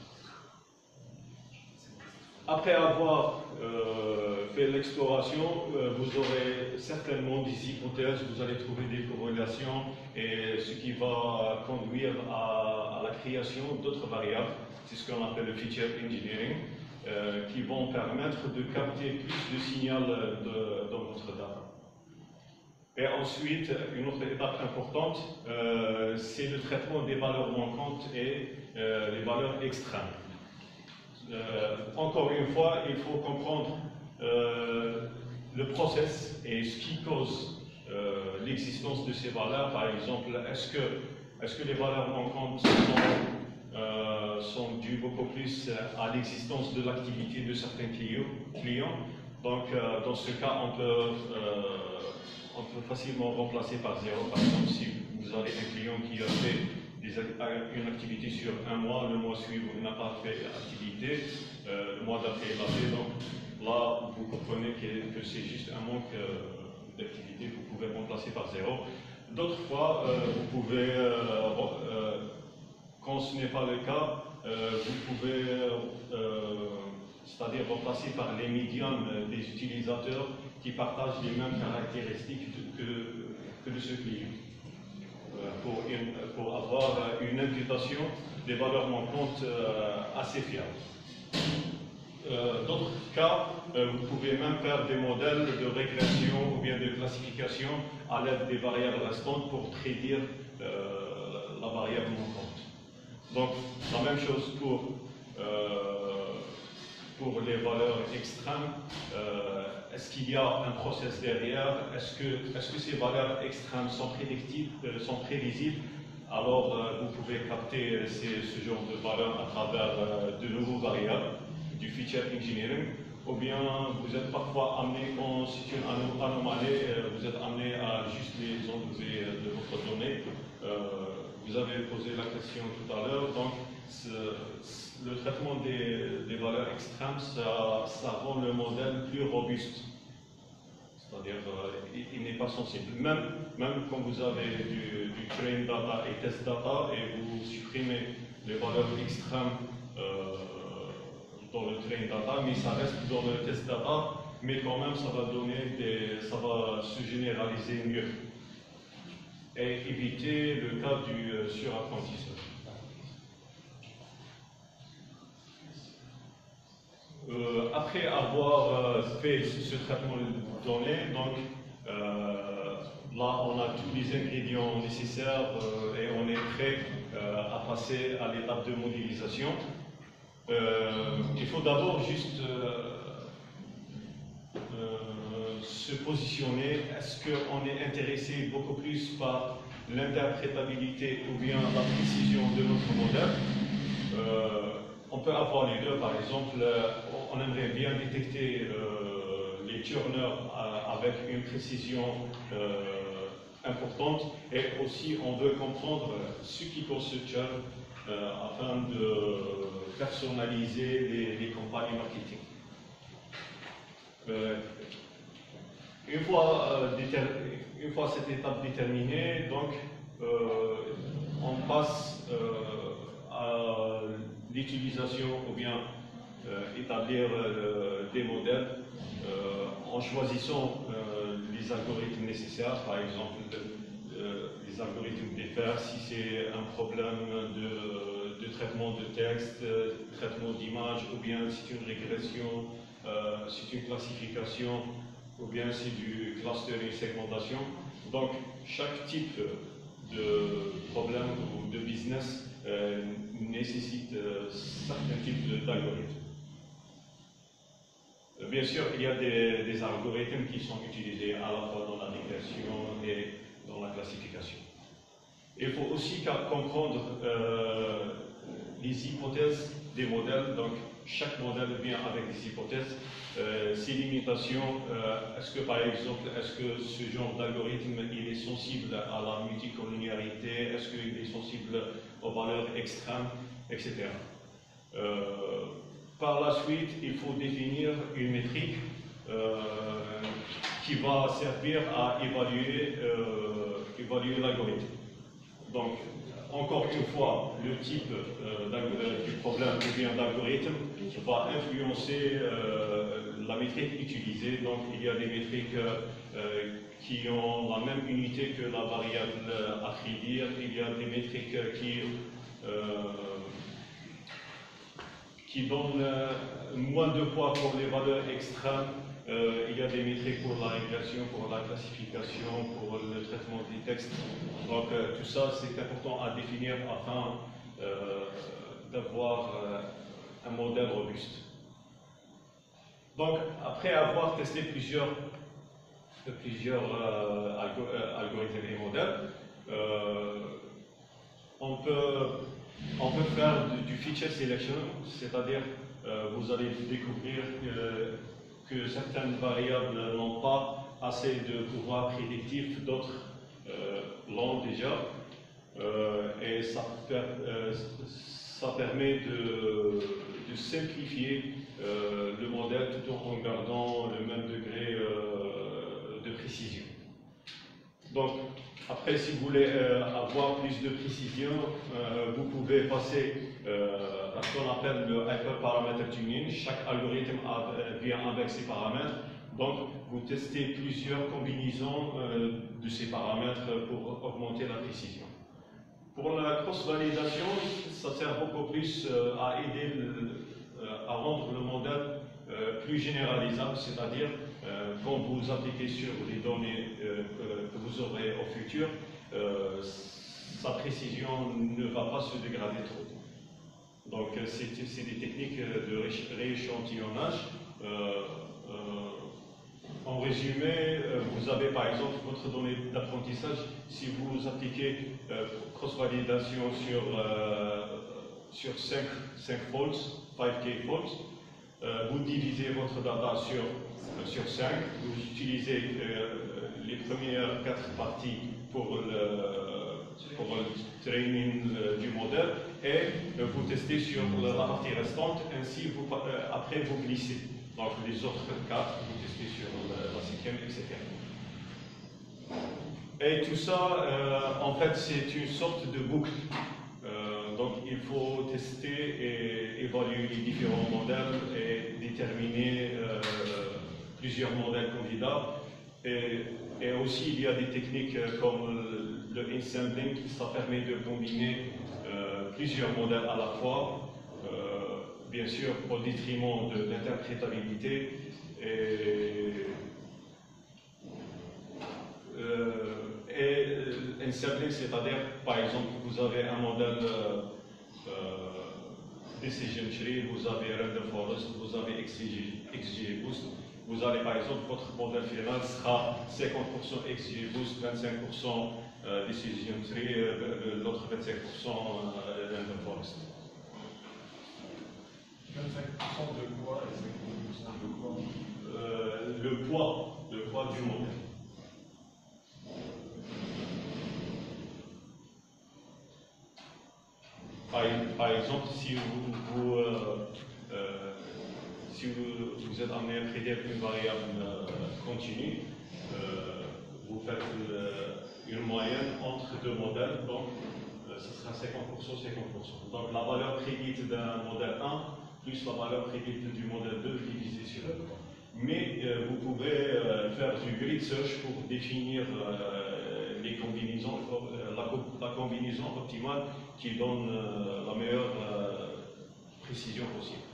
Après avoir euh, fait l'exploration, euh, vous aurez certainement des hypothèses, vous allez trouver des corrélations et ce qui va conduire à, à la création d'autres variables. C'est ce qu'on appelle le feature engineering. Euh, qui vont permettre de capter plus de signal de, dans votre data. Et ensuite, une autre étape importante, euh, c'est le traitement des valeurs manquantes et euh, les valeurs extrêmes. Euh, encore une fois, il faut comprendre euh, le process et ce qui cause euh, l'existence de ces valeurs. Par exemple, est-ce que, est-ce que les valeurs manquantes sont Euh, sont dus beaucoup plus à l'existence de l'activité de certains clients. Donc, euh, dans ce cas, on peut, euh, on peut facilement remplacer par zéro. Par exemple, si vous avez un client qui a fait des, une activité sur un mois, le mois suivant, il n'a pas fait d'activité, euh, le mois d'après, il l'a fait. Donc, là, vous comprenez que, que c'est juste un manque euh, d'activité, vous pouvez remplacer par zéro. D'autres fois, euh, vous pouvez euh, euh, quand ce n'est pas le cas, euh, vous pouvez, euh, c'est-à-dire remplacer par les médiums des utilisateurs qui partagent les mêmes caractéristiques de, que, que de ce client, euh, pour, une, pour avoir une imputation des valeurs manquantes euh, assez fiables. Euh, D'autres cas, euh, vous pouvez même faire des modèles de régression ou bien de classification à l'aide des variables restantes pour prédire euh, la variable manquante. Donc, la même chose pour, euh, pour les valeurs extrêmes. Euh, Est-ce qu'il y a un process derrière? Est-ce que, est-ce que ces valeurs extrêmes sont prédictives, euh, sont prévisibles? Alors, euh, vous pouvez capter ces, ce genre de valeurs à travers euh, de nouveaux variables du feature engineering. Ou bien, vous êtes parfois amené, quand c'est une anomalie, euh, vous êtes amené à juste les enlever de votre donnée. Euh, Vous avez posé la question tout à l'heure, donc ce, le traitement des, des valeurs extrêmes, ça, ça rend le modèle plus robuste. C'est-à-dire, euh, il, il n'est pas sensible. Même, même quand vous avez du, du train data et test data et vous supprimez les valeurs extrêmes euh, dans le train data, mais ça reste dans le test data, mais quand même ça va donner des, ça va se généraliser mieux. Et éviter le cas du euh, surapprentissage. Euh, après avoir euh, fait ce traitement de données, donc euh, là on a tous les ingrédients nécessaires euh, et on est prêt euh, à passer à l'étape de modélisation. Euh, il faut d'abord juste euh, euh, se positionner. Est-ce qu'on est intéressé beaucoup plus par l'interprétabilité ou bien la précision de notre modèle? euh, On peut avoir les deux. Par exemple, on aimerait bien détecter euh, les turners avec une précision euh, importante, et aussi on veut comprendre ce qui constitue euh, afin de personnaliser les, les campagnes marketing. Euh, une, fois, euh, une fois cette étape déterminée, donc euh, on passe euh, à l'utilisation ou bien euh, établir euh, des modèles euh, en choisissant euh, les algorithmes nécessaires, par exemple euh, les algorithmes D F R si c'est un problème de, de traitement de texte, de traitement d'image, ou bien c'est une régression, euh, c'est une classification, ou bien c'est du clustering, segmentation. Donc chaque type de problème ou de business euh, nécessite euh, certains types d'algorithmes. Bien sûr, il y a des, des algorithmes qui sont utilisés à la fois dans la régression et dans la classification. Il faut aussi comprendre euh, les hypothèses des modèles. Donc, chaque modèle vient avec des hypothèses, euh, ses limitations. Euh, est-ce que, par exemple, est-ce que ce genre d'algorithme il est sensible à la multicollinéarité? Est-ce qu'il est sensible aux valeurs extrêmes, et cetera. Euh, Par la suite, il faut définir une métrique euh, qui va servir à évaluer, euh, évaluer l'algorithme. Donc, encore une fois, le type euh, du problème ou bien d'algorithme va influencer euh, la métrique utilisée. Donc, il y a des métriques euh, qui ont la même unité que la variable à prédire. Il y a des métriques qui euh, qui donne euh, moins de poids pour les valeurs extrêmes. Euh, il y a des métriques pour la régression, pour la classification, pour le traitement des textes. Donc euh, tout ça, c'est important à définir afin euh, d'avoir euh, un modèle robuste. Donc, après avoir testé plusieurs, plusieurs euh, algo euh, algorithmes et modèles, euh, on peut On peut faire du feature selection, c'est-à-dire euh, vous allez découvrir que, que certaines variables n'ont pas assez de pouvoir prédictif, d'autres euh, l'ont déjà, euh, et ça, per, euh, ça permet de, de simplifier euh, le modèle tout en gardant le même degré euh, de précision. Donc, après, si vous voulez euh, avoir plus de précision, euh, vous pouvez passer euh, à ce qu'on appelle le hyperparameter tuning. Chaque algorithme a, vient avec ses paramètres. Donc, vous testez plusieurs combinaisons euh, de ces paramètres pour augmenter la précision. Pour la cross-validation, ça sert beaucoup plus euh, à aider le, euh, à rendre le modèle euh, plus généralisable, c'est-à-dire Euh, quand vous appliquez sur les données euh, que, que vous aurez au futur, euh, sa précision ne va pas se dégrader trop. Donc c'est des techniques de rééchantillonnage. Euh, euh, en résumé, vous avez par exemple votre donnée d'apprentissage. Si vous appliquez euh, cross-validation sur, euh, sur cinq, cinq folds, cinq K folds, euh, vous divisez votre data sur sur cinq, vous utilisez euh, les premières quatre parties pour le, pour le training euh, du modèle et euh, vous testez sur la partie restante, ainsi vous, euh, après vous glissez. Donc les autres quatre, vous testez sur la, la cinquième, et cetera. Et tout ça, euh, en fait, c'est une sorte de boucle. Euh, donc il faut tester et évaluer les différents modèles et déterminer euh, plusieurs modèles candidats. Et, et aussi, il y a des techniques comme le ensembling, ça permet de combiner euh, plusieurs modèles à la fois, euh, bien sûr au détriment de l'interprétabilité. Et, euh, et ensembling, c'est-à-dire, par exemple, vous avez un modèle euh, euh, decision tree, vous avez random forest, vous avez X G boost. Vous allez par exemple, votre modèle final sera cinquante pour cent X G boost, vingt-cinq pour cent decision tree, l'autre vingt-cinq pour cent random forest. vingt-cinq pour cent de quoi et cinquante pour cent de quoi euh, Le poids, le poids du modèle. exemple, si vous, vous, euh, euh, si vous, vous êtes amené à prédire une variable euh, continue, euh, vous faites le, une moyenne entre deux modèles, donc euh, ce sera cinquante pour cent, cinquante pour cent. Donc la valeur prédite d'un modèle un plus la valeur prédite du modèle deux divisé sur le temps. Mais euh, vous pouvez euh, faire du grid search pour définir euh, les combinaisons, euh, la, la combinaison optimale qui donne euh, la meilleure euh, précision possible.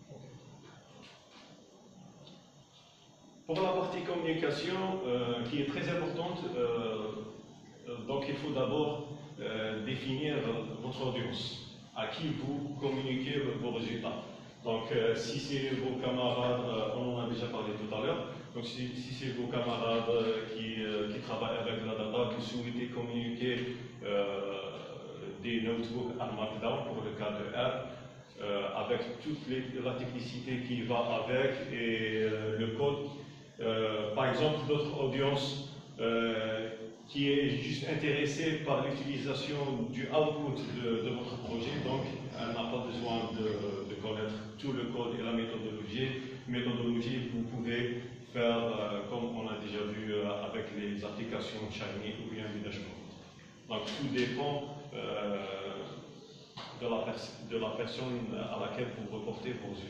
Pour la partie communication, euh, qui est très importante, euh, donc il faut d'abord euh, définir votre audience, à qui vous communiquez vos résultats. Donc euh, si c'est vos camarades, euh, on en a déjà parlé tout à l'heure, donc si, si c'est vos camarades euh, qui, euh, qui travaillent avec la data, vous souhaitez communiquer euh, des notebooks en Markdown pour le cas de R, euh, avec toute les, la technicité qui va avec et euh, le code. Euh, par exemple, notre audience euh, qui est juste intéressée par l'utilisation du output de, de votre projet, donc elle n'a pas besoin de, de connaître tout le code et la méthodologie. Méthodologie, vous pouvez faire euh, comme on a déjà vu euh, avec les applications Shiny ou bien du dashboard. Donc tout dépend euh, de, la de la personne à laquelle vous reportez vos yeux.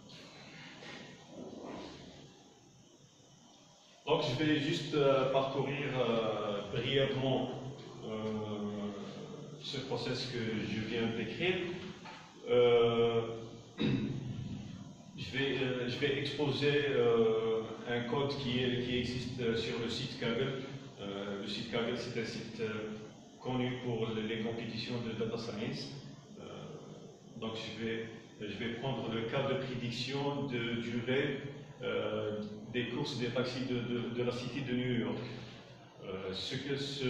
Donc je vais juste euh, parcourir euh, brièvement euh, ce process que je viens d'écrire. Euh, je, vais, euh, je vais exposer euh, un code qui, est, qui existe sur le site Kaggle. Euh, le site Kaggle, c'est un site euh, connu pour les compétitions de data science. Euh, donc je vais, je vais prendre le cas de prédiction de durée euh, des courses des taxis de, de, de la City de New York. Euh, ce, que ce,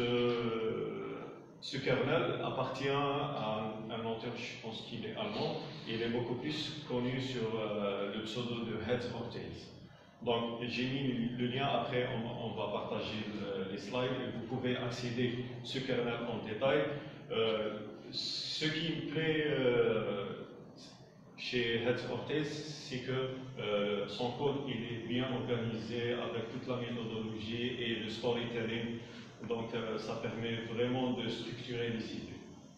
ce kernel appartient à un, un auteur, je pense qu'il est allemand, et il est beaucoup plus connu sur euh, le pseudo de Heads or Tails. Donc j'ai mis le lien, après on, on va partager le, les slides et vous pouvez accéder à ce kernel en détail. Euh, ce qui me plaît euh, chez Heads or Tails, c'est que euh, son code il est bien organisé avec toute la méthodologie et le storytelling, donc euh, ça permet vraiment de structurer les idées.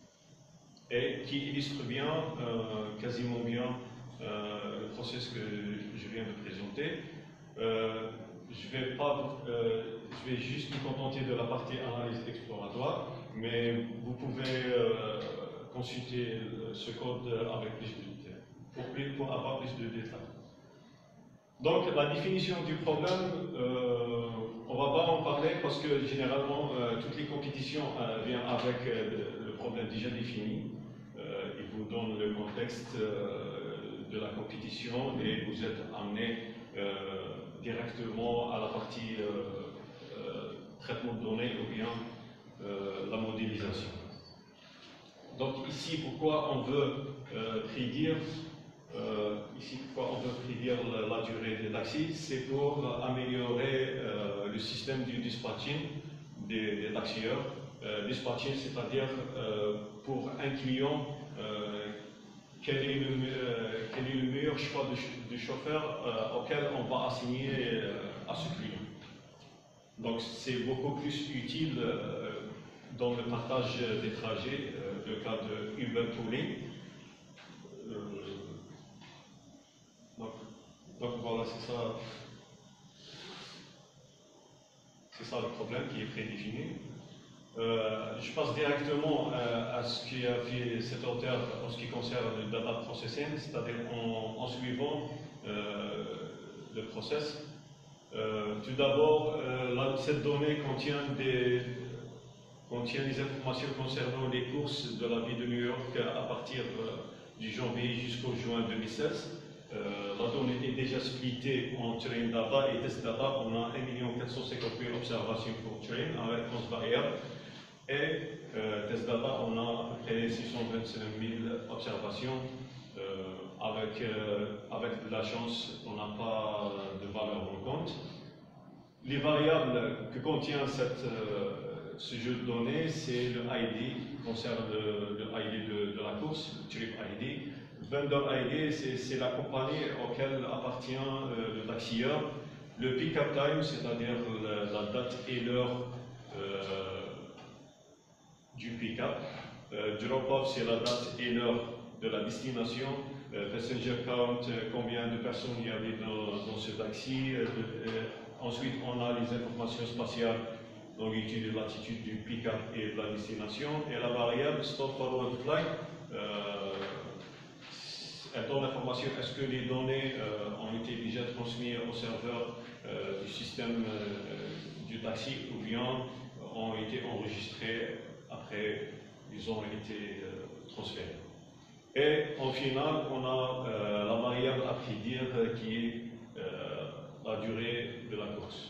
Et qui illustre bien, euh, quasiment bien, euh, le process que je viens de présenter. Euh, je vais pas, euh, je vais juste me contenter de la partie analyse exploratoire, mais vous pouvez euh, consulter ce code avec plus de détails, pour, plus, pour avoir plus de détails. Donc la définition du problème, euh, on ne va pas en parler parce que généralement euh, toutes les compétitions euh, viennent avec euh, le problème déjà défini. Euh, il vous donne le contexte euh, de la compétition et vous êtes amené euh, directement à la partie euh, euh, traitement de données ou bien euh, la modélisation. Donc ici, pourquoi on veut euh, prédire euh, ici, pourquoi on veut prédire la, la durée des taxis, c'est pour améliorer euh, le système du dispatching des, des taxieurs. Euh, dispatching, c'est-à-dire euh, pour un client, euh, quel est le, euh, quel est le meilleur choix de, de chauffeur euh, auquel on va assigner euh, à ce client. Donc c'est beaucoup plus utile euh, dans le partage des trajets, euh, le cas de Uber Tooling. Euh, donc, donc voilà, c'est ça, c'est ça le problème qui est prédéfini. Euh, je passe directement à, à ce qui a fait cet auteur en ce qui concerne le data processing, c'est-à-dire en, en suivant euh, le process. Euh, tout d'abord, euh, cette donnée contient des, contient des informations concernant les courses de la ville de New York à partir euh, du janvier jusqu'au juin deux mille seize. Euh, la donnée est déjà splittée en train data et test data. On a un million quatre cent cinquante mille observations pour train avec onze variables. Et euh, test data, on a à peu près six cent vingt-cinq mille observations. Euh, avec, euh, avec de la chance, on n'a pas de valeur en compte. Les variables que contient cette, euh, ce jeu de données, c'est le I D, concerne le, le I D de, de la course, le Trip I D. Vendor I D, c'est la compagnie auquel appartient euh, le taxieur. Le pick-up time, c'est-à-dire la, la date et l'heure euh, du pick-up. Euh, drop-off, c'est la date et l'heure de la destination. Euh, passenger count, euh, combien de personnes il y avait dans, dans ce taxi. Euh, euh, ensuite, on a les informations spatiales, longitude et latitude du pick-up et de la destination. Et la variable stop forward flight, euh, elle donne l'information est-ce que les données euh, ont été déjà transmises au serveur euh, du système euh, du taxi ou bien ont été enregistrées après ils ont été euh, transférés. Et en final, on a euh, la variable à prédire euh, qui est euh, la durée de la course.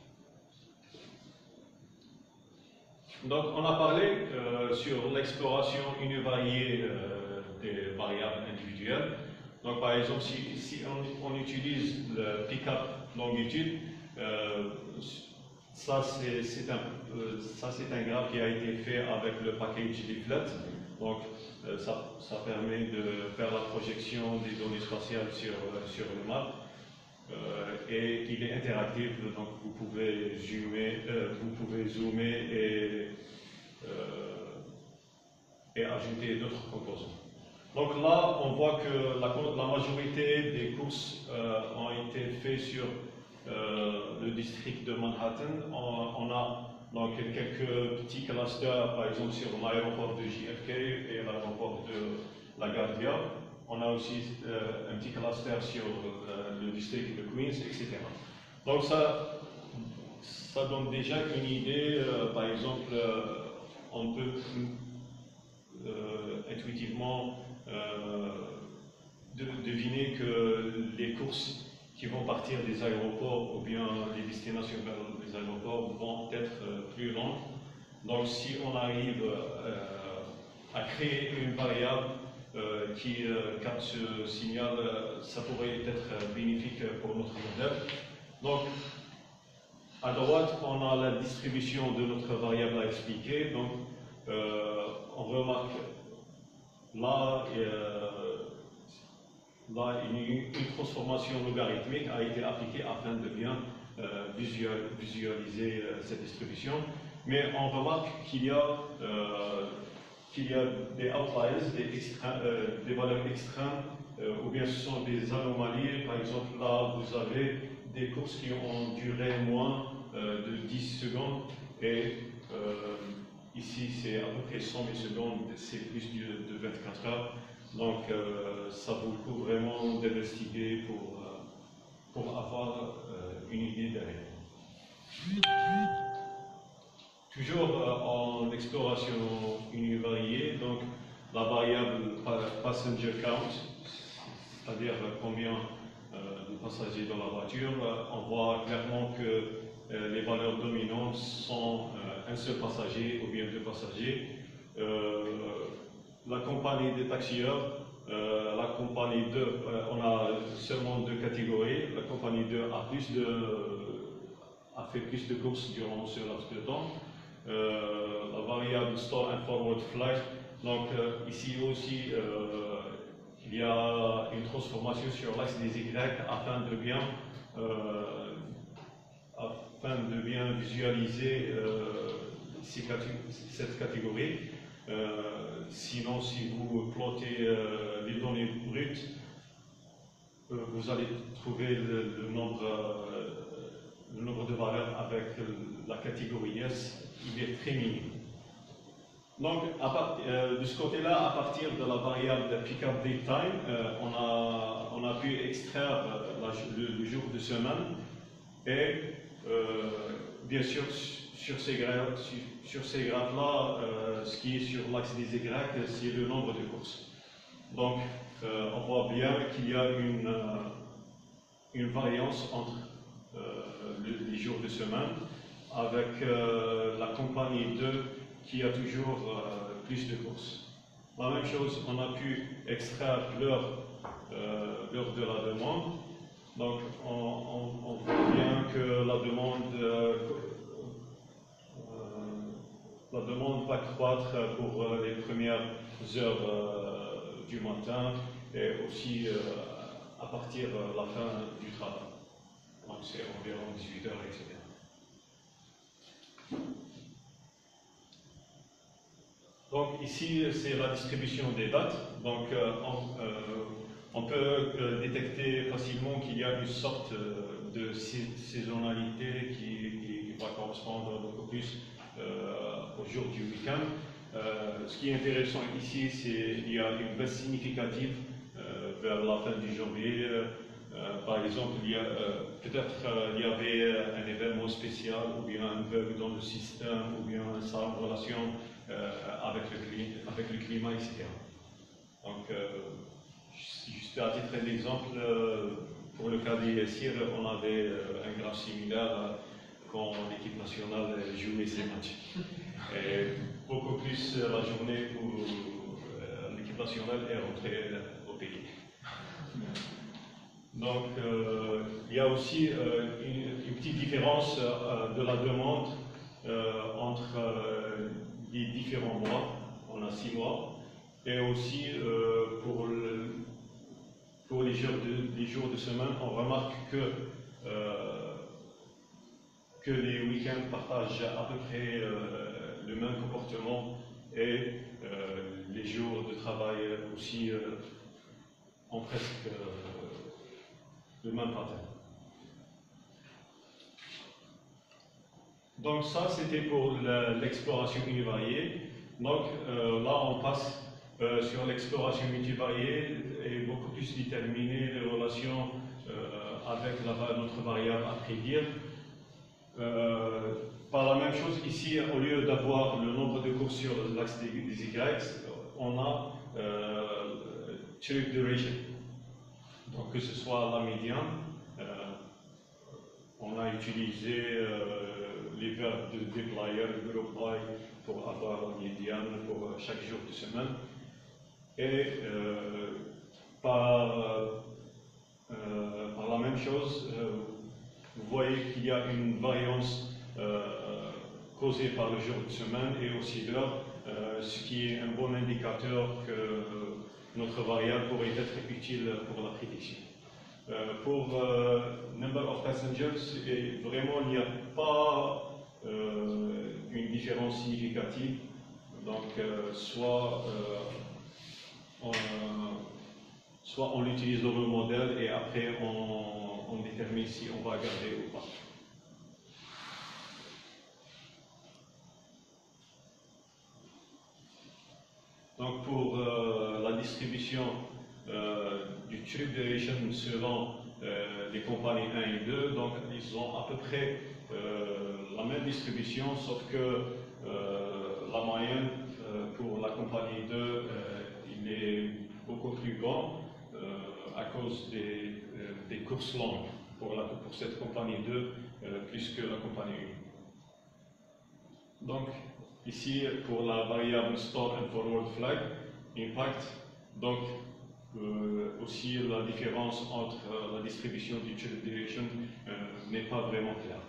Donc, on a parlé euh, sur l'exploration univariée euh, des variables individuelles. Donc, par exemple, si, si on, on utilise le pick-up longitude, euh, ça c'est un, euh, un graphe qui a été fait avec le package leaflet. Donc, euh, ça, ça permet de faire la projection des données spatiales sur, sur le map. Euh, et il est interactif, donc vous pouvez zoomer, euh, vous pouvez zoomer et, euh, et ajouter d'autres composants. Donc là, on voit que la, la majorité des courses euh, ont été faites sur euh, le district de Manhattan. On, on a donc quelques petits clusters, par exemple sur l'aéroport de J F K et l'aéroport de LaGuardia. On a aussi euh, un petit cluster sur euh, le district de Queens, et cetera. Donc ça, ça donne déjà une idée, euh, par exemple, euh, on peut euh, intuitivement euh, de, deviner que les courses qui vont partir des aéroports ou bien les destinations vers les aéroports vont être euh, plus longues. Donc si on arrive euh, à créer une variable Euh, qui euh, capte ce signal, euh, ça pourrait être euh, bénéfique pour notre modèle. Donc, à droite, on a la distribution de notre variable à expliquer. Donc, euh, on remarque là, euh, là une, une transformation logarithmique a été appliquée afin de bien euh, visual, visualiser euh, cette distribution. Mais on remarque qu'il y a euh, qu'il y a des outliers, des, extra, euh, des valeurs extrêmes, euh, ou bien ce sont des anomalies. Par exemple, là, vous avez des courses qui ont duré moins euh, de dix secondes, et euh, ici, c'est à peu près cent millisecondes, c'est plus de, de vingt-quatre heures. Donc, euh, ça vaut le coup vraiment d'investiguer pour, euh, pour avoir euh, une idée derrière. Toujours euh, en exploration univariée, donc la variable passenger count, c'est-à-dire combien euh, de passagers dans la voiture, euh, on voit clairement que euh, les valeurs dominantes sont euh, un seul passager ou bien deux passagers. Euh, la compagnie des taxieurs, euh, la compagnie deux, euh, on a seulement deux catégories. La compagnie deux a, plus de, a fait plus de courses durant ce laps de temps. Euh, la variable store and forward flight, donc euh, ici aussi euh, il y a une transformation sur l'axe des Y afin de bien euh, afin de bien visualiser euh, ces cette catégorie. Euh, sinon, si vous plottez euh, les données brutes, euh, vous allez trouver le, le nombre euh, le nombre de valeurs avec la catégorie S, il est très minime. Donc, à part, euh, de ce côté-là, à partir de la variable pick-up date time, euh, on, a, on a pu extraire la, le, le jour de semaine et, euh, bien sûr, sur ces graphes, sur, sur ces graphes-là, euh, ce qui est sur l'axe des Y, c'est le nombre de courses. Donc, euh, on voit bien qu'il y a une, euh, une variance entre euh, le, les jours de semaine, avec euh, la compagnie deux qui a toujours euh, plus de courses. La même chose, on a pu extraire l'heure euh, de la demande. Donc, on, on, on voit bien que la demande, euh, euh, la demande va croître pour euh, les premières heures euh, du matin et aussi euh, à partir de la fin du travail. Donc c'est environ dix-huit heures, et cetera. Donc ici, c'est la distribution des dates. Donc euh, on, euh, on peut euh, détecter facilement qu'il y a une sorte euh, de saisonnalité qui, qui, qui va correspondre beaucoup plus euh, au jour du week-end. Euh, ce qui est intéressant ici, c'est qu'il y a une baisse significative euh, vers la fin du janvier. Euh, par exemple, il y a, euh, peut-être euh, il y avait un événement spécial ou bien un bug dans le système ou bien ça en relation euh, avec, le climat, avec le climat, et cetera. Donc, euh, juste à titre d'exemple, euh, pour le cas des S I R, on avait euh, un graphe similaire euh, quand l'équipe nationale jouait ses matchs. Et beaucoup plus euh, la journée où euh, l'équipe nationale est rentrée au pays. Donc, euh, il y a aussi euh, une, une petite différence euh, de la demande euh, entre euh, les différents mois. On a six mois. Et aussi, euh, pour, le, pour les, jours de, les jours de semaine, on remarque que, euh, que les week-ends partagent à peu près euh, le même comportement et euh, les jours de travail aussi euh, ont presque euh, le même pattern. Donc ça, c'était pour l'exploration univariée. Donc euh, là, on passe euh, sur l'exploration multivariée et beaucoup plus déterminer les relations euh, avec la, notre variable à prédire. Euh, par la même chose, ici, au lieu d'avoir le nombre de courbes sur l'axe des, des Y, on a euh, trip duration. Donc que ce soit la médiane, euh, on a utilisé euh, les verbes de deployer, de group by pour avoir la médiane pour chaque jour de semaine. Et euh, par, euh, par la même chose, euh, vous voyez qu'il y a une variance euh, causée par le jour de semaine et aussi l'heure, euh, ce qui est un bon indicateur que notre variable pourrait être utile pour la prédiction. Euh, pour euh, number of passengers, et vraiment il n'y a pas euh, une différence significative. Donc euh, soit, euh, on, soit on l'utilise dans le modèle et après on, on détermine si on va garder ou pas. Donc pour euh, la distribution euh, du trip duration selon euh, les compagnies un et deux, donc ils ont à peu près euh, la même distribution, sauf que euh, la moyenne euh, pour la compagnie deux, euh, il est beaucoup plus grand euh, à cause des, euh, des courses longues pour, la, pour cette compagnie deux euh, plus que la compagnie un. Donc, ici, pour la variable store and forward flag, impact, donc euh, aussi la différence entre euh, la distribution du trip duration euh, n'est pas vraiment claire.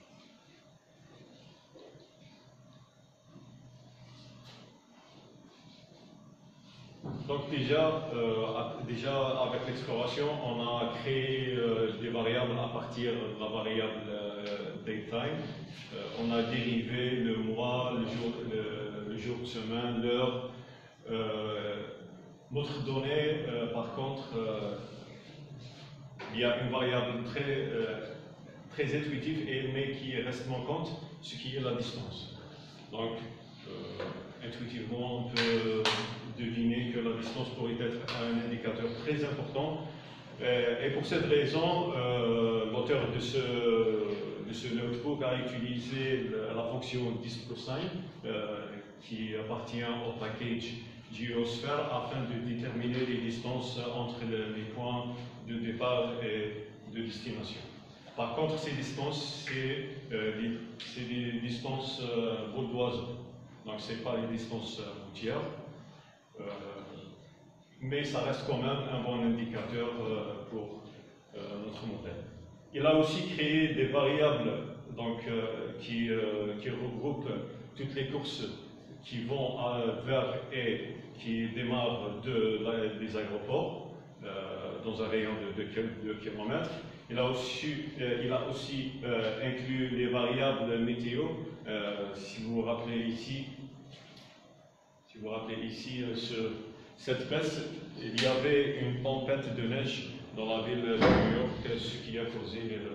Donc déjà, euh, déjà avec l'exploration, on a créé euh, des variables à partir de la variable euh, datetime. Euh, on a dérivé le mois, le jour, le, le jour de semaine, l'heure. Euh, notre donnée, euh, par contre, euh, il y a une variable très, euh, très intuitive, et, mais qui reste manquante, ce qui est la distance. Donc, euh, intuitivement, on peut deviner que la distance pourrait être un indicateur très important. Et pour cette raison, euh, l'auteur de ce, de ce notebook a utilisé la fonction discosine euh, qui appartient au package Geosphere afin de déterminer les distances entre les points de départ et de destination. Par contre, ces distances, c'est euh, des, des distances euh, vol d'oiseau. Donc, ce n'est pas les distances routières. Euh, mais ça reste quand même un bon indicateur euh, pour euh, notre modèle. Il a aussi créé des variables donc, euh, qui, euh, qui regroupent toutes les courses qui vont à, vers et qui démarrent de la, des aéroports euh, dans un rayon de deux kilomètres. Il a aussi, euh, il a aussi euh, inclus les variables météo. Euh, si vous vous rappelez ici, si vous vous rappelez ici, euh, ce, cette baisse, il y avait une tempête de neige dans la ville de New York, ce qui a causé euh,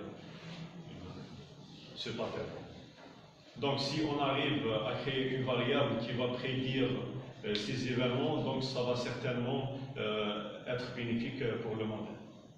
ce pattern. Donc si on arrive à créer une variable qui va prédire euh, ces événements, donc ça va certainement euh, être bénéfique pour le modèle.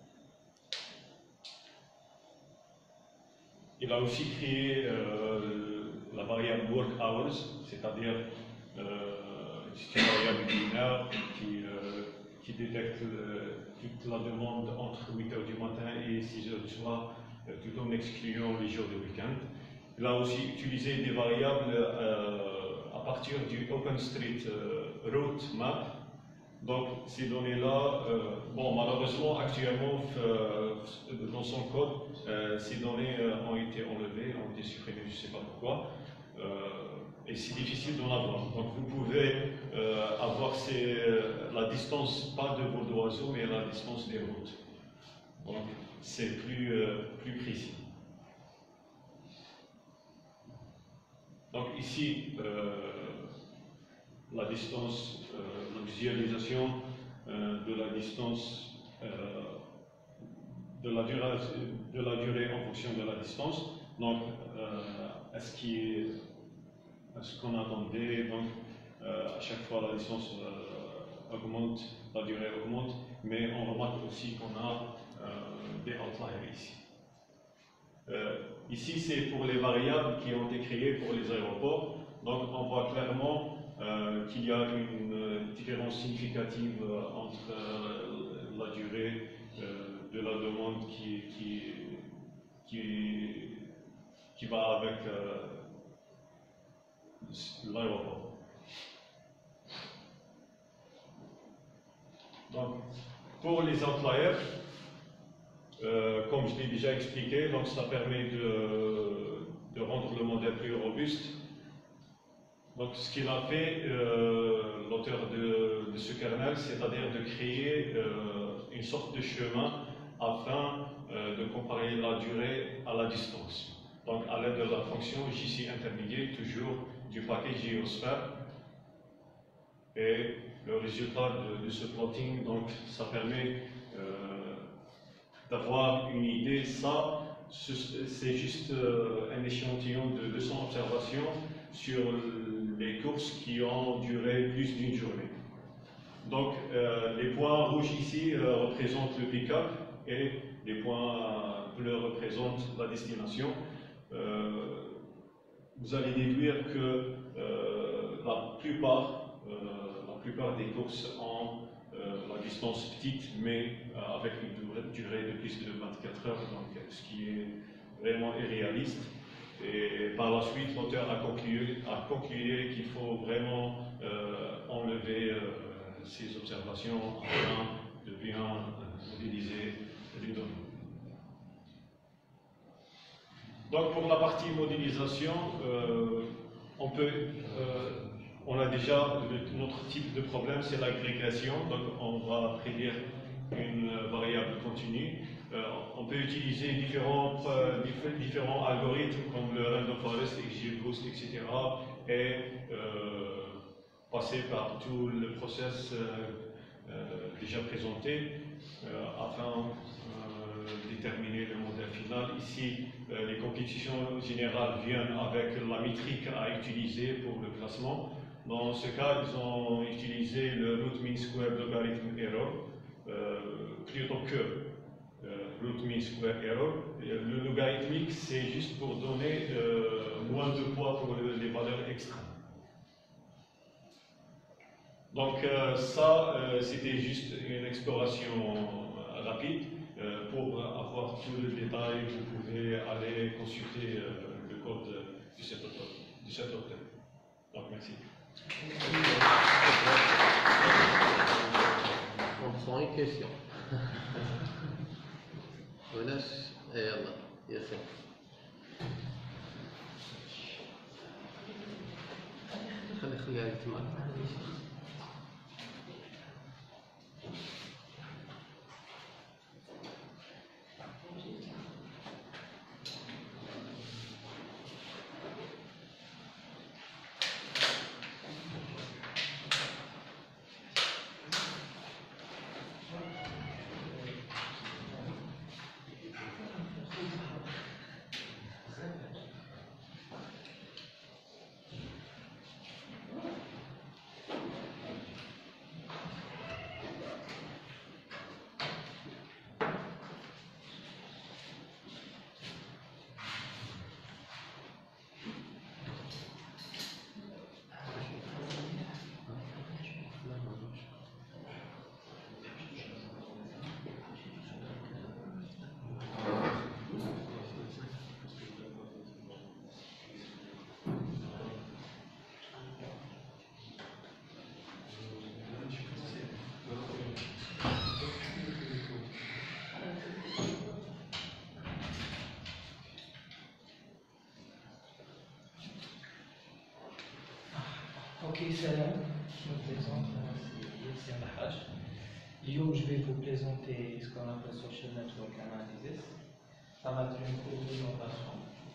Il a aussi créé euh, la variable work hours, c'est-à-dire euh, c'est une variable binaire qui, euh, qui détecte euh, toute la demande entre huit heures du matin et six heures du soir, euh, tout en excluant les jours de week-end. Il a aussi utilisé des variables euh, à partir du OpenStreet euh, Route Map. Donc ces données-là, euh, bon malheureusement actuellement euh, dans son code, euh, ces données euh, ont été enlevées, ont été supprimées, je ne sais pas pourquoi, euh, et c'est difficile d'en avoir. Donc vous pouvez euh, avoir ces, la distance, pas de vol d'oiseaux, mais la distance des routes. Donc c'est plus, euh, plus précis. Donc ici, euh, la distance, euh, la visualisation euh, de la distance, euh, de, la durée, de la durée en fonction de la distance. Donc, euh, est-ce qu'on attendait, donc euh, à chaque fois la distance euh, augmente, la durée augmente, mais on remarque aussi qu'on a euh, des outliers ici. Euh, ici, c'est pour les variables qui ont été créées pour les aéroports. Donc, on voit clairement euh, qu'il y a une euh, différence significative euh, entre euh, la durée euh, de la demande qui, qui, qui, qui va avec euh, l'aéroport. Donc, pour les outliers, Euh, comme je l'ai déjà expliqué, donc ça permet de, de rendre le modèle plus robuste. Donc ce qu'il a fait, euh, l'auteur de, de ce kernel, c'est-à-dire de créer euh, une sorte de chemin afin euh, de comparer la durée à la distance. Donc à l'aide de la fonction J C intermédiaire, toujours du paquet Geosphère. Et le résultat de, de ce plotting, donc ça permet euh, d'avoir une idée. Ça, c'est juste euh, un échantillon de deux cents observations sur les courses qui ont duré plus d'une journée. Donc, euh, les points rouges ici euh, représentent le pick-up et les points bleus représentent la destination. Euh, vous allez déduire que euh, la plupart, euh, la plupart des courses ont Euh, la distance petite, mais euh, avec une durée, durée de plus de vingt-quatre heures, donc ce qui est vraiment irréaliste. Et par la suite, l'auteur a conclu, a conclu qu'il faut vraiment euh, enlever euh, ces observations afin de bien modéliser les données. Donc pour la partie modélisation, euh, on peut euh, On a déjà notre type de problème, c'est l'agrégation. Donc, on va prédire une variable continue. Euh, on peut utiliser différents, euh, différents algorithmes comme le random forest, XGBoost, et cetera. Et euh, passer par tout le process euh, euh, déjà présenté euh, afin de euh, déterminer le modèle final. Ici, euh, les compétitions générales viennent avec la métrique à utiliser pour le classement. Dans ce cas, ils ont utilisé le root mean square logarithm error euh, plutôt que euh, root mean square error. Et le logarithmique, c'est juste pour donner euh, moins de poids pour le, les valeurs extrêmes. Donc euh, ça, euh, c'était juste une exploration rapide. Euh, pour avoir tout le détail, vous pouvez aller consulter euh, le code de cet auteur. De cet auteur. Donc merci. On prend une question. وناس يلا ياسين. خلي خليها لك تما. Ok, salam, je me présente, c'est Yassir Lahaj. Yo, je vais vous présenter ce qu'on appelle Social Network Analysis. Ça va être une courte présentation.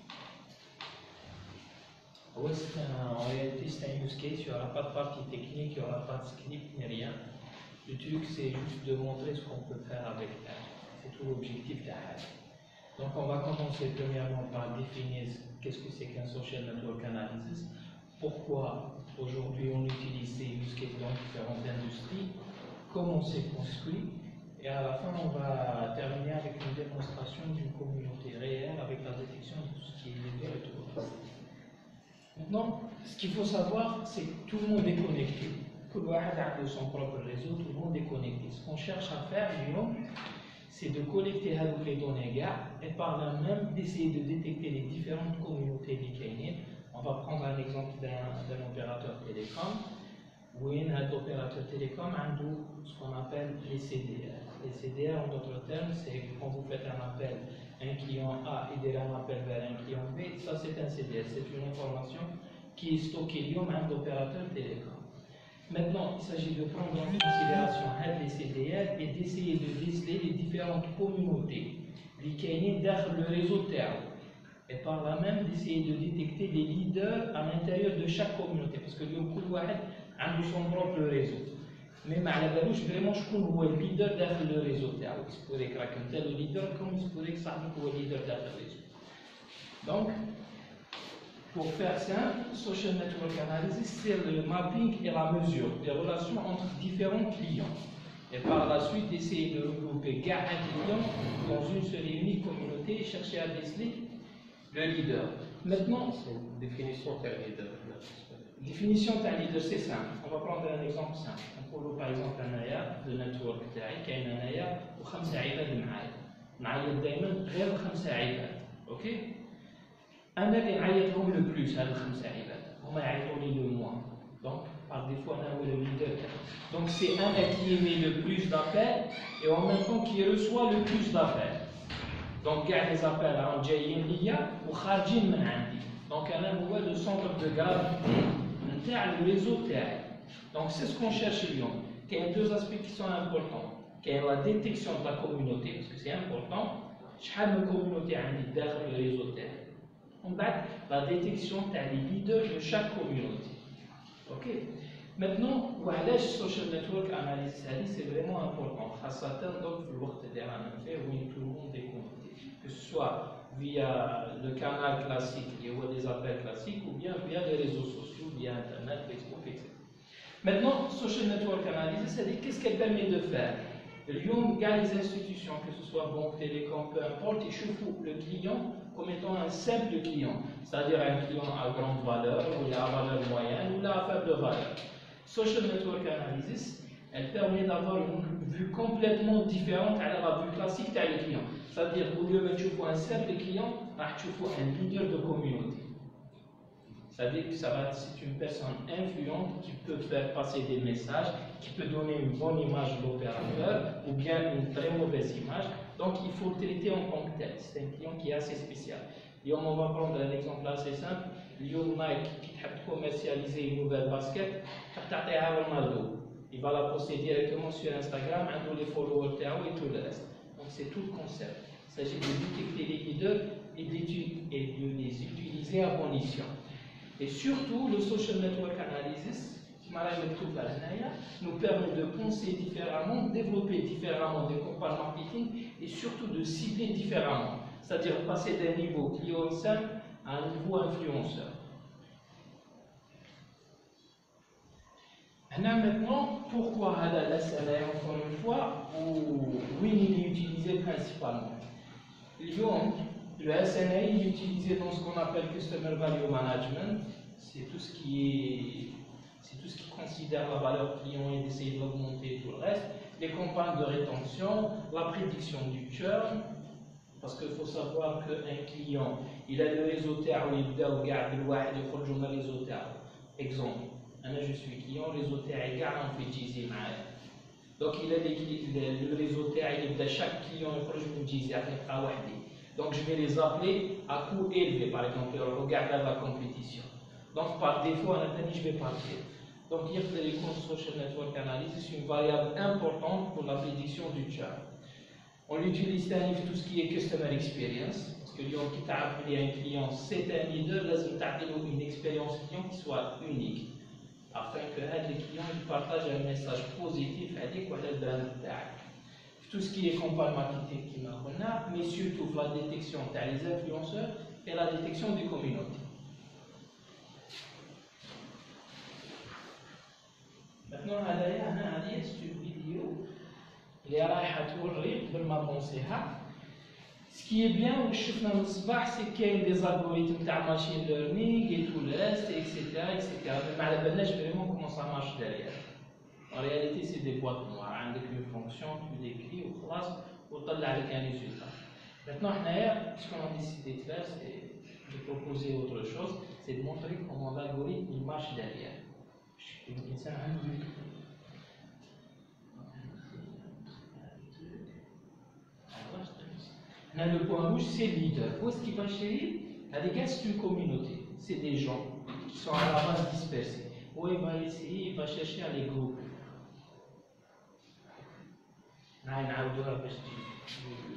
Ouais, c'est un, en réalité, c'est un use case, il n'y aura pas de partie technique, il n'y aura pas de script ni rien. Le truc, c'est juste de montrer ce qu'on peut faire avec H. C'est tout l'objectif de H. Donc, on va commencer premièrement par définir qu'est-ce que c'est qu'un Social Network Analysis. Pourquoi aujourd'hui on utilise ces use cases dans différentes industries, comment c'est construit, et à la fin on va terminer avec une démonstration d'une communauté réelle avec la détection de tout ce qui est légal et tout le reste. Maintenant, ce qu'il faut savoir, c'est que tout le monde est connecté. Tout le monde a son propre réseau, tout le monde est connecté. Ce qu'on cherche à faire, disons, c'est de collecter les données et par là même d'essayer de détecter les différentes communautés des. On va prendre un exemple d'un opérateur télécom, où un opérateur télécom a ce qu'on appelle les C D R. Les C D R, en d'autres termes, c'est quand vous faites un appel, un client A et derrière un appel vers un client B, ça c'est un C D R, c'est une information qui est stockée dans un opérateur télécom. Maintenant, il s'agit de prendre en considération les C D R et d'essayer de déceler les différentes communautés qui sont dans le réseau terme. Et par là même d'essayer de détecter les leaders à l'intérieur de chaque communauté, parce que le coup a son propre réseau. Mais à la base, vraiment, je connais le leader dans le réseau. Il se pourrait que tel le leader, comme il se pourrait que ça soit le leader dans le réseau. Donc, pour faire ça, Social Network Analysis, c'est le mapping et la mesure des relations entre différents clients. Et par la suite, essayer de regrouper un client dans une seule et unique communauté et chercher à déceler le leader. Maintenant, c'est une définition d'un leader. Définition d'un leader, c'est simple. On va prendre un exemple simple. On peut par exemple un aya, le network تاعي كاين انايا وخمسه عباد معايا. نعيط دائما غير خمسه عباد. اوكي؟ انا اللي نعيط لهم لو بلوس هاد الخمسه عباد. هما يعيطوا لي لو موان. Donc, par défaut, on a le leader. Donc, c'est un qui émet le plus d'appels et en même temps qui reçoit le plus d'appels. Donc, كاع les appels راهم جايين ليا وخارجين من عندي. Donc, انا هو le centre de gravité نتاع le réseau تاعي. Donc, c'est ce qu'on cherche اليوم. Il y a deux aspects qui sont importants. Il y a la détection de la communauté, parce que c'est important. شحال من communauté عندي داخل le réseau تاعي. En fait, la détection des leaders de chaque communauté. Ok. Maintenant, le social network analysis, c'est vraiment important. Donc, où tout le monde est connecté. Que ce soit via le canal classique, il y a des appels classiques, ou bien via les réseaux sociaux, via Internet, Facebook, et cetera. Maintenant, social network analysis, c'est qu'est-ce qu'elle permet de faire? Il y a les institutions, que ce soit banque, télécom, peu importe, ils chauffent le client comme étant un simple client, c'est-à-dire un client à grande valeur, ou à valeur moyenne, ou à faible valeur. Social Network Analysis, elle permet d'avoir une vue complètement différente à la vue classique des clients. C'est-à-dire, au lieu de voir un simple client, tu vois un leader de communauté. C'est-à-dire que ça va être c'est une personne influente qui peut faire passer des messages, qui peut donner une bonne image de l'opérateur ou bien une très mauvaise image. Donc il faut le traiter en tant que tel. C'est un client qui est assez spécial. Et on va prendre un exemple assez simple. اليوم نايك كي تحب كوميرسياليزي نوفيل باسكيت تحب تعطيها رونالدو il va la poster directement sur Instagram عنده les followers تاعو et tout le reste. Donc c'est tout le concept. Il s'agit de détecter les leaders et de les utiliser à bon escient. Et surtout le social network analysis nous permet de penser différemment, de développer différemment des campagnes marketing et surtout de cibler différemment. C'est-à-dire passer d'un niveau client simple à un niveau influenceur. Maintenant, pourquoi la S L A encore une fois, ou oui, il est utilisé principalement. Le S N A il est utilisé dans ce qu'on appelle Customer Value Management, c'est tout ce qui est c'est tout ce qui considère la valeur client et d'essayer de l'augmenter et tout le reste, les campagnes de rétention, la prédiction du churn, parce qu'il faut savoir qu'un client, il a le réseau terre où il doit regarder le web, il faut le réseau terre. Exemple, je suis client, le réseau terre est garant fait Jizzy mal. Donc il a les, le, le réseau terre, il a chaque client, il faut que je Jizzy avec travailler. Donc je vais les appeler à coût élevé, par exemple, regarder la compétition. Donc par défaut, je vais partir. Donc, il y a les social network analysis, c'est une variable importante pour la prédiction du churn. On l'utilise dans tout ce qui est customer experience, parce que l'on qui t'a appelé un client, c'est un leader, là, c'est une expérience client qui soit unique, afin que les clients ils partagent un message positif avec le brand tag. Tout ce qui est campagne marketing qui m'a connu, mais surtout la détection des influenceurs et la détection des communautés. Maintenant, c'est une vidéo اللي رايحه توري قبل ما نبونسيها. Ce qui est bien وشفنا من الصباح سي كاين دي زالغوريثم تاع ماشين ليرنينغ اي تو ريست اكسيتيرا اكسيتيرا مي ما على بالناش فريمون كومون سا مارش ديريير. En réalité c'est des boîtes noires عندك une fonction tu l'écris وخلاص وطلع لك un résultat. Maintenant حنايا ce qu'on a décidé de faire c'est de proposer autre chose, c'est de montrer comment l'algorithme marche derrière. الإنسان عنده Là, le point rouge, c'est le leader. Où est-ce qu'il va chérir? Les gars, c'est une communauté. C'est des gens qui sont à la base dispersés. Où il va essayer, il va chercher à les grouper. Là, il y a un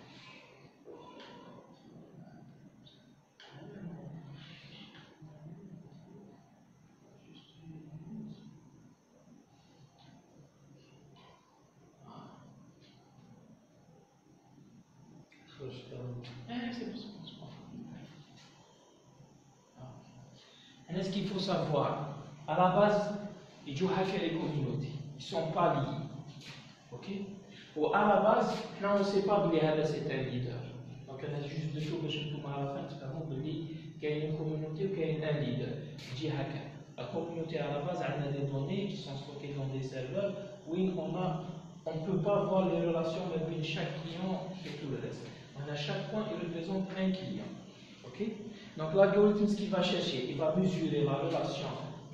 ce qu'il faut savoir, à la base, ils jouent hacker les communautés, ils ne sont pas liés. Ok? Ou à la base, là on ne sait pas que c'est un leader. Donc on a juste deux choses que je peux à la fin, c'est vraiment de dire qu'il y a une communauté ou qu'il y a un leader. Dit hacker. La communauté à la base, elle a des données qui sont stockées dans des serveurs où on a, on ne peut pas voir les relations entre chaque client et tout le reste. À chaque point, il représente un client. Okay? Donc l'algorithme, ce qu'il va chercher, il va mesurer la relation.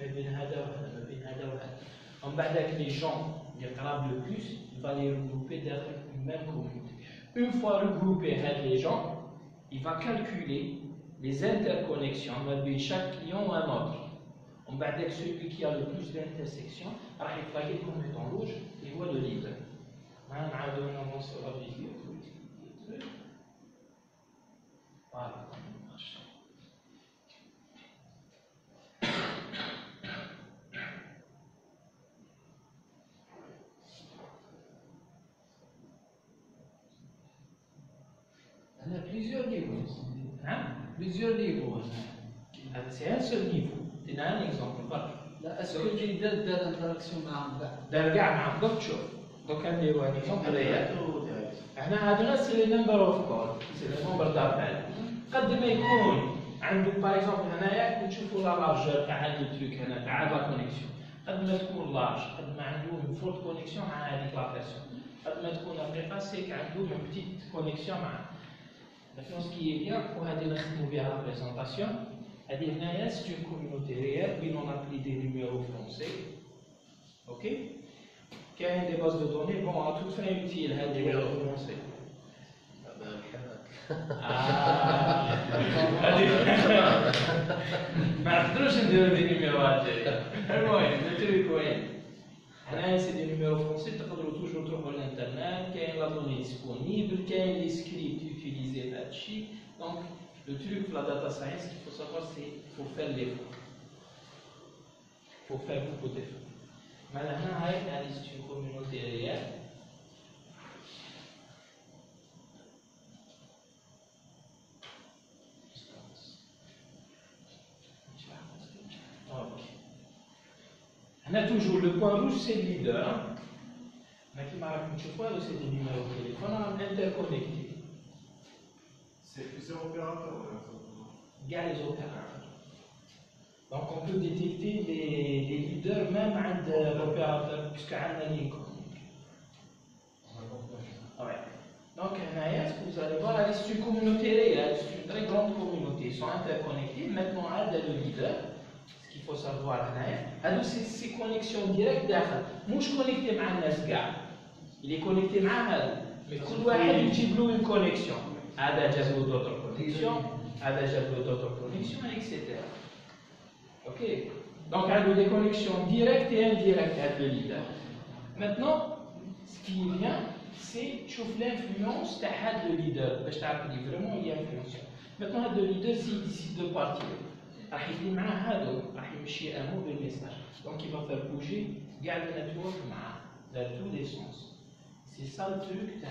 En bas avec les gens qui regardent le plus, il va les regrouper dans une même communauté. Une fois regroupé les gens, il va calculer les interconnexions entre chaque client ou un autre. En bas avec celui qui a le plus d'intersections, il va flaguer comme étant rouge, il voit le leader. Maintenant, on avance sur la vidéo. Voilà. Il y a plusieurs niveaux. Hein? Plusieurs niveaux. C'est un seul niveau. C'est un exemple. Est-ce que j'ai des interactions avec Derrière, on a d'autres choses. Donc, un niveau, un exemple réel. C'est le number of calls. C'est le nombre d'appels. قد ما يكون عنده باغ اكزومبل هنايا نشوفوا لا لارجور تاع هذا التريك هنا تاع لا كونيكسيون قد ما تكون لارج قد ما عنده من فورت كونيكسيون مع هذيك لا بيرسون قد ما تكون ابريقا سيك عنده من بتيت كونيكسيون مع دونك سكي بيان وهذه نخدموا بها لا بريزونطاسيون هذه هنايا سي اون كوميونيتي ريال وين اون ابلي دي نيميرو فرونسي اوكي كاين دي باز دو دوني بون ا توت فين يوتيل هذه نيميرو فرونسي ما نقدروش نديرو دي نيميروات جاية. المهم التريك وين؟ هنايا سي دي نيميرو فرونسي تقدروا توجور تروحوا للانترنت كاين لا دوني ديسپونيبل كاين لي سكريبت يوتيليزي في هذا الشيء دونك لو تروك في لا داتا ساينس qu'il faut savoir c'est faut faire l'effort faut faire beaucoup d'efforts معناها هنا هاي هذه سي une communauté réelle هنا toujours le point rouge c'est le leader. هنا كيما راكم تشوفوا هذا سي دي نيميرو تليفون راهم انتركونيكتي. C'est plusieurs opérateurs. كاع les opérateurs. Donc on peut détecter les, les leaders même عند l'opérateur puisque عندنا lien communique. Ouais. Donc هنايا vous allez voir c'est une communauté réelle, c'est une très grande communauté, ils sont interconnectés. Maintenant عندنا le leader. Il faut savoir هذا سي كونيكسيون ديريكت داخل مش كونيكتي مع الناس كاع اللي كونيكتي مع هذا مي كل واحد يجيب له اون كونيكسيون هذا جاب له دوتر كونيكسيون هذا جاب له دوتر كونيكسيون اكسيتيرا اوكي دونك عنده دي كونيكسيون ديريكت اي انديريكت هذا لو ليدر مانتنون سكي فيان سي تشوف لانفلونس تاع هذا لو ليدر باش تعرف لي فريمون il y a influence مانتنون هذا لو ليدر سي ديسيد دو بارتير راح يدير معاه هادو راح يمشي ان موفي ميساج دونك il va faire bouger كاع النتورك معاه dans tous les sens c'est ça le truc تاع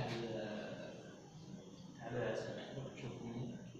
تاع الاس ام اس تشوفوا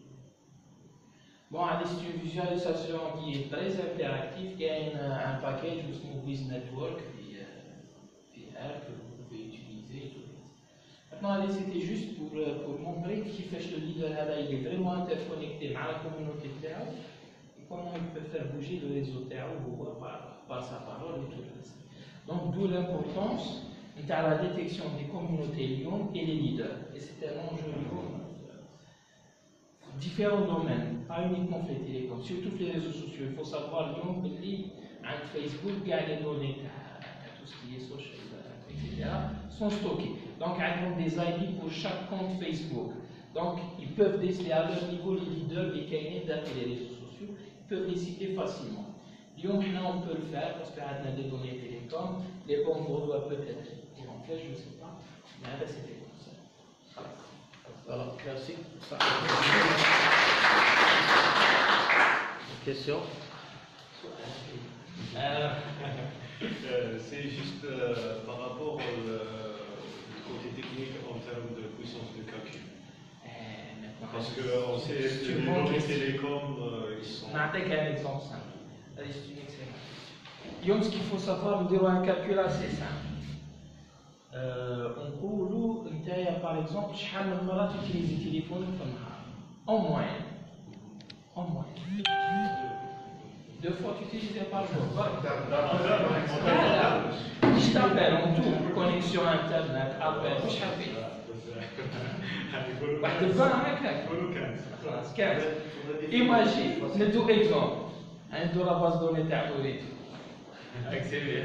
bon هذه c'est une visualisation qui est très interactive كاين un package اسمه Viz Network في فيها que vous pouvez utiliser et tout. Maintenant, allez, c'était juste pour, pour montrer كيفاش le leader هذا il est vraiment interconnecté مع la communauté تاعو comment il peut faire bouger le réseau par, par sa parole et tout le reste. Donc d'où l'importance de la détection des communautés Lyon et les leaders. Et c'est un enjeu Lyon différents domaines, pas uniquement les télécoms, sur tous les réseaux sociaux. Il faut savoir Lyon, Facebook, les données, tout ce qui est social, et cetera, sont stockées. Donc ils ont des I D pour chaque compte Facebook. Donc ils peuvent déceler à leur niveau les leaders des cahiers dans les réseaux sociaux. Peuvent les citer facilement. Lyon, maintenant, on peut le faire parce qu'on a des données télécom. Les banques doivent peut-être en faire, je ne sais pas. Mais là, c'était comme ça. Voilà, merci. Question euh, C'est juste euh, par rapport au côté technique en termes de puissance de calcul. Parce qu'on sait que les données télécom, euh, ils sont... نعطيك un exemple simple. C'est une excellente question. اليوم ce qu'il faut savoir نديرو un calcul assez simple. نقولوا نتايا par exemple شحال من مرات تيليزي تليفونك في النهار. En moyenne. En moyenne. Deux fois tu utilises par jour. Je t'appelle en tout, connexion internet, appel, مش حبيت. واحد الفان هكاك خلاص كامل ايماجين ندو اكزومبل عنده لا باز دوني تاع وليد اكسيلي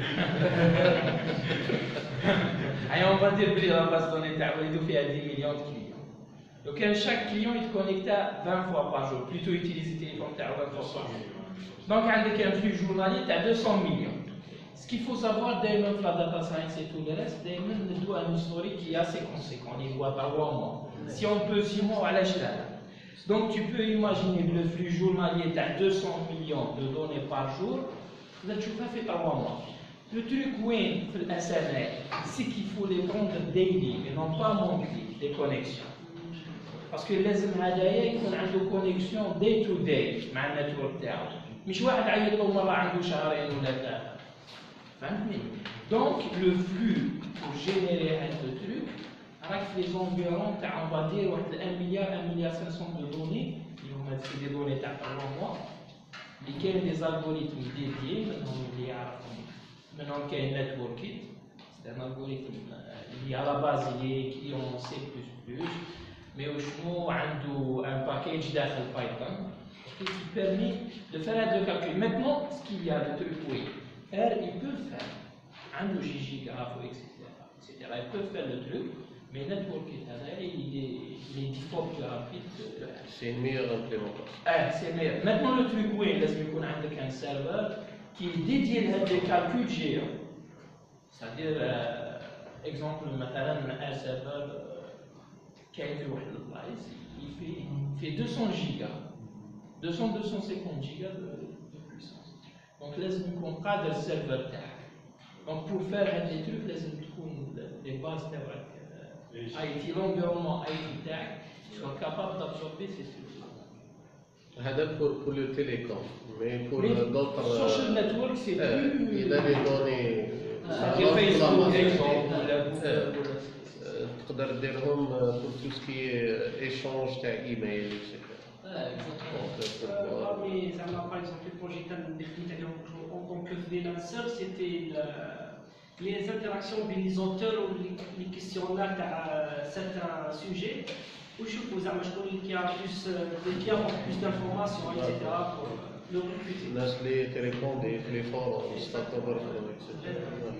هيا اون فادير بلي لا باز دوني تاع وليد فيها عشرة مليون كليون لو كان شاك كليون يتكونيكتا عشرين فوا بار جور بلوتو يوتيليزي التليفون تاعو عشرين فوا بار جور دونك عندك ان فلو جورنالي تاع مئتين مليون. Ce qu'il faut savoir دائما في la data science et tout le reste دائما ندو un historique qui est assez conséquent il voit par mois. Si on peut six mois à l'achète. Donc tu peux imaginer le flux journalier de deux cents millions de données par jour, là tu vas faire trois mois. Le truc oui, c'est qu'il faut les prendre daily et non pas monthly, les connexions. Parce que les هدايا يكون عنده connexion day to day مع النتورك تاعو. مش واحد عيط له مرة عنده شهرين ولا ثلاثة. فهمتني؟ Donc le flux pour générer un truc avec les environs, on va dire un milliard, un milliard cinq cents de données, ils vont mettre des données par mois, et qu'il y a des algorithmes dédiés, maintenant qu'il y a un network kit, c'est un algorithme qui à la base il est écrit en C plus plus, mais au chnou, on a un package dans Python qui permet de faire le calcul. Maintenant, ce qu'il y a de truc, oui, R, ils peuvent faire, un gigraphe, et cetera, et cetera, ils peuvent faire le truc. Mais le network il est dix fois plus rapide que le H. C'est une meilleure implémentation. Ah, c'est meilleur. Maintenant, le truc, oui, لازم يكون عندك un serveur qui est dédié لهاد les calculs géants. C'est-à-dire, euh, exemple, مثلا un serveur كاين في واحد البلايص il fait, il fait deux cents gigas, deux cents à deux cent cinquante gigas de, de puissance. Donc, لازم يكون قادر السيرفر تاعك. Donc, pour faire هاد les trucs, لازم تكون les bases تاعك I T, l'environnement I T تاعك soit capable d'absorber ces trucs-là. هذا pour, pour le télécom, mais pour Mais d'autres. social network, c'est plus. Il a des données. C'est Facebook, exemple, ولا تقدر ديرهم pour tout ce qui est échange تاع ايميل et cetera. Parmi, par exemple, le projet en tant que freelancer, c'était les interactions avec les auteurs ou les questionnaires à certains sujets. Où je vous ai qui a plus qui a plus d'informations, et cetera pour le recruter. الناس اللي تيريبوندي في لي فورums ستاك اوفر فلو اكسيتيرا.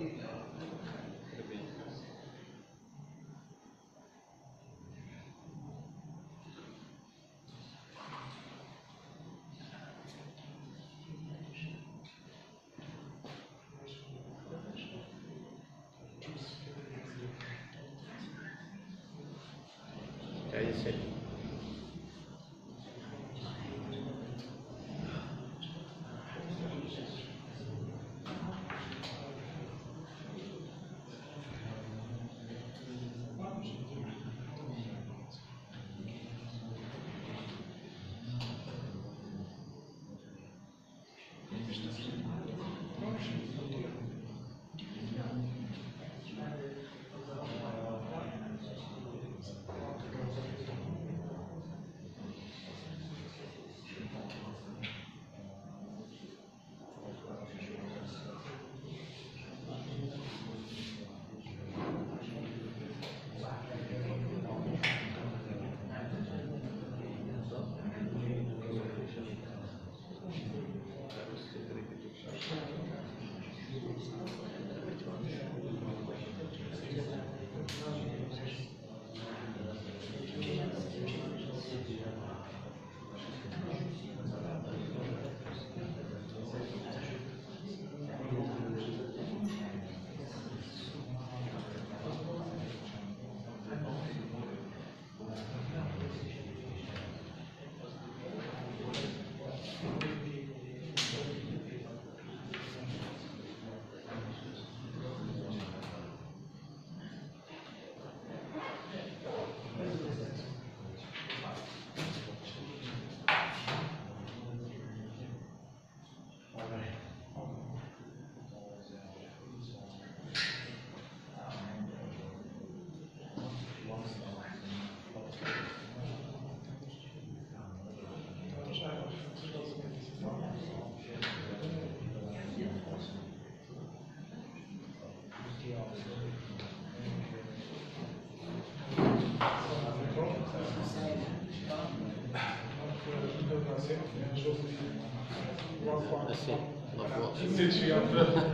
نسيت شويه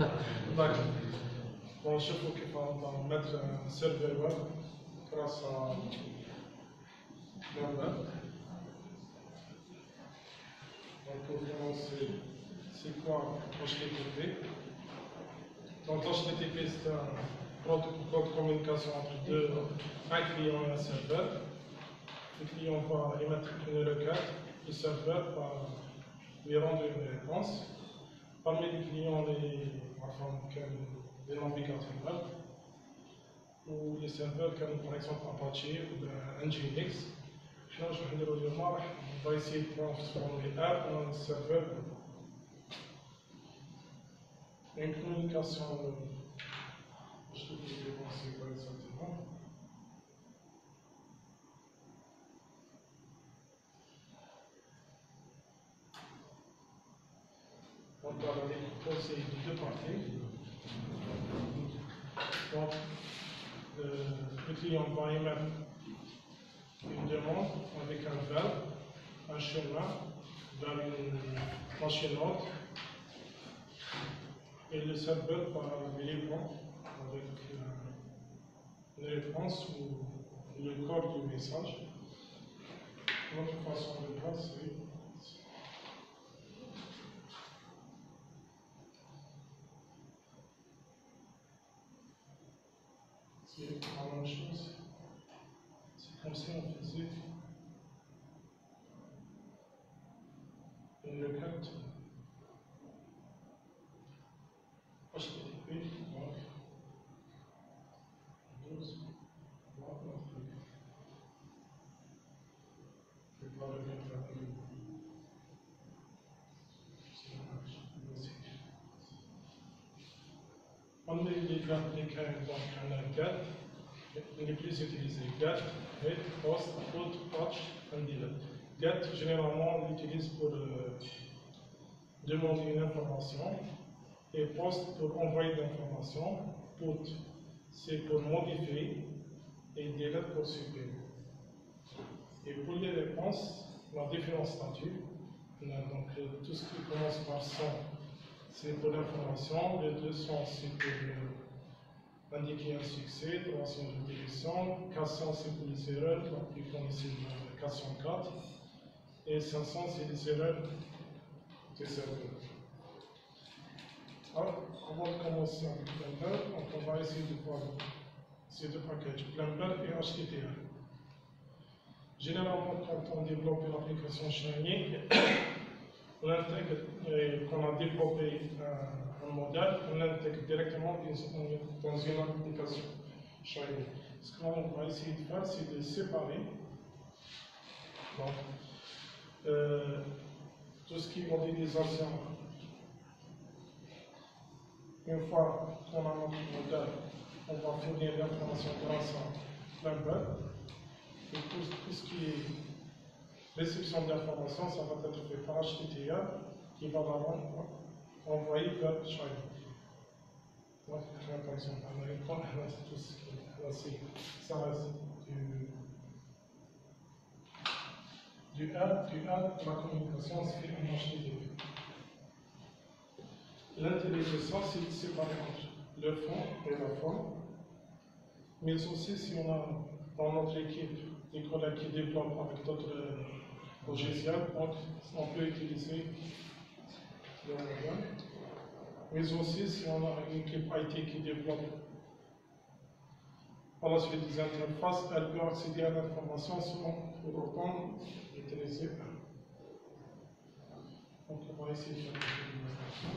داك بون نشوفو كيف نمد سيرفر ويب كراس ويب Donc pour commencer, c'est quoi H T T P? Donc H T T P c'est un protocole de communication entre deux, un client et un serveur. Le client va émettre une requête, le serveur va lui rendre une réponse. Parmi les clients, les, enfin, les navigateurs web ou les serveurs comme par exemple Apache ou Nginx. On va essayer de transformer R en un serveur. Une communication, je ne sais pas c'est quoi exactement. Donc, on va décomposer de deux parties. Donc, le, le client va émettre une demande avec un verbe, un chemin vers une machine haute et le serveur va lui répondre avec une réponse ou le corps du message. Notre façon de voir, c'est c'est la même chose. C'est comme si on faisait une requête H T T P, donc douze, voilà notre truc. Je vais pas le mettre là. On les les cartes lesquelles donc on a get, les plus utilisés get, read, post, put, patch, and delete. Get, généralement, on l'utilise pour euh, demander une information, et post pour envoyer de l'information, put, c'est pour modifier, et delete pour supprimer. Et pour les réponses, on a différents statuts. On a donc euh, tout ce qui commence par cent. C'est pour l'information, les deux cents c'est pour euh, indiquer un succès, trois cents de direction, quatre cents c'est pour les erreurs, la plus connue c'est quatre cent quatre, et cinq cents c'est les erreurs des serveurs. Alors, avant de commencer avec Plumber, on va essayer de voir ces deux packages, Plumber et H T T L. Généralement, quand on développe une application Shiny, on intègre, euh, qu'on a développé un, un modèle, on l'intègre directement dans une application Shiny. Ce qu'on va essayer de faire, c'est de séparer donc, euh, tout ce qui est modélisation. Une fois qu'on a notre modèle, on va fournir l'information grâce à Plumber. Et tout, tout ce qui est réception d'informations, ça va être fait par H T T L qui va la envoyer vers Shiny. Donc, par exemple, en électron, c'est tout ce qui est là, ça reste du, du R, du R, la communication se fait en H T T P. L'intérêt de ça, c'est de séparer entre le fond et la forme, mais aussi si on a dans notre équipe des collègues qui développent avec d'autres logiciels, donc on peut utiliser le modèle. Mais aussi si on a une équipe I T qui développe par la suite des interfaces, elle peut accéder à l'information sans pour autant utiliser un. Donc on va essayer de faire une démonstration.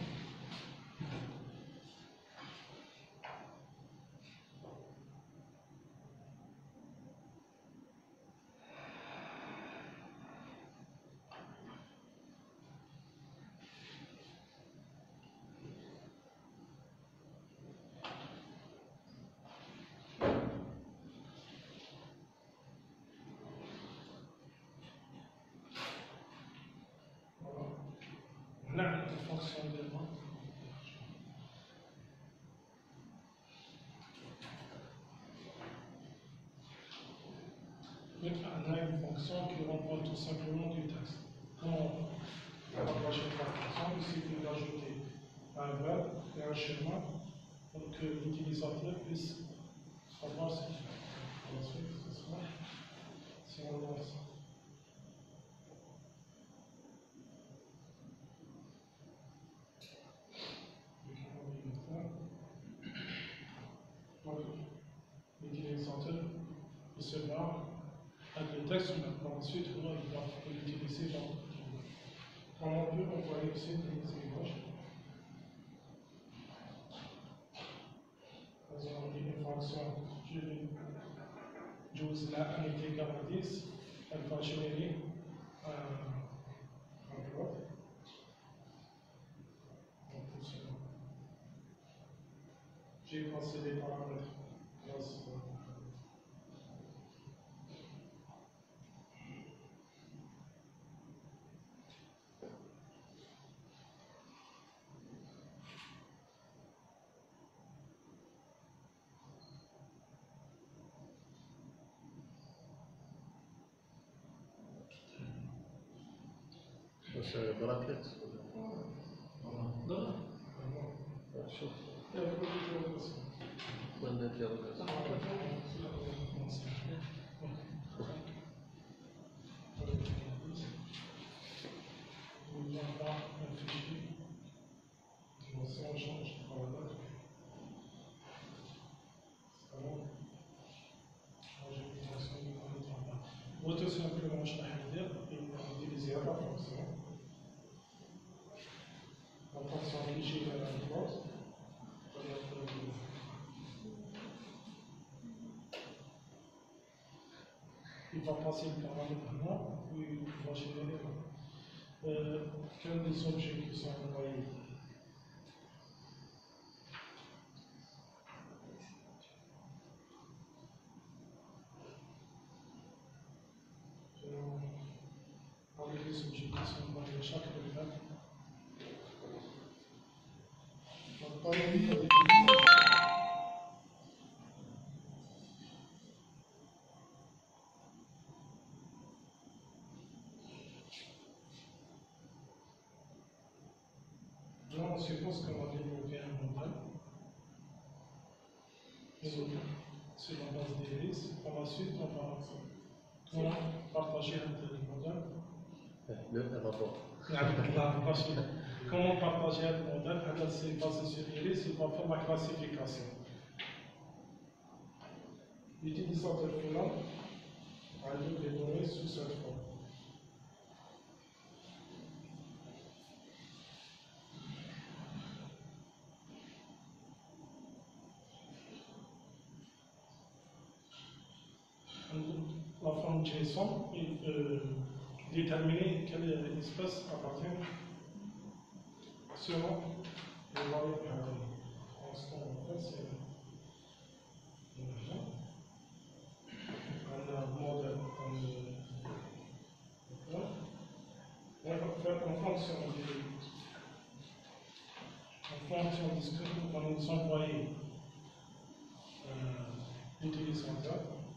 نعم الفونكسيون ديالنا on a une fonction qui renvoie tout simplement du texte. Comment on va rattacher la fonction, il suffit d'ajouter un verbe et un schéma pour que l'utilisateur puisse savoir ce qu'il fait. Ensuite, ce sera si on lance ça. L'utilisateur recevra avec le texte, maintenant ensuite il va l'utiliser dans on peut envoyer aussi des images. Par exemple, une fonction j'use la unité égale à dix, elle va générer un, un bloc. J'ai passé les paramètres. C'est bracket. Non. شوف. Il y a beaucoup d'interrogations. Point d'interrogation. Ah, هو tout simplement شنو راح ندير نديفيزي هذا فونكسيون لا فونكسيون اللي يجي على البلاص il va passer le paramètre là, puis il va générer euh, qu'un des objets qui sont envoyés. Euh, avec les objets qui sont envoyés à chaque paramètre. Donc, par exemple, on suppose qu'on va développer un modèle. Sur la base des risques. Par la suite, on va comment partager un tel modèle. Le rapport. Comment partager un modèle? C'est basé sur les risques, il va faire la classification. L'utilisateur final a les données sous cette forme. La forme JSON, il peut déterminer quelle espèce appartient selon les variables paramètres. Donc, ce qu'on va faire, c'est un modèle on va faire en fonction du en fonction de ce que va nous envoyer euh, l'utilisateur.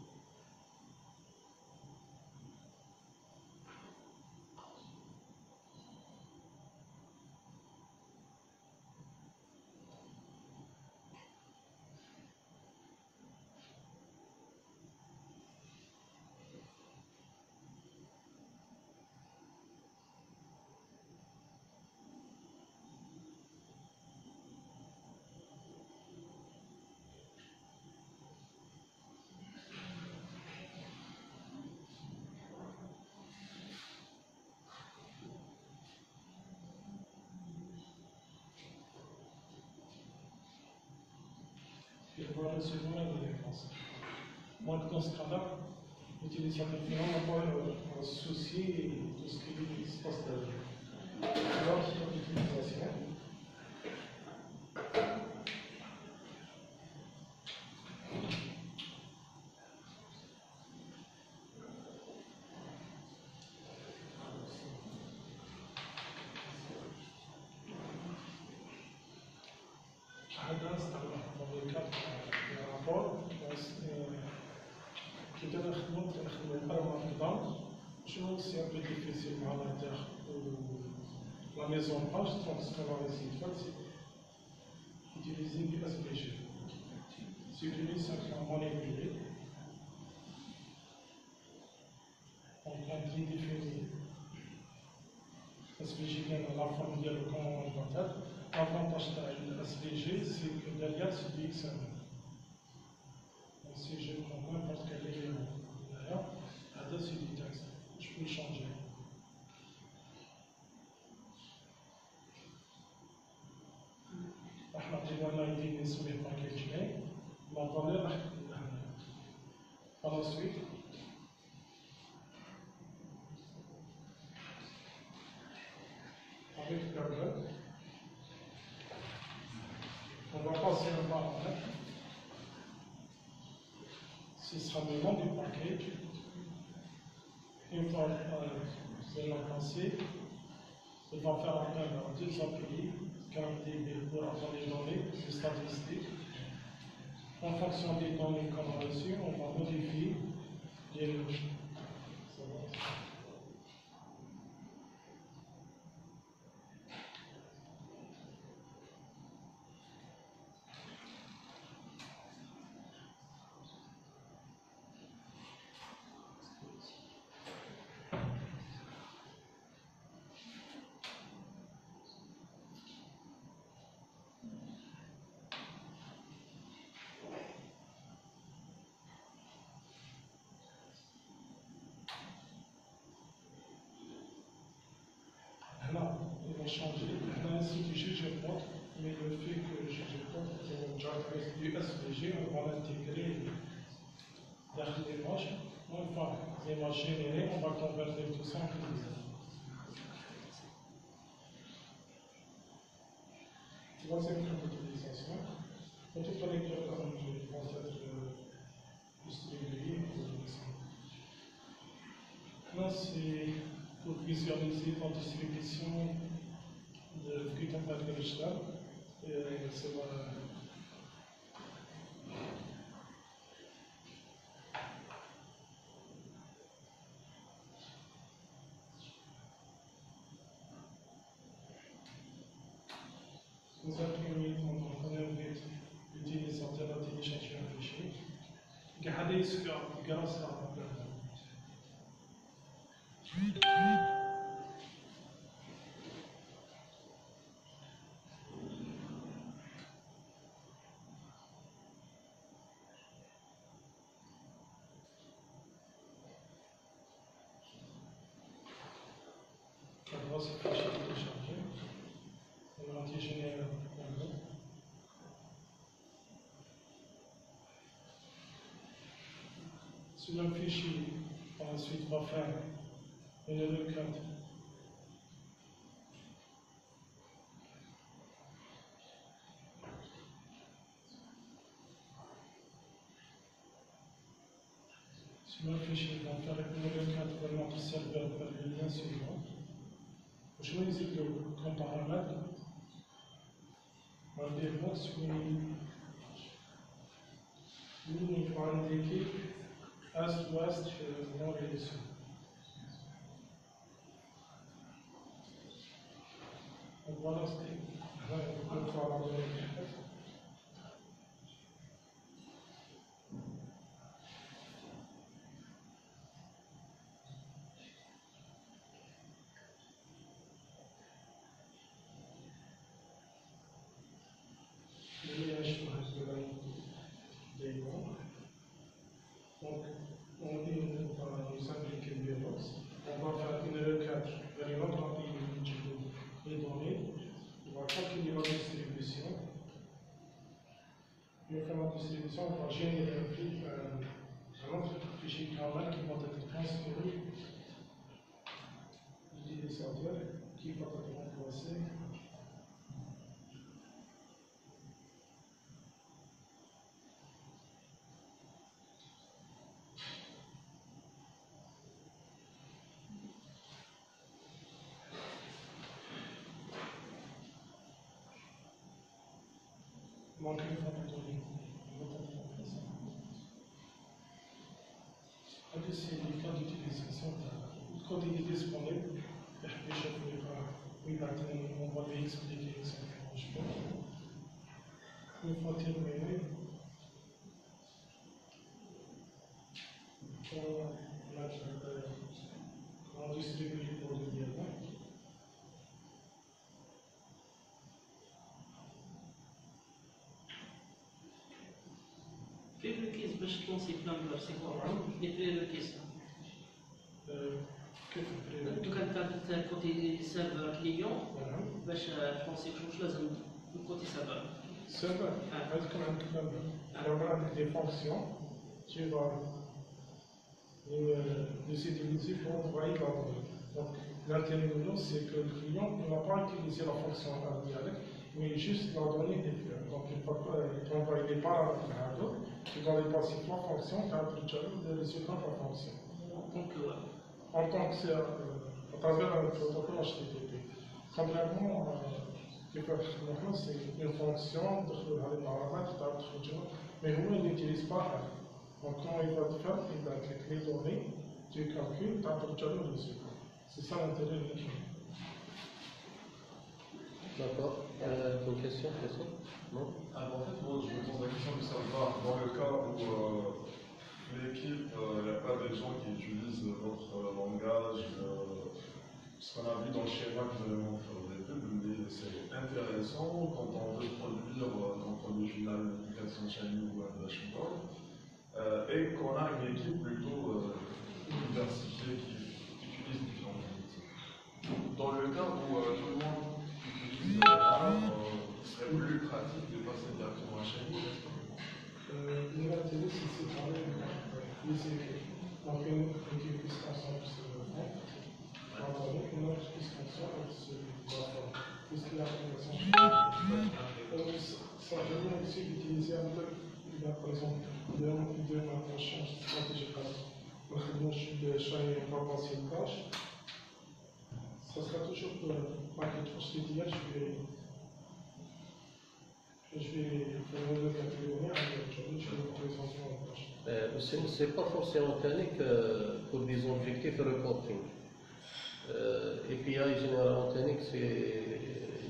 Et voilà recevoir une réponse. Moi, dans ce cas-là, l'utilisateur final n'a pas un souci de tout ce qui se passe derrière. Alors, sur l'utilisation, هذا استخدم طريقة الرابور كي دابا نخدمو نخدمو البرامج دونك شنو سي ان بو ديفيسيل مع الانتر la mise en page, donc ce qu'on va essayer de faire, c'est utiliser du S V G. Supprimer simplement manipuler. Donc on prédéfinit S V G vient dans la forme de comment on va faire. L'avantage de S V G, c'est que derrière c'est du X M L. Donc si je prends n'importe quel élément derrière, là c'est du texte. Je peux le changer. احنا عطينا ايدي نسميه باكيج نيم لا فالور راح تكون هنا على سويت avec Google on va passer un paramètre ce sera le nom du package une fois euh, vous allez le passer il va faire appel à deux A P I pour avoir les données, les statistiques. En fonction des données qu'on a reçues, on va modifier les logiques. pour changer. On a ainsi du ggplot, mais le fait que le ggplot est un driver du S V G, on va l'intégrer dans l'image. Une fois l'image générée, on va convertir tout ça en pixels. Troisième cas d'utilisation. On peut faire les deux comme je pense être distribué. Maintenant, c'est pour visualiser la distribution de Gutenberg Digital. C'est la Nous avons utilisé l'intelligence artificielle. قاعد يسكر قراص القراص téléchargé. On va antigénérer un tableau. Sur un fichier, ensuite on va faire une requête. Sur un fichier, on va faire une requête vers notre serveur, vers le lien suivant. Vous choisissez comme paramètre. On va dire box où on va indiquer est, ouest, nord et sud. Donc voilà, c'était le travail de la des noms. Donc, on dit qu'on va nous impliquer le box. On va faire une requête vers une autre A P I de les données. On va calculer la distribution. Une fois la distribution, on va générer un, fil, euh, un autre fichier kernel qui va être transféré à l'utilisateur qui va être remplacé. Donc, une fois que donné, on va remplacer. C'est les cas d'utilisation. Le code est disponible. On va lui expliquer exactement. Une fois terminé, on va on distribue les codes de diamant. كيف الكيس باش تلونسي بلان سي كوا لي بريريكيز كيف انتو كانت كوتي سيرفر كليون باش تلونسي واش لازم كوتي سيرفر سيرفر هذا كان عندك بلان عندك دي فونكسيون tu vas les utiliser pour envoyer la donnée. Donc l'intérêt de nous, c'est que le client ne va pas utiliser la fonction dialecte, mais juste la donnée des fleurs. Donc il va envoyer des paramètres à d'autres, qui vont les passer la fonction, qui a le résultat de la fonction. Donc, en tant que c'est euh, à travers un protocole H T T P. Simplement, euh, c'est une fonction de les paramètres, mais vous ne l'utilisez pas. Donc, quand il va te faire, il va avec les données, tu calcules, tu as le résultat. C'est ça l'intérêt de l'équipe. D'accord. Euh, une question, question Non Alors, en fait, moi, je me pose la question de savoir, dans le cas où euh, l'équipe, il euh, n'y a pas des gens qui utilisent votre euh, langage, euh, ce qu'on a vu dans le schéma que vous avez montré au début, mais c'est intéressant quand on veut produire, euh, quand on produit final une application Shiny ou un dashboard, euh, et qu'on a une équipe plutôt euh, diversifiée qui utilise différents outils. Dans le cas où euh, tout le monde Donc une petite extension qui se fait, une autre extension qui se fait, puisque l'application ça permet aussi d'utiliser un peu, par exemple, deux approches stratégiques. Donc, le choix est pas passé une tâche. Ça sera toujours pour paquet hospitalier. Je vais je vais faire une autre catégorie. Aujourd'hui, je vais vous présenter une tâche. Ce n'est pas forcément technique pour des objectifs de reporting. Euh, A P I généralement technique, c'est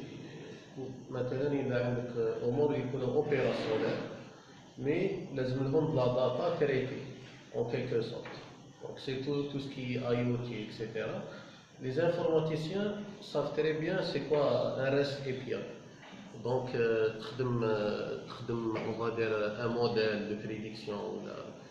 مثلا إذا عندك أمور يكونوا opérationnels mais لازم لهم de la data traitée en quelque sorte. Donc c'est tout, tout ce qui est I O T, et cetera. Les informaticiens savent très bien c'est quoi un REST A P I. Donc تخدم تخدم on va dire un modèle de prédiction ou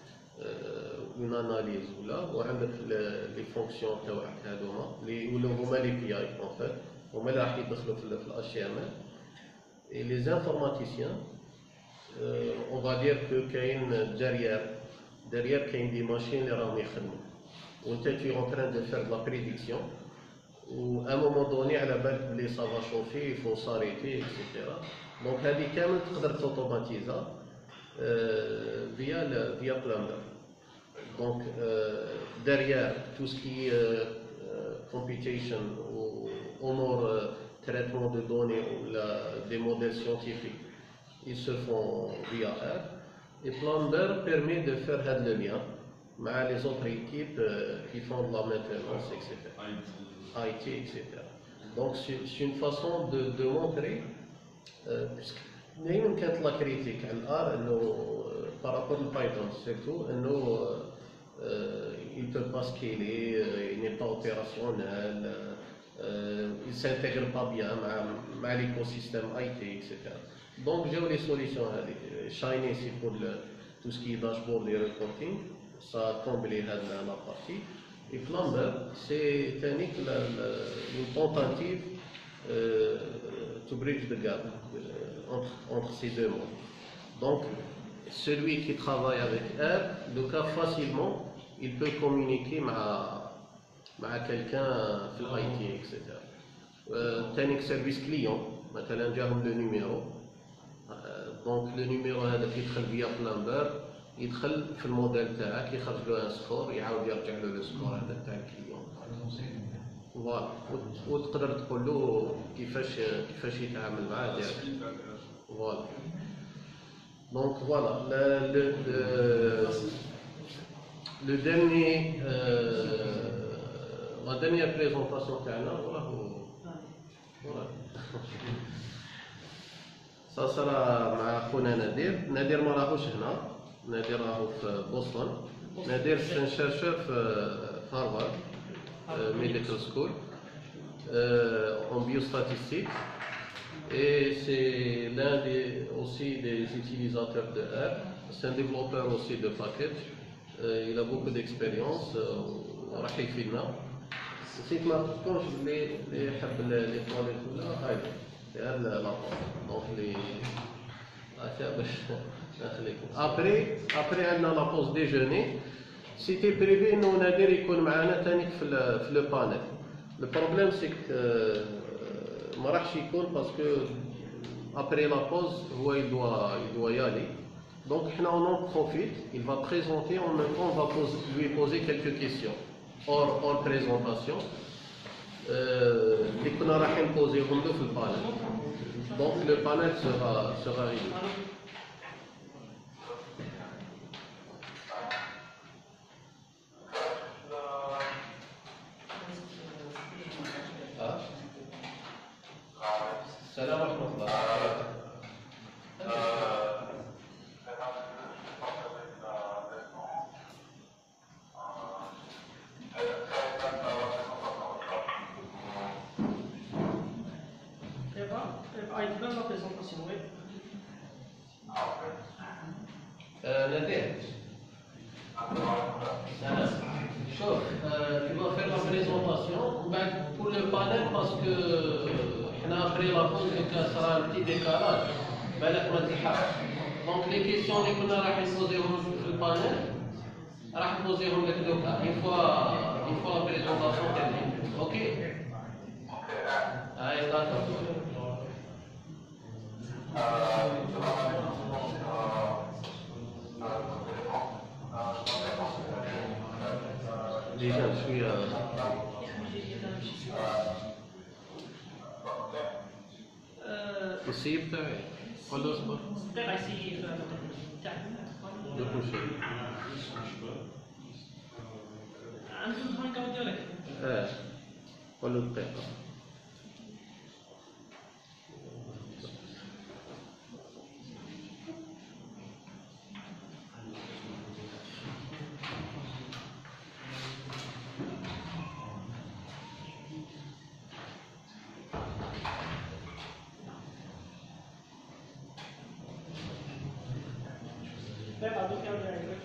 une analyse ou là وعندك les fonctions تاعك هذوما اللي ولا هما les A P I en fait. هما اللي راح يدخلوا في H T M L. Et les informaticiens, euh, on va dire que كاين derrière derrière كاين des machines اللي راهم يخدموا. وانت tu es en train de faire de la prédiction ou à un moment donné على بالك بلي ça va chauffer, il faut s'arrêter, et cetera. Donc هذه كامل تقدر توتوماتيزا via le, via Plumbr. Donc euh, derrière tout ce qui est euh, computation ou honor euh, traitement de données ou la, des modèles scientifiques, ils se font via R. Et Plumbr permet de faire le lien avec les autres équipes euh, qui font de la maintenance, et cetera. I T, et cetera. Donc c'est une façon de, de montrer, euh, puisque دائما كانت لا كريتيك على الار انه بارابور البايثون سيرتو انه il peut pas scaler, il n'est pas opérationnel, il ne s'intègre pas bien avec l'écosystème I T, et cetera. Donc j'ai les solutions. Shiny c'est pour le, tout ce qui est dashboard et reporting, ça a comblé la partie. Et Plumbr c'est une tentative euh, to bridge the gap entre, entre ces deux mondes. Donc celui qui travaille avec R, le cas facilement, il peut communiquer avec quelqu'un في l'I T, et cetera. Technique service client, مثلا جاهم le numéro. Donc le numéro هذا يدخل via Plumbr، يدخل في الموديل تاعك يخرج له ان سكور، يعاود يرجع له لو سكور هذا تاع الكليون. فوالا وتقدر تقول له كيفاش كيفاش يتعامل معاه ديريكت. فوالا. Donc voilà, le, le, le, le dernier, euh, la dernière présentation تاعنا voilà. voilà. Ça sera مع خونا نادر. نادر ما راهوش هنا، نادر راهو في بوسطن. نادر c'est chercheur في هارفارد Medical School en biostatistique. Et c'est l'un des, aussi des utilisateurs de R. C'est un développeur aussi de package. Euh, il a beaucoup d'expérience. راح يفيدنا. نسيت ما تكونش اللي اللي يحب لي طواليت ولا هاي هذا لاباس. دونك لي هكا باش نخليكم. ابري ابري عندنا لابوز ديجوني. سيتي بريفي انه نادر يكون معنا ثاني في في لو بانيل. لو بروبليم سي ما راحش يكون باسكو après la pause هو il doit il doit y aller. Donc حنا on en profite, il va présenter, en même temps on va poser, lui poser quelques questions hors hors présentation اللي كنا راح نبوزيهم له في البانel. Donc le panel sera sera réduit. السلام ورحمة الله. I developed la présentation, oui. نادر. شوف tu vas faire la présentation pour le panel parce que après la pause ça sera un petit décalage بالك ما تلحقش. Donc les questions اللي كنا راح نبوزيهم في البانel راح نبوزيهم لك دوكا اون فوا اون فوا لا بريزونطاسيون تاعنا. اوكي هاي داكور. ديجا شويه السيب تاعي قول له اصبر دقيقة يسيي تاعك كل شيء عندكم هانك اوت ديالك؟ اه قول له دقيقة. دقيقة دوك يرجع يقولك.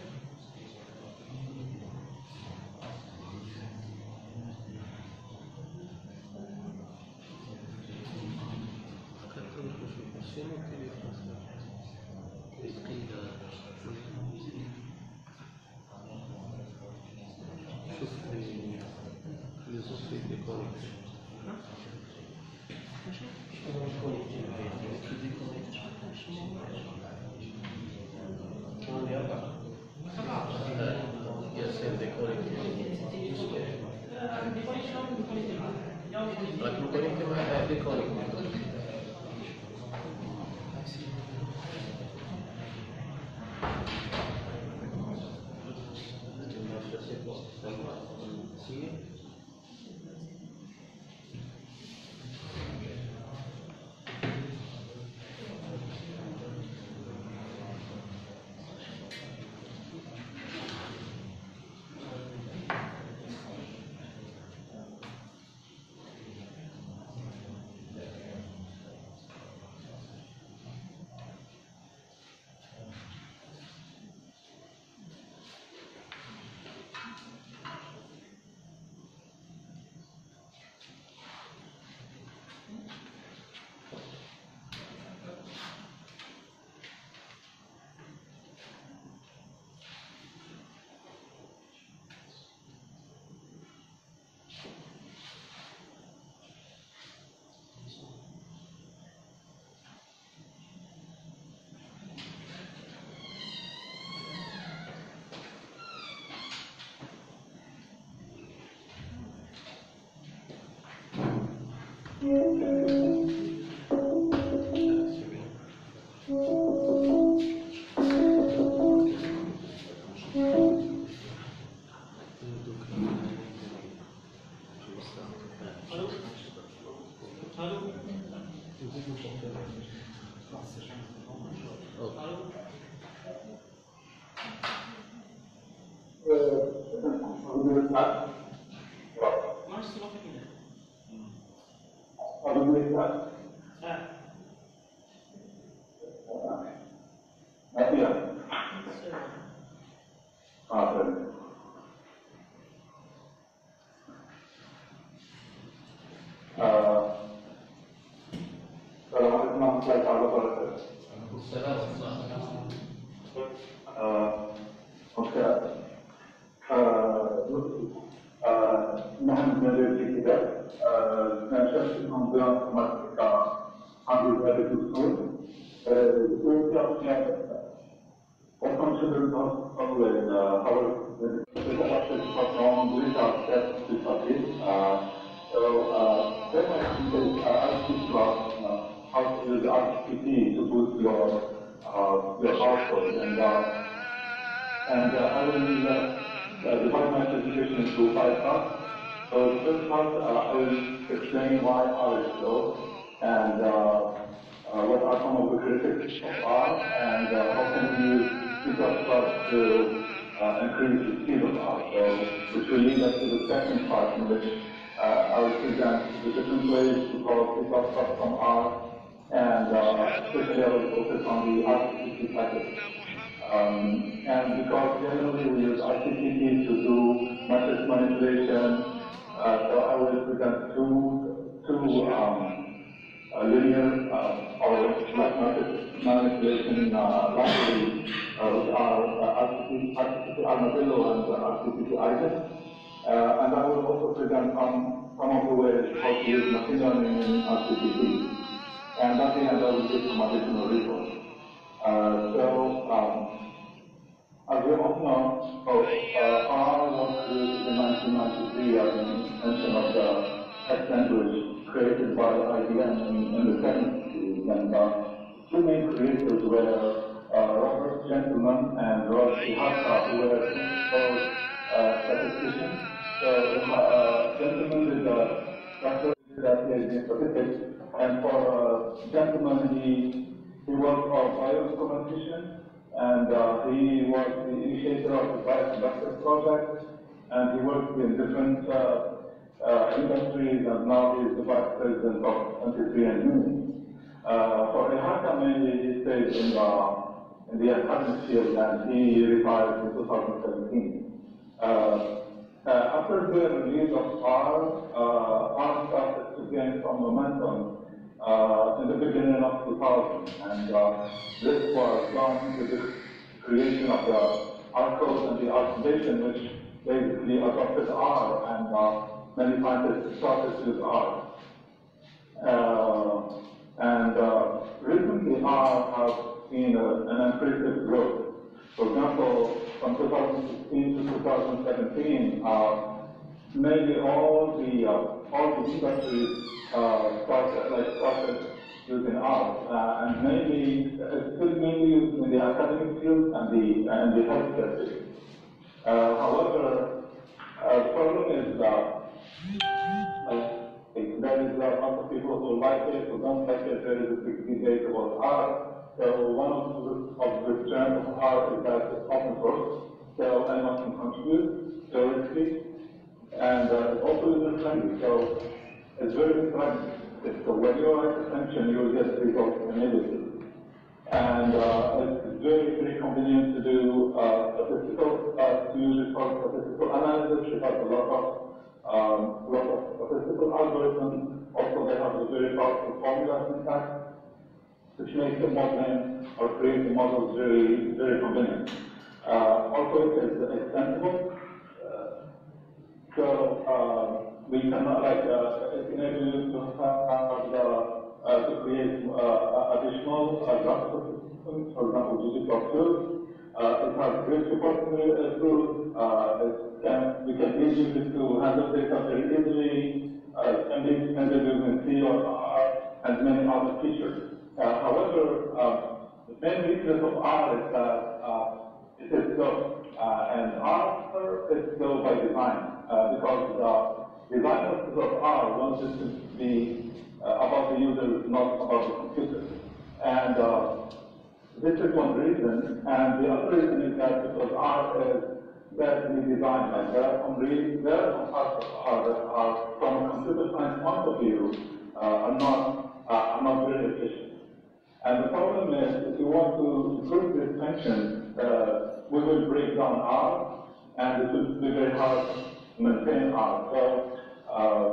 Uh, so I will present two, two um, uh, linear uh, or like manipulation uh, library, uh, which are uh, R T C Armadillo and uh, R T C Isaac. Uh, and I will also present some, some of the ways how to use machine learning in R T C. And at the end, I will give some additional resources. Uh, so, um, as you all know, oh, uh, R was created in nineteen ninety-three as an extension of the text language created by I B M in, in the seventies. And uh, two main creators were uh, Robert Gentleman and Rod Ihata, who were both uh, statisticians. So, uh, Gentleman is a doctor in statistics, and for uh, Gentleman, he, he worked on bioinformatician. And uh, he was the initiator of the Bioconductor project, and he worked in different uh, uh, industries, and now he is the vice president of twenty-three and me. Uh, for Ihata, mainly he stayed in the, in the academic field, and he retired in two thousand seventeen. Uh, uh, after the release of R, uh, R started to gain some momentum Uh, in the beginning of two thousand, and uh, this was done with the creation of the R code and the R foundation, which basically adopted R, and uh, many scientists started to use R. Uh, and uh, recently, R has seen a, an impressive growth. For example, from two thousand sixteen to two thousand seventeen, uh, maybe all the uh, all the industries uh, started like started using R, uh, and mainly it's still mainly used in the academic field and the and the healthcare field. Uh, however, uh, the problem is that uh, there is a lot of people who like it, who don't like it. There is a big debate about R. So one of the of the strengths of R is that it's open source, so anyone can contribute theoretically. And uh, it's also user-friendly, so it's very friendly. So when you write a function, you will get results immediately. And uh, it's very, very convenient to do uh, statistical, uh, to use it for statistical analysis. It has a lot of, um, lot of statistical algorithms. Also, they have a very powerful formula syntax, which makes the modeling or creating models very, very convenient. Uh, also, it is extensible. So uh, we cannot like uh, it enables you to have the, uh, to create uh, additional uh, graphical systems, for example, ggplot two. Uh, it has great support tools. Uh, it can we can use it to handle data very easily. Uh, it can be extended using C or R and many other features. Uh, however, uh, the main weakness of R is that uh, it is slow, uh, and R is slow by design. Uh, because the designers of R want it to be uh, about the user, not about the computer. And uh, this is one reason. And the other reason is that because R is badly designed, like there are some reasons, there are some parts of R that are, from a computer science point of view, uh, are not uh, are not very efficient. And the problem is, if you want to improve this function, uh, we will break down R, and it will be very hard maintain R. So, uh,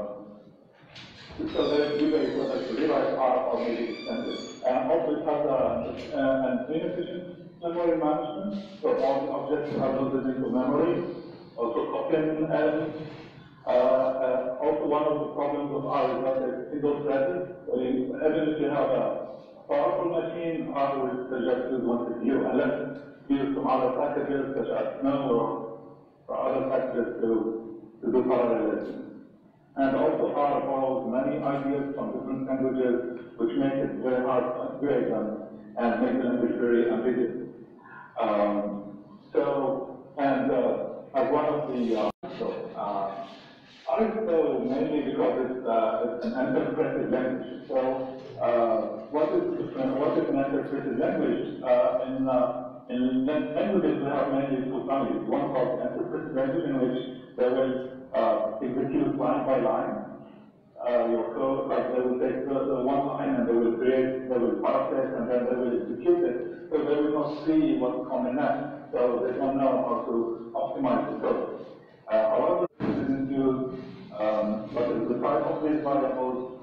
so there is debate whether to rewrite R or maybe extend it. And also it has a, a, an inefficient memory management, so all the objects are loaded into memory, also copying elements. Uh, uh, also one of the problems of R is that it's single-threaded, so you, even if you have a powerful machine, R will suggest use one C P U, unless you use some other packages such as GNOME or, or other packages to to do parallelism. And also R borrows many ideas from different languages, which makes it very hard to upgrade them and make the language very ambiguous. Um, so, and uh, as one of the, uh, so, uh, R is so mainly because it's, uh, it's an interpreted language. So, uh, what is different, what is an interpreted language? Uh, in, uh, in languages, we have mainly two families. One called interpreted language, in which they will uh, execute line by line uh, your code, like they will take the, the one line and they will create, they will parse it, and then they will execute it. So they will not see what's coming next, so they don't know how to optimize the code. Uh, however, we didn't use um, what is the type of these variables,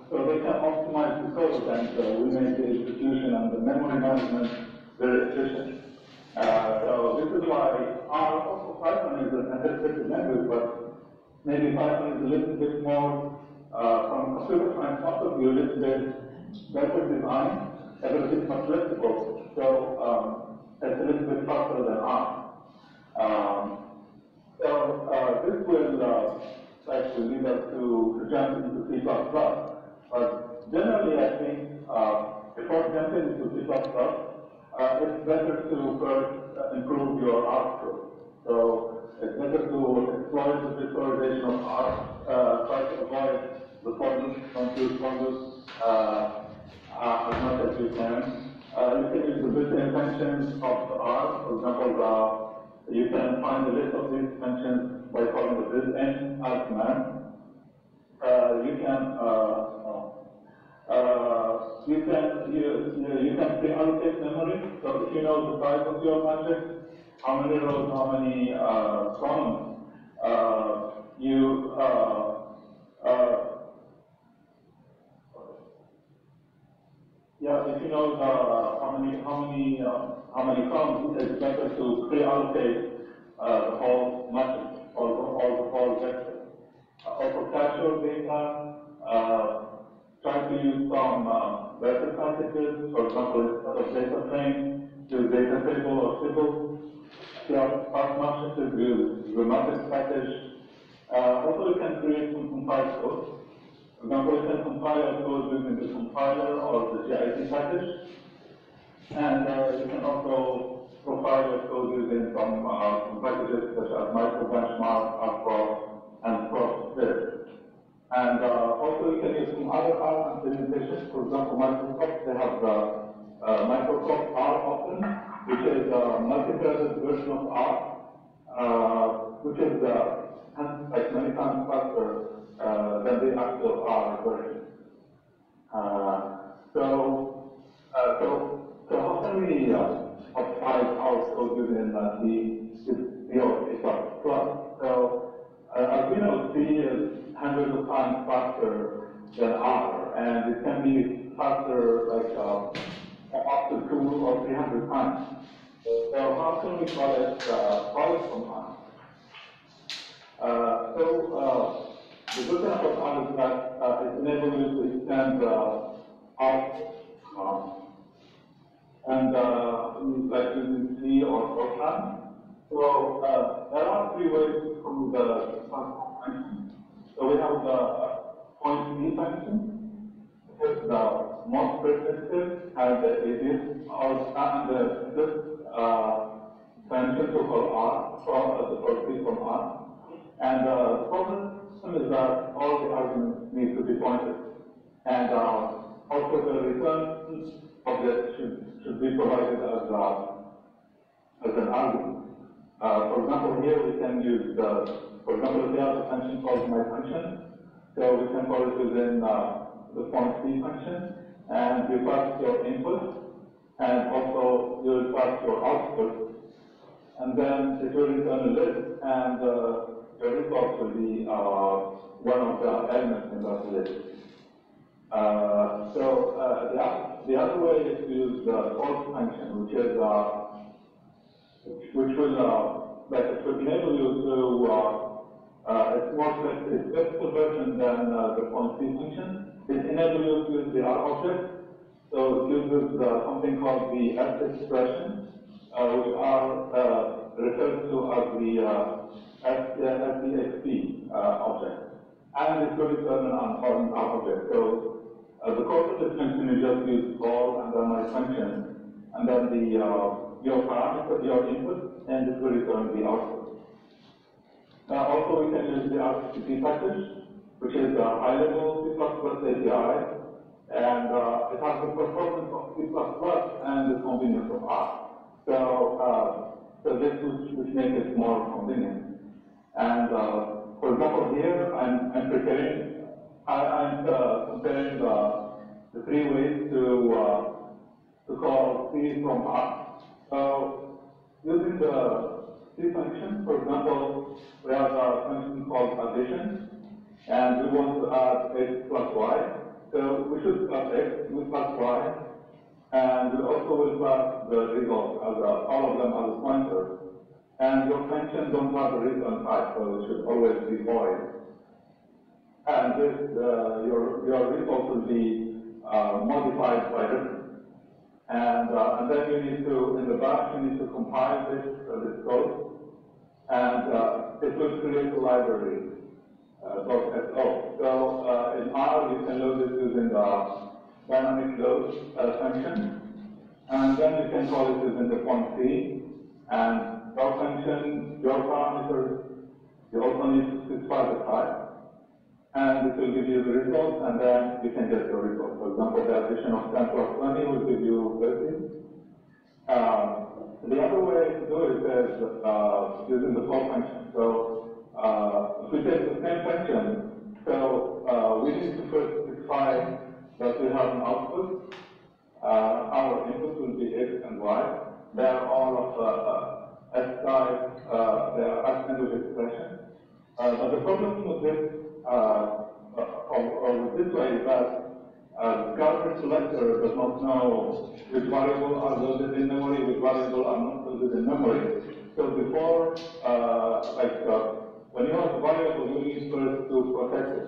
so they can optimize the code and uh, we make the execution and the memory management very efficient. Uh, so this is why R, also Python is an interpreted language, but maybe Python is a little bit more, uh, from computer science point of view, a little bit better designed, a little bit more flexible. So um, it's a little bit faster than R. Um, so uh, this will uh, actually lead us to, to jump into C plus plus. But generally, I think uh, before jumping into C plus plus, uh, it's better to first uh, improve your R code. So it's better to exploit the virtualization of R, uh, try to avoid the formulas, don't use formulas uh, uh, as much as you can. Uh, you can use the built-in functions of R. For example, uh, you can find a list of these functions by calling the built-in R command. Uh, you can uh, uh, you can you, you can pre-allocate memory. So if you know the size of your project, how many rows, how many uh, columns, uh, you uh, uh, yeah, if you know the, how many how many uh, how many columns, it's better to pre-allocate uh, the whole matrix or the, or the whole vector. Uh, also capture data. Uh, try to use some uh, vector packages. For example, instead of data frame, use data table or table. If you have sparse matrices, use the matrix package. Uh, also, you can create some compiled code. For example, you can compile your code using the compiler or the G I T package. And uh, you can also profile your code using some, uh, some packages such as micro-benchmark, rproc, and procfib. And uh, also you can use some other R implementations. For example, Microsoft, they have the uh, Microsoft R Open, which is a multi-threaded version of R, uh, which is uh, like many times faster uh, than the actual R version. Uh, so, uh, so, so how can we uh, optimize our code using uh, the C or C plus plus? So, uh, as we know, C is hundreds of times faster than R, and it can be faster like uh, up to two or three hundred times. So how can we call it uh, product from R? Uh, so uh, the good thing about R is that uh, it enables you to extend uh, R um, and uh, like using C or Fortran. So uh, there are three ways to do the function. So we have the point C function, which is the most persistent and the easiest, and the this uh, function to call R from the call C from R. And uh, the problem is that all the arguments need to be pointed, and uh, also the return object should should be provided as uh, as an argument. Uh, for example, here we can use the, for example, if we have a function called my function, so we can call it within uh, the point C function, and you pass your input, and also you will pass your output, and then it will return a list, and uh, your result will be uh, one of the elements in that list. Uh, so uh, the, the other way is to use the false function, which is uh, which will uh, like it will enable you to uh, uh, it's more flexible, flexible version than uh, the point C function. It enables you to use the R object. So it uses uh, something called the S expression, uh, which are uh, referred to as the uh, S D X P uh, object, and it will return an unfolding R object. So uh, the code of this function is just use call and then my function, and then the uh, your parameter, your input, and it will return the output. Now also we can use the R C P package, which is a high-level C plus plus A P I, and uh, it has the performance of C plus plus and the convenience of R. So, uh, so this which, which makes it more convenient. And uh, for example, here I'm, I'm preparing, I, I'm uh, comparing the, the three ways to uh, to call C from R. So, using the C function, for example, we have a function called addition, and we want to add x plus y. So we should pass X, we pass Y, and we also will pass the result as a, all of them as a pointer. And your function don't have a return type, so it should always be void. And this, uh, your, your result will be uh, modified by reference. And, uh, and then you need to, in the back, you need to compile this, uh, this code, and uh, it will create a library, uh, .so. So uh, in R, you can load it using the dynamic load uh, function, and then you can call it using the point C, and your function, your parameters, you also need to specify the type, and it will give you the result, and then you can get your result. For example, the addition of ten plus twenty will give you thirty. Um, the other way to do it is uh, using the call function. So uh, if we take the same function, so uh, we need to first specify that we have an output. Uh, our input will be X and Y. They are all of uh, S type, uh, they are as sandwich expression. Uh, but the problem with this Uh, or, or this way is that uh, garbage selector does not know which variable are loaded in memory, which variable are not loaded in memory. So before, uh, like uh, when you have a variable, you need first to protect it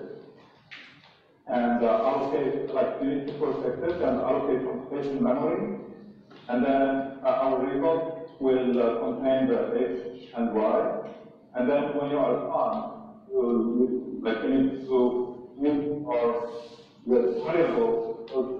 and uh, allocate, like you need to protect it and allocate some space in memory, and then uh, our result will uh, contain the X and Y, and then when you are on, you like you need to use or the variable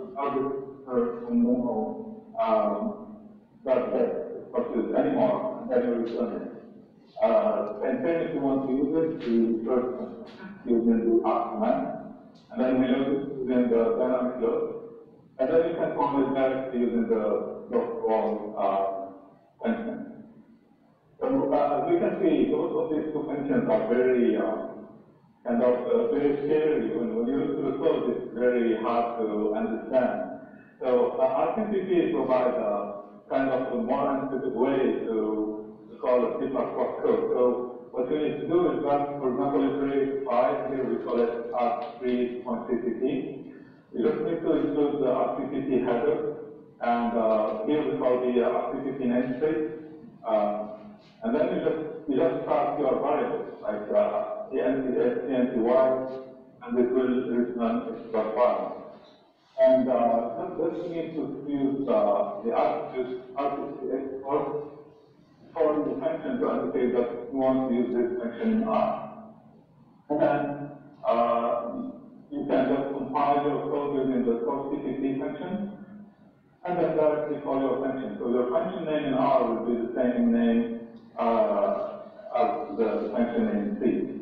or know um, that text not used anymore, and then you return it. Uh, and then if you want to use it, you first using the ask command, and then we load it using the dynamic load, and then you can call it directly using the dot call uh, function. So uh, as we can see, both of these two functions are very uh, kind of uh, very scary. When, when you look to the code, it's very hard to understand. So uh, R T P P provides a kind of a more intuitive way to, to call a C plus plus code. So what you need to do is that, for example, if we create five, here we call it R three point C P T. You just need to include the R T P T header, and uh, here we call the uh, R T P T namespace. Uh, And then you just you just start your variables like uh, the N T X, the N T Y, and it will return extra file. And uh, just need to use uh, the R T C export for the function to indicate that you want to use this function in R. And then uh, you can just compile your code using the code C P T function, and then directly call your function. So your function name in R will be the same name Uh, as the function in C.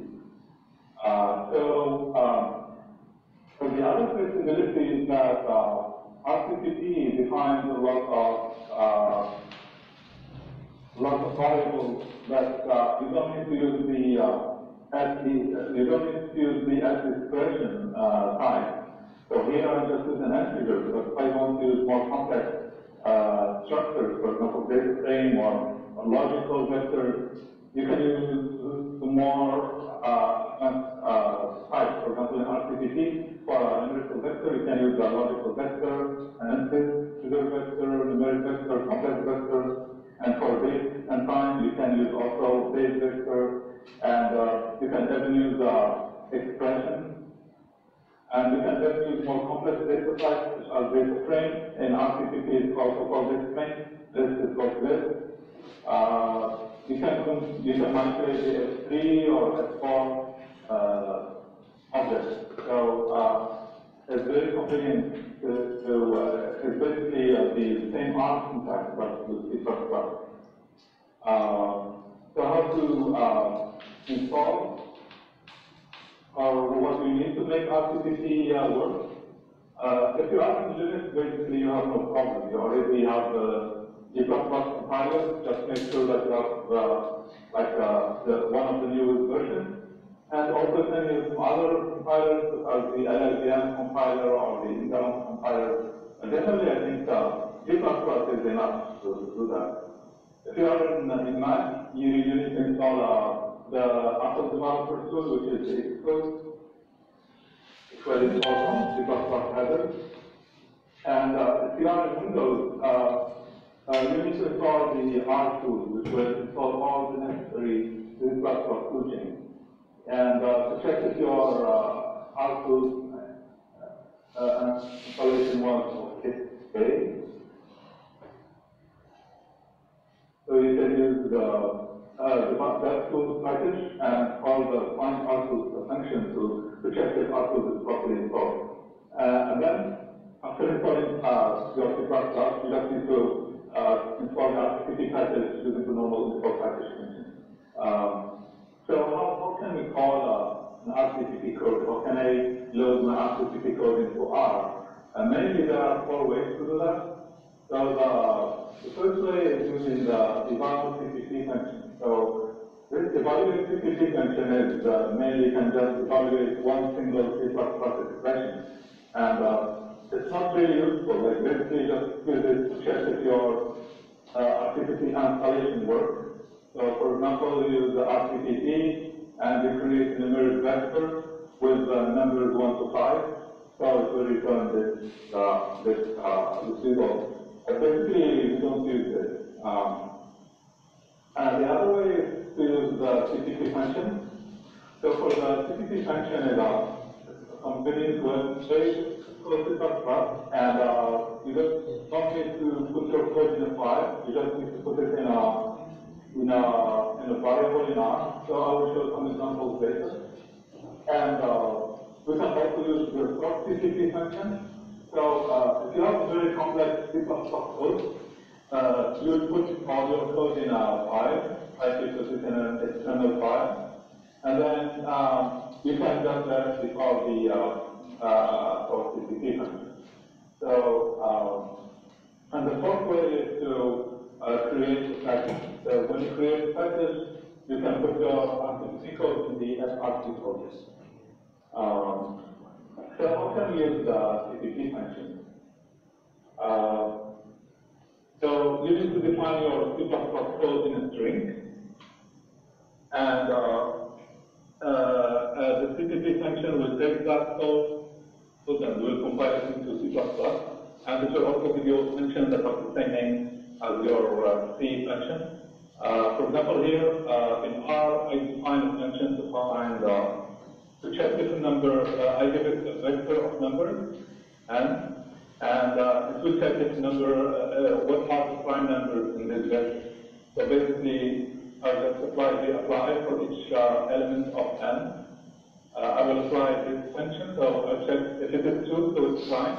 Uh, so, um, so the other flexibility is that uh, R T P P defines a lot of uh, lot of variables that uh, you don't need to use the uh, as the you don't need to use the as expression uh, type. So here I'm just using integer, but if I want to use more complex uh, structures, for example, data frame or logical vectors, you can use more uh, uh, types. For example, in R T P P, for a numerical vector, you can use a logical vector, an integer vector, numeric vector, complex vector, and for date and time, you can use also date vector, and uh, you can even use uh, expression. And you can then use more complex data types, such as data frame. In R T P P, it's also called data frame. This is called list. Uh, you can you can manipulate the S three or S four uh, objects. So uh, it's very convenient to, to uh, it's basically uh, the same R syntax but with C plus plus. Uh, so how to uh, install or what you need to make R T P P uh, work? Uh, if you are in Linux, basically you have no problem. You already have the C plus plus compiler. Just make sure that you have uh, like uh, the, one of the newest versions. And also you can use some other compilers, such as the L L V M compiler or the Intel compiler. And generally, I think uh, C plus plus is enough to, to do that. If you are in, in Mac, you, you need to install uh, the Apple Developer Tool, which is the Xcode. It's where it's also C plus plus has you need to install the R tools, which will install all the necessary C plus plus toolchain. And uh, to check if your uh, R tools uh, installation was okay. So you can use the uh, the DevTools package and call the find R tools function to, to check if R tools is properly installed. Uh, and then after installing uh, your C plus plus, you just need to uh, install the R T P package using the normal install package function. Um, so how, how can we call uh, an R T P code? How can I load my R T P code into R? And mainly there are four ways to do that. So the, the first way is using the evaluate C P C function. So this evaluate C P C function is uh, mainly can just evaluate one single C plus plus expression. And uh, it's not really useful. Like basically just use it to check if your uh, R T P C installation works. So for example, you use the R T P C and you create a numeric vector with uh, numbers one to five. So it will return this uh, this uh, this result. But basically, we don't use this. Um, and the other way is to use the C P C function. So for the C P C function is a convenient web page called C plus plus, and uh, you just don't need to put your code in a file. You just need to put it in a in a in a variable in R. So I will show some examples later. And uh, we can also use the sort C P C function. So uh, if you have a very complex C plus plus code, uh, you would put all your code in a file, like you put it in an external file, and then um, you can just directly call the uh, uh, sort C P C function. So, um, and the fourth way is to uh, create a package. So when you create a package, you can put your R T P code in the S R T code. Um, So how can we use the C P C function? Uh, so you need to define your C plus plus code in a string, and uh, uh, uh, the C P C function will take that code and will compile it into C plus plus, and it will also give you functions that have the same name as your uh, C function. Uh, for example, here uh, in R, I define a function to find uh, to check different number, uh, I give it a vector of numbers, and and uh, it will check this number, uh, uh, what are the prime numbers in this vector. So basically, I just apply the apply for each uh, element of n. Uh, I will apply this function, so I check if it is two, so it's prime.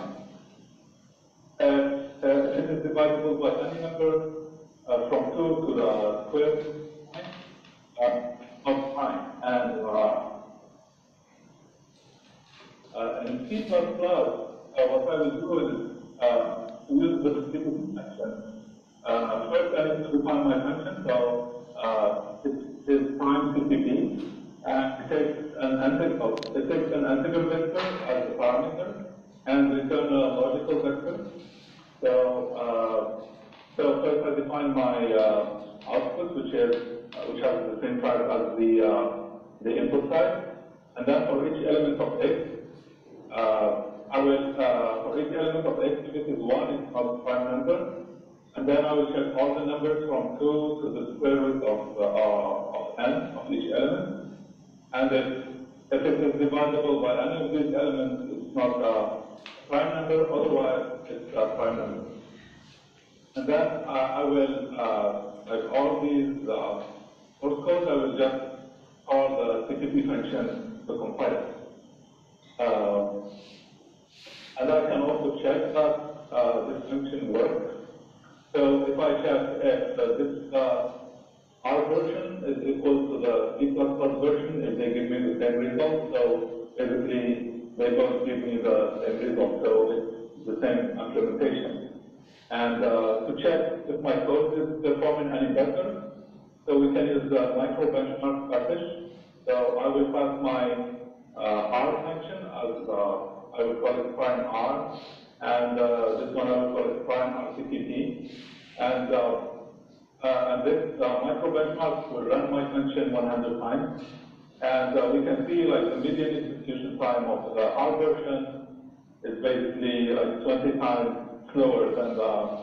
And uh, if it is divisible by any number uh, from two to the square root uh, of prime. And uh, Uh, in C plus plus, uh, what I will do is uh, use the C P C function. Uh, first, I need to define my function. So uh, it is prime C P P, and it takes an integer. It takes an integer vector as a parameter and return a logical vector. So, uh, so first I define my uh, output, which is uh, which has the same type as the uh, the input side, and then for each element of x. Uh, I will, uh, for each element of x, if it is one, it's called prime number, and then I will check all the numbers from two to the square root of, uh, of n of each element, and if, if it is divisible by any of these elements, it's not a prime number, otherwise it's a prime number. And then uh, I will, uh, like all these uh, source codes, I will just call the C P C function to compile it. Uh, and I can also check that uh, this function works. So if I check if uh, this uh, R version is equal to the C plus plus version, if they give me the same result, so basically they both give me the same result, so it's the same implementation. And uh, to check if my code is performing any better, so we can use the micro benchmark package. So I will pass my Uh, R function as uh, I would call it prime R, and uh, this one I would call it prime R T P P, and uh, uh, and this uh, micro benchmark will run my function one hundred times, and uh, we can see like the median execution time of the R version is basically like twenty times slower than the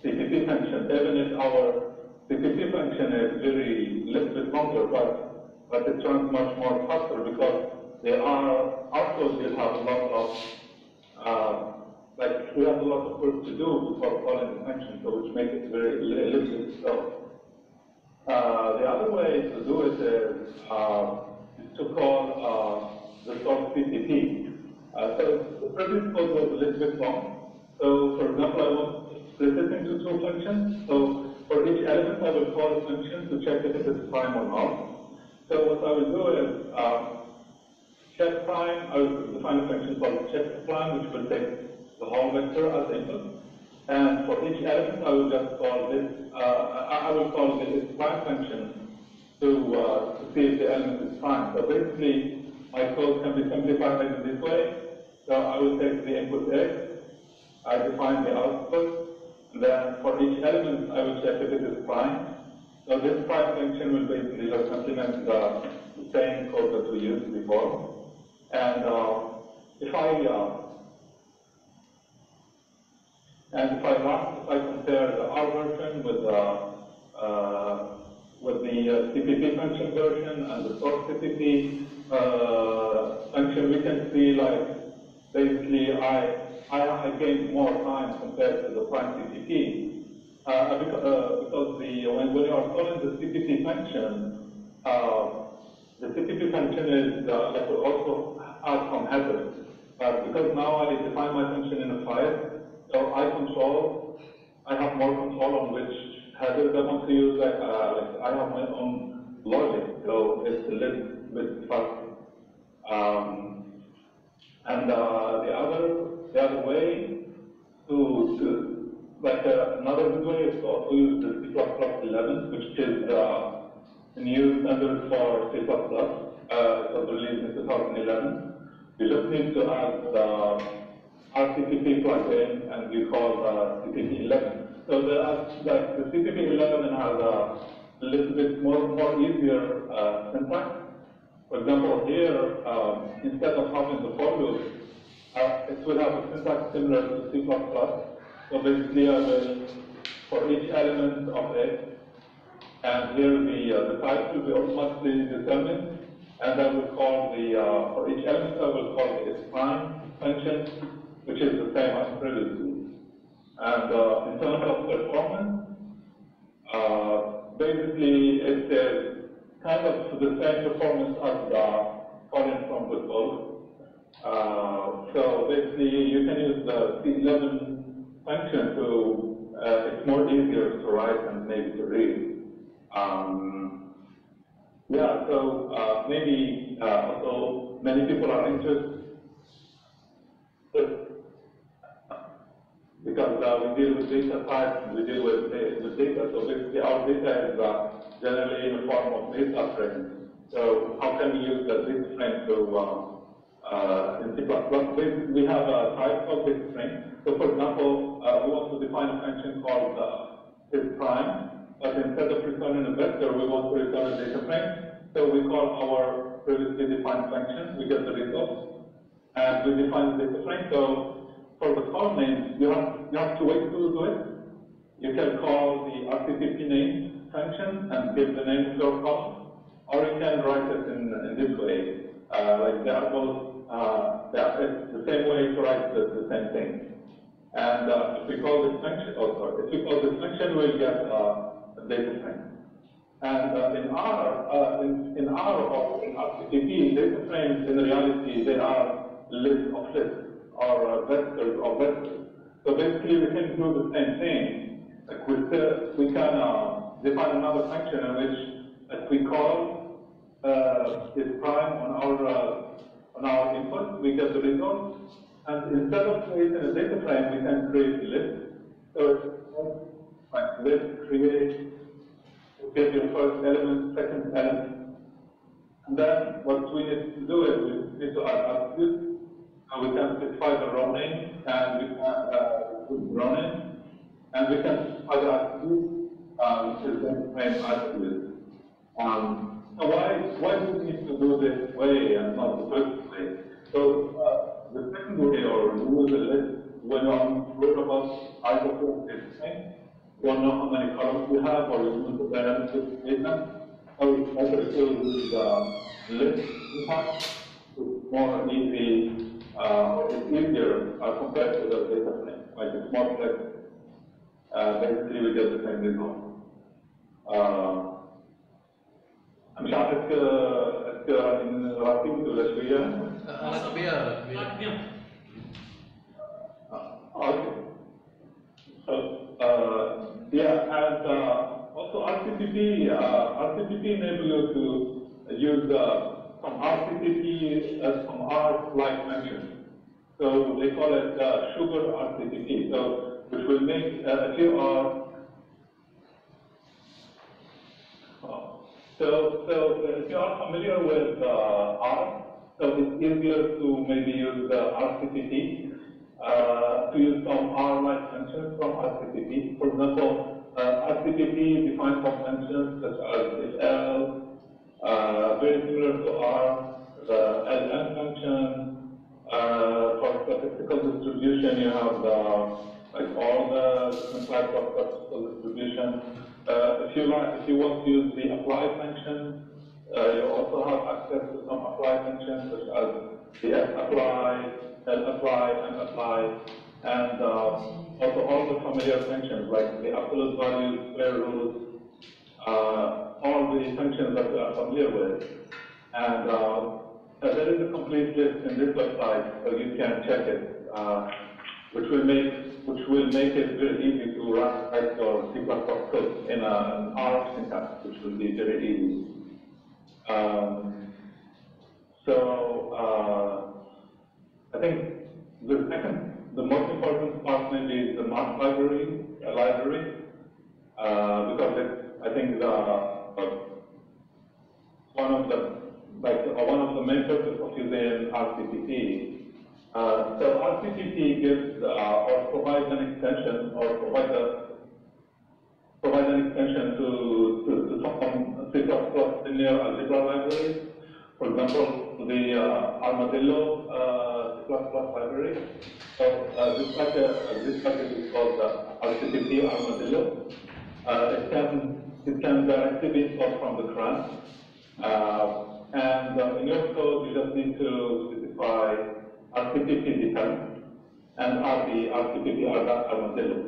C P P function, even if our C P P function is very little bit longer, but, but it runs much more faster because they are, our code will have a lot of, uh, like we have a lot of work to do before calling the function, so which makes it very a little bit slow. Uh, the other way to do it is uh, to call uh, the source C P P. Uh, so the previous code was a little bit long. So for example, I want to split it into two functions. So for each element, I will call a function to check if it is prime or not. So what I will do is uh, check prime. I will define a function called check prime, which will take the whole vector as input. And for each element, I will just call this. Uh, I will call this prime function to uh, to see if the element is prime. So basically, my code can be simplified in this way. So I will take the input x, I define the output, and then for each element, I will check if it is prime. So this prime function will basically just implement the, the same code that we used before. And uh, if I uh, and if I run, if I compare the R version with the uh, with the uh, C P P function version and the source C P P uh, function, we can see like basically I I, I gained more time compared to the prime C P P uh, because, uh, because the when, when you are calling the C P P function, uh, the C P P function is uh, like also add some headers, uh, because now I define my function in a file. So I control, I have more control on which headers I want to use. Like, uh, like I have my own logic, so it's a little bit faster. Um, and uh, the other, the other way to, to like uh, another good way is to also use the C plus plus eleven, which is uh, a new standard for C plus plus. Uh, it was released in two thousand eleven. You just need to add the R C P P plugin, and we call uh, C P P eleven. So the, uh, like the C P P eleven has a little bit more, more easier uh, syntax. For example, here, um, instead of having the for loop, uh, it will have a syntax similar to C plus plus. So basically, I will, for each element of it, and here the, uh, the type will be automatically determined, and I will call the, uh, for each element, I will call the prime function, which is the same as previously. And uh, in terms of performance, uh, basically it is kind of the same performance as the calling from the code. Uh, so basically you can use the C eleven function to, uh, it's more easier to write and maybe to read. Um, yeah, so uh, maybe uh, also many people are interested because uh, we deal with data types, we deal with, with data, so basically our data is uh, generally in the form of data frames. So how can we use the data frame to, uh, uh, in C plus plus, we have a type of data frame. So for example, uh, we want to define a function called uh, is prime, but instead of returning a vector, we want to return a data frame. So we call our previously defined function, we get the result, and we define the data frame. So for the call name, you have, you have two ways to do it. You can call the R C P P name function and give the name of your call, or you can write it in, in this way. Uh, like they are both, uh, they are, it's the same way to write the, the same thing. And uh, if we call this function, oh sorry, if we call this function, we'll get uh, a data frame. And uh, in R, uh, in, in R or in R C P P, data frames in reality they are lists of lists, or uh, vectors or vectors. So basically we can do the same thing. Like we, still, we can uh, define another function in which if we call uh, is prime on our, uh, on our input, we get the result. And instead of creating a data frame, we can create a list. So it's like list, create, get your first element, second element. And then what we need to do is we need to add attributes. And we can specify the row name, and we can uh, put row name, and we can specify the attribute, uh, which is the frame attribute. Um, so why why do we need to do this way and not the first way? So uh, the second way, or use a list, when I'm worried about article is the same. You don't know how many columns you have, or you want to dynamically create them. So it's better to use the list syntax. It's more easy, uh, it's easier uh, compared to the data frame. Like it's more flexible. Uh, basically, we get the same result. Uh, مش عارف اسك راتب ولا شوية؟ راتبية راتبية. Okay. So, uh, yeah, and uh, also R T P P, uh, R T P P enable you to use uh, some R T P P as some R-like functions. So they call it uh, sugar R T P P. So which will make uh, if you are So, so if you are familiar with uh, R, so it's easier to maybe use the R T P P, uh, to use some R-like functions from R T P P. For example, uh, R T P P defines some functions such as if L, uh, very similar to R, the L N function. Uh, for statistical distribution, you have the, like all the different types of statistical distribution. Uh, if you like, if you want to use the apply function, uh, you also have access to some apply functions such as the S apply, L apply, M apply, and uh, also all the familiar functions like the absolute values, square roots, uh, all the functions that we are familiar with. And uh, there is a complete list in this website, so you can check it, uh, which will make which will make it very easy to write your C plus plus code in an R syntax, which will be very easy. Um, so uh, I think the second, the most important part maybe is the math library, uh, library, uh, because it's, I think the uh, one of the like uh, one of the main purposes of using R T P P. Uh, so R T P P gives uh, or provides an extension or provides a provides an extension to to, to some C plus plus linear algebra libraries. For example, the uh, Armadillo uh, C plus plus library. So uh, this package uh, this package is called uh, R T P P Armadillo. Uh, it can it can directly be installed from the CRAN. Uh, and uh, in your code, you just need to specify R T P P depend and R P, R T P P Armadillo.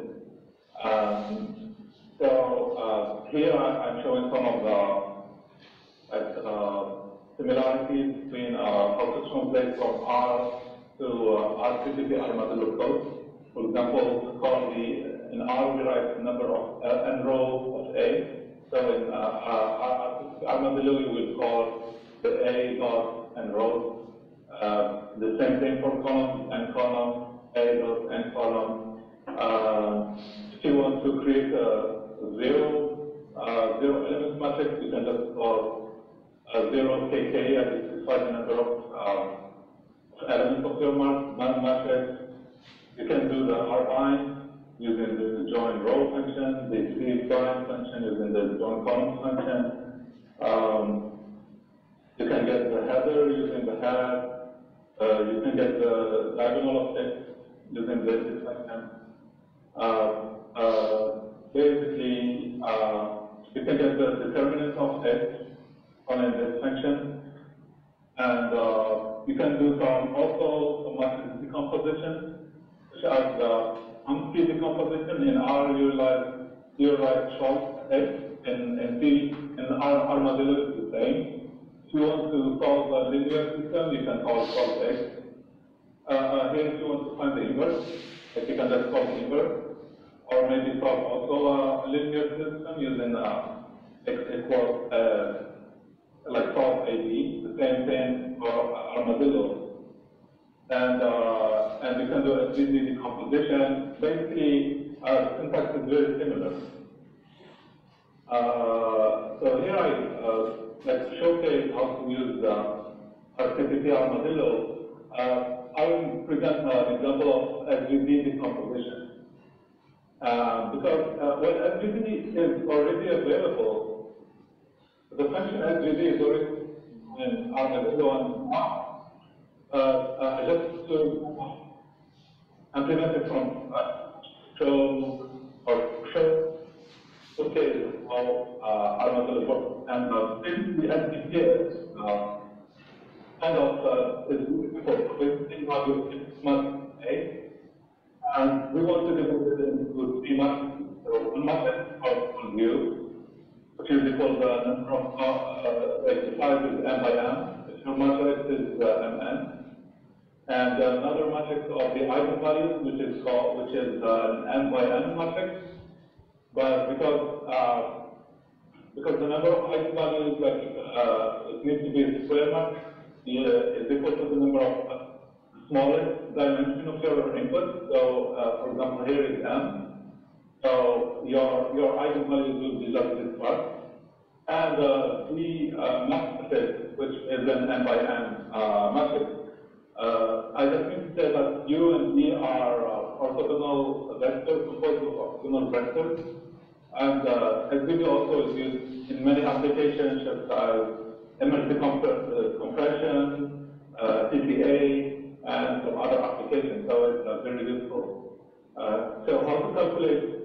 Um, so uh, here I, I'm showing some of the like, uh, similarities between uh, how to translate from R to uh, R T P P Armadillo code. For example, to call the in R we write the number of uh, n row of A. So in uh, uh, Armadillo you will call the A dot n rows. Uh, the same thing for columns and column, A dot and column. Uh, if you want to create a zero, uh, zero element matrix, you can just call a zero K K and it specifies the number of uh, elements of your matrix. You can do the R-bind using the join row function, the C-bind function using the join column function. Um, you can get the header using the head. Uh, you can get the diagonal of text using this function. Uh, uh, basically, uh, you can get the determinant of text on this function, and uh, you can do some also some matrix decomposition, such as the Humphrey decomposition. In R, you write you write short text, in in C, in R, Armadillo is the same. If you want to solve a linear system, you can call solve X. Uh, uh, here, if you want to find the inverse, like you can just call the inverse, or maybe solve also a linear system using uh, X equals uh, like solve A B, the same thing for Armadillo. And uh, and you can do a three D decomposition. Basically, uh, the syntax is very similar. Uh, so here I uh, like showcase how to use the R T P P Armadillo. Uh, I will present an example of S V D decomposition. Uh, because uh, when S V D is already available, the function S V D is already in Armadillo and now. Uh, uh, just to implement it from scratch. show or show showcase how uh, our model works. And uh, since the S D K uh, kind of uh, is difficult with in module six months eight, and we want to divide it into three matrices. So one matrix is called view, which is equal to the number of uh, like the size is m by m. Your matrix is uh, mn. And another matrix of the eigenvalues, which is called, which is uh, an n by n matrix, but because uh, because the number of eigenvalues that uh, it needs to be a square matrix uh, is equal to the number of uh, smallest dimension of your input. So, uh, for example, here is m. So your your eigenvalues will be just this part, and uh, the uh, matrix, which is an n by n uh, matrix. Uh, I just need to say that U and V are uh, orthogonal vectors, composed of orthogonal vectors, and uh, S V D also is used in many applications such as immersive comp uh, compression, uh, C P A, and some other applications. So it's uh, very useful. Uh, so how to calculate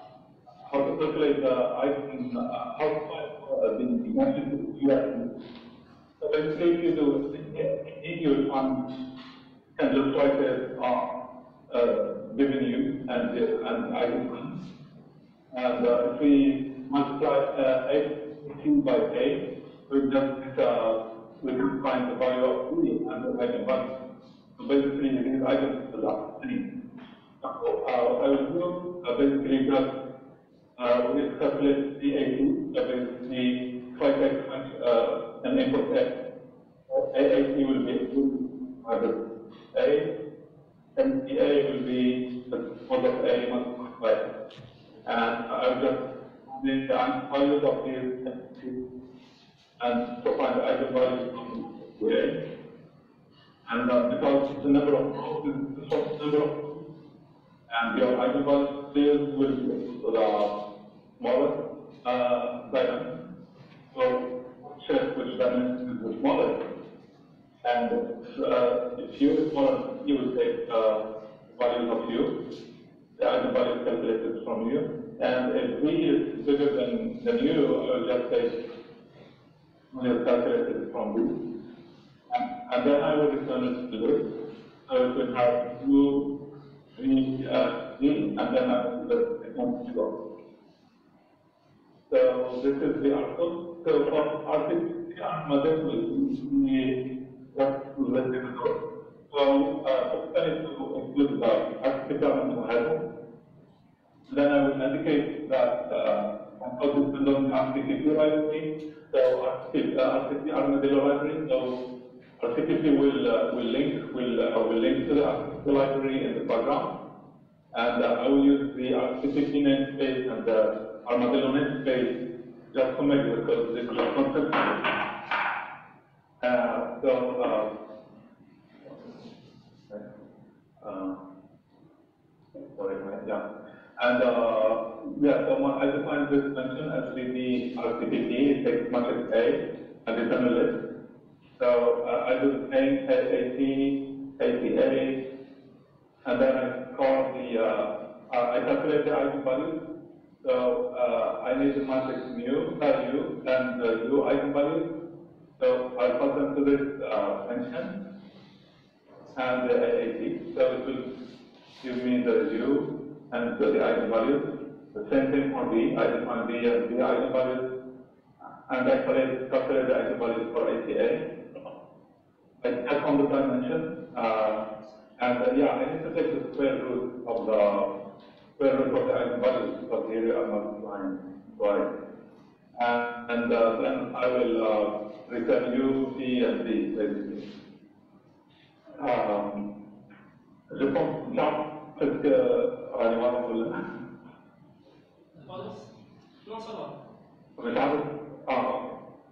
how to calculate the eigen uh, how to find uh, the dimension U S. So basically, if you do it, you will find can just write it uh, uh, given you and uh, and eigenvalues. And uh, if we multiply uh, eight by eight, we just uh, we can find the value of three and the eigenvalue. So basically, these items are the same. So uh, what I will do uh, basically just uh, we calculate the A two. So basically, if I take uh, an input x, A A T will be either A, and the A will be the mod of A multiplied by A. And I'll just the values of these and to find the eigenvalues of A. And uh, because the number of rows is the short number of rows, and your eigenvalues will be the smallest uh, dimension. So check which dimension is the smallest. And uh, if U is smaller, you will take uh, values of U, the eigenvalue is calculated from U. And if V is bigger than, than U, I will just take values calculated from V. And, and then I will return it to this. So it will have U, V, uh, V, and then I will just return to zero. So this is the output. So for R T C model will be what to let them know. So uh, first I need to include the architecture and model. Then I will indicate that uh, how to build on the R C T P library. So R C T P Armadillo library. So R C T P will uh, will link will uh, will link to the R C T P library in the background, and uh, I will use the R C T P namespace and the Armadillo namespace just to make the code this concept. Uh, so, uh, uh, sorry, yeah. And uh, yeah, so my, I define this function as the R C T P, it takes matrix A and return a list. So uh, I do the same A T, A T A, and then I call the, uh, uh, I calculate the eigenvalues. So uh, I need the matrix mu, value, and the U eigenvalues. So I'll pass them to this uh, function and the A A T. So it will give me the U and the eigenvalues. The same thing for V. I define V and V eigenvalues, and I calculate, calculate the eigenvalues for A T A. I check on the dimension, uh, and uh, yeah, I need to take the square root of the square root of the eigenvalues because here you are multiplying twice. And, and uh, then I will uh, return U, V, and V, basically. Um, je pense peut-être que Rani va vous le Non, ça va. Mais ça ah.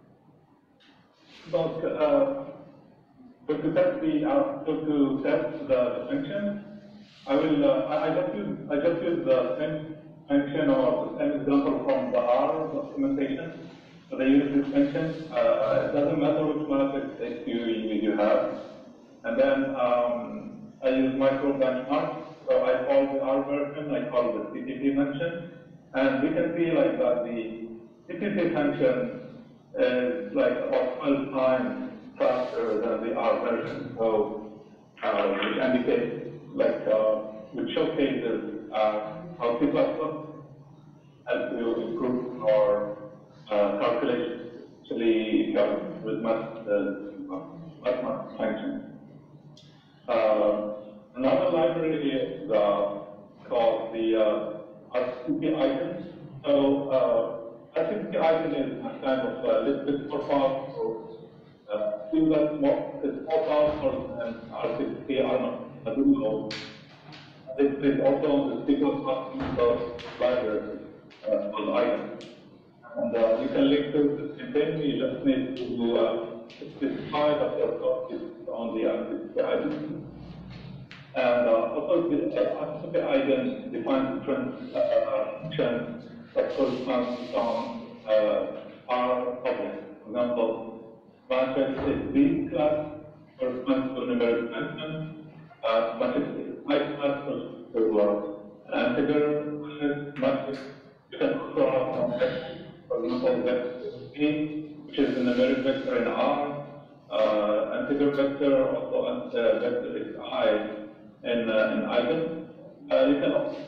Donc, uh, to test the uh, so to test the function, I will uh, I, I just use I just use the same function or the same example from the R documentation. So they use this function. Uh, it doesn't matter which matrix X U you, you have. And then um, I use micro benchmark. So I call the R version, I call the C T P function, and we can see like that the C T P function is like about twelve times faster than the R version. So uh, which indicates like uh, which showcases uh, how C plus plus helps you improve your uh, calculations, especially with math, uh, math, math functions. Uh, another library is uh, called the uh, R C P icons. So uh, R C P icon is a kind of a little bit more powerful. Uh, feel that more, it's more powerful than R C P are not. I don't know. This is also on the C plus plus library uh, called icons. And uh, you can link to the container, you just need to uh, specify that your code is on the R C P icon. And uh, also the uh, R C P icon defines different uh, functions that correspond to some uh, R objects. For example, matrix is B class corresponds to numeric dimension. Uh, matrix is I class corresponds to uh, an integer matrix. You can also have some vectors. For example, vector B, which is a numeric vector in R. Uh, integer vector, also uh, vector is I in, uh, in icon. Uh, you can also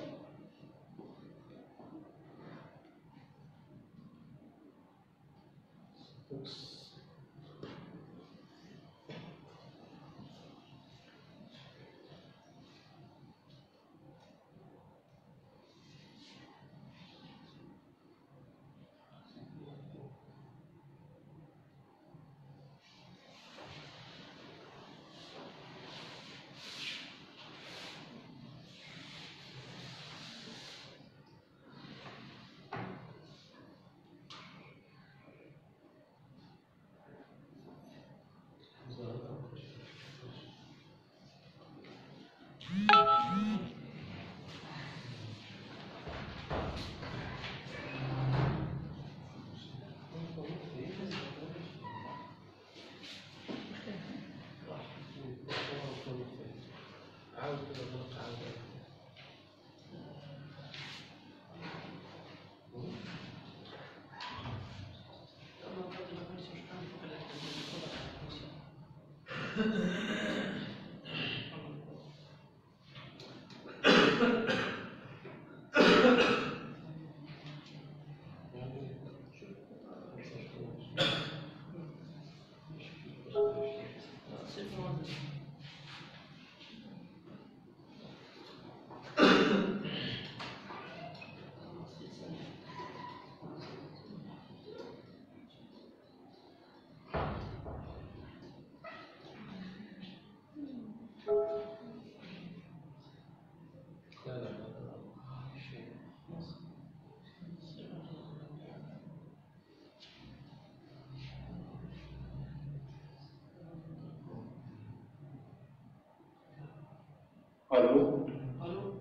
Allô? Allô?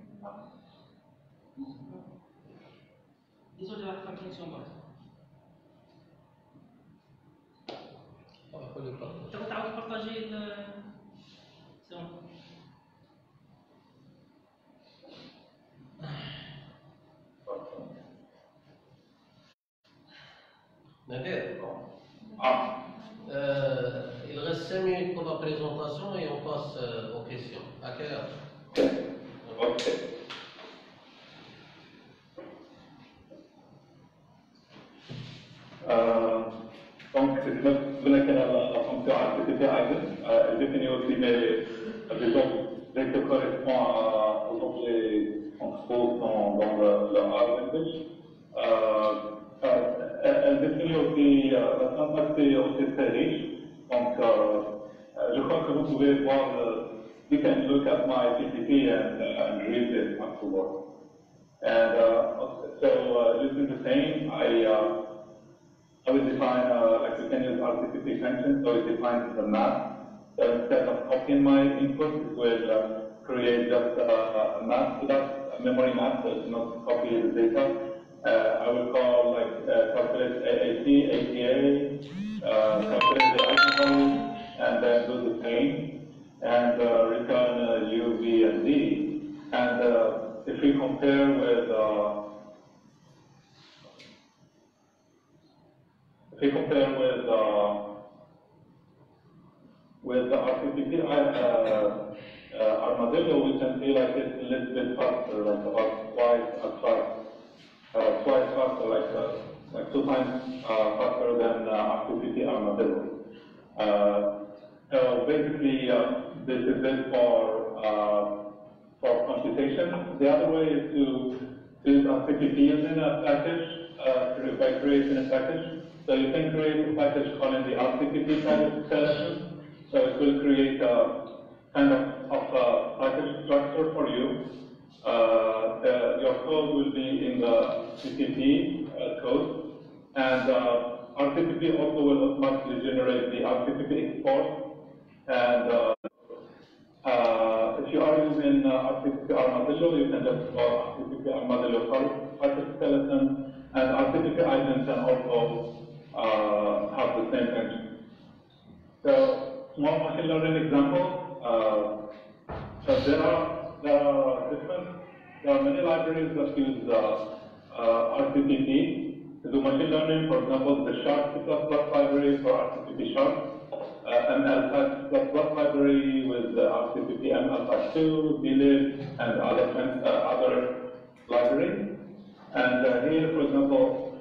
Désolé, la connexion basse. Tu vas partager le... C'est bon. Nader, ah. euh, il reste cinq minutes pour la présentation et on passe euh, aux questions. À quelle heure? Ok. Euh, donc, vous n'avez la, la fonction R C P icon, elle définit aussi les, les objets qui correspondent aux objets qu'on trouve dans, dans le, le R language. Euh, elle, elle définit aussi, euh, la syntaxe est aussi très riche. Donc, euh, je crois que vous pouvez voir, le, you can look at my P P T and, uh, and read it afterwards. And uh, so, uh, using the same, I, uh, I will define, uh, like we can use R C P function, so it defines the map. So instead of copying my input, it will uh, create just uh, a map to that, a memory map, so it's not copy the data. Uh, I will call like uh, calculate A A T, A T A, uh, calculate the icon value, and then do the same, and uh, return uh, U, V, and D. compare with uh, if you compare with uh, with the R T P P uh, uh, Armadillo, we can see like it's a little bit faster, like about twice as fast, uh, twice faster, like uh, like two times uh, faster than uh, R T P P Armadillo. Uh, so basically, uh, this is it for uh, for computation. The other way is to use R T P P using a package uh, by creating a package. So you can create a package calling the R T P P package selection. So it will create a kind of, of a package structure for you. Uh, the, your code will be in the T P P uh, code, and uh, R T P P also will automatically generate the R T P P export. And uh, uh, if you are using uh, R T P P Armadillo, you can just call R T P P Armadillo package skeleton, and R T P P agent can also uh, have the same function. So, small machine learning example. Uh, so there are there are different there are many libraries that use uh, uh, R T P P to do machine learning. For example, the Sharp C plus plus library for R T P P Sharp, uh, M L Pack C plus plus library with uh, R T P P M L Pack two, B lib, and other uh, other libraries. And uh, here, for example,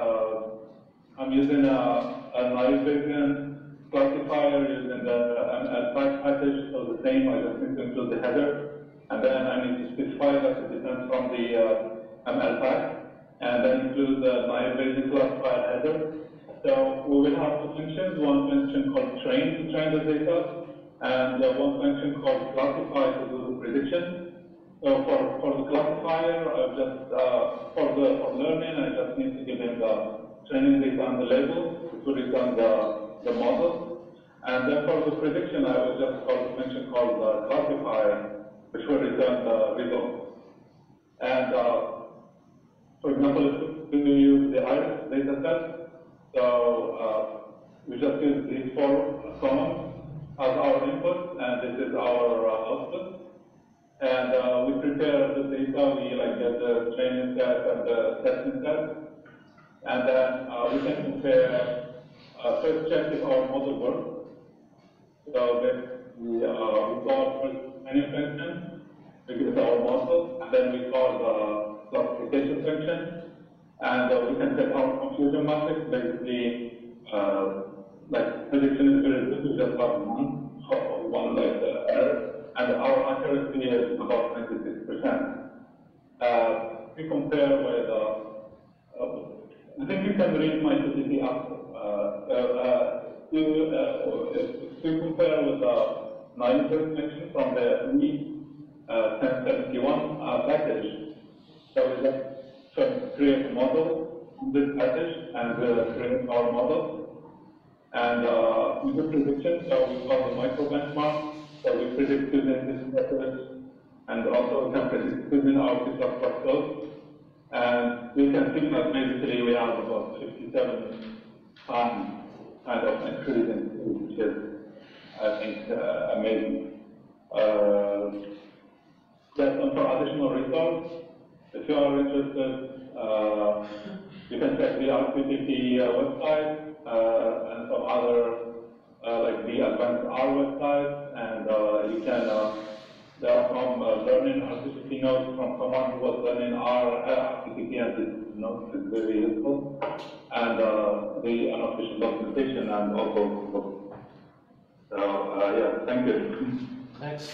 uh, I'm using a, a naive Bayesian classifier using the M L Pack package, so the same, I just need to include the header, and then I need to specify that it depends from the uh, M L Pack, and then include the naive Bayesian classifier header. So we will have two functions, one function called train to train the data, and uh, one function called classify to do the prediction. So for, for the classifier, I just, uh, for the for learning, I just need to give him the training data and the label, it will return the the model, and then for the prediction, I will just call a function called the classifier, which will return the result. And uh, for example, if we use the iris data set, so uh, we just use these four columns as our input, and this is our uh, output. And uh, we prepare the data, we like get the training set and the testing set, and then uh, we can compare. Uh, first check if our model works. So that we, uh, we call first training function, we get our model, and then we call the classification function, and uh, we can set our confusion matrix. Basically, uh, like prediction is very good, we just have one, one like uh, error, and our accuracy is about ninety-six percent. Uh, we compare with, uh, uh, I think you can read my T P P after. Uh, uh, to, uh, to compare with the naive connection from the E ten seventy-one uh, package, so we just create a model on this package and uh, create our model. And uh, we do prediction, so we call the micro benchmark, so we predict using this method, and also we can predict using our C plus plus code. And we can see that basically we have about fifty-seven times kind of increase in speed, which is, I think, uh, amazing. Uh, that's on for additional resource. If you are interested, uh, you can check the R T P P uh, website uh, and some other, uh, like the Advanced R website, and uh, you can. Uh, There are some uh, learning R T P P notes from someone who was learning R, uh, R T P P, and this note is very useful. And uh, the unofficial documentation and also books. So, uh, yeah, thank you. Thanks.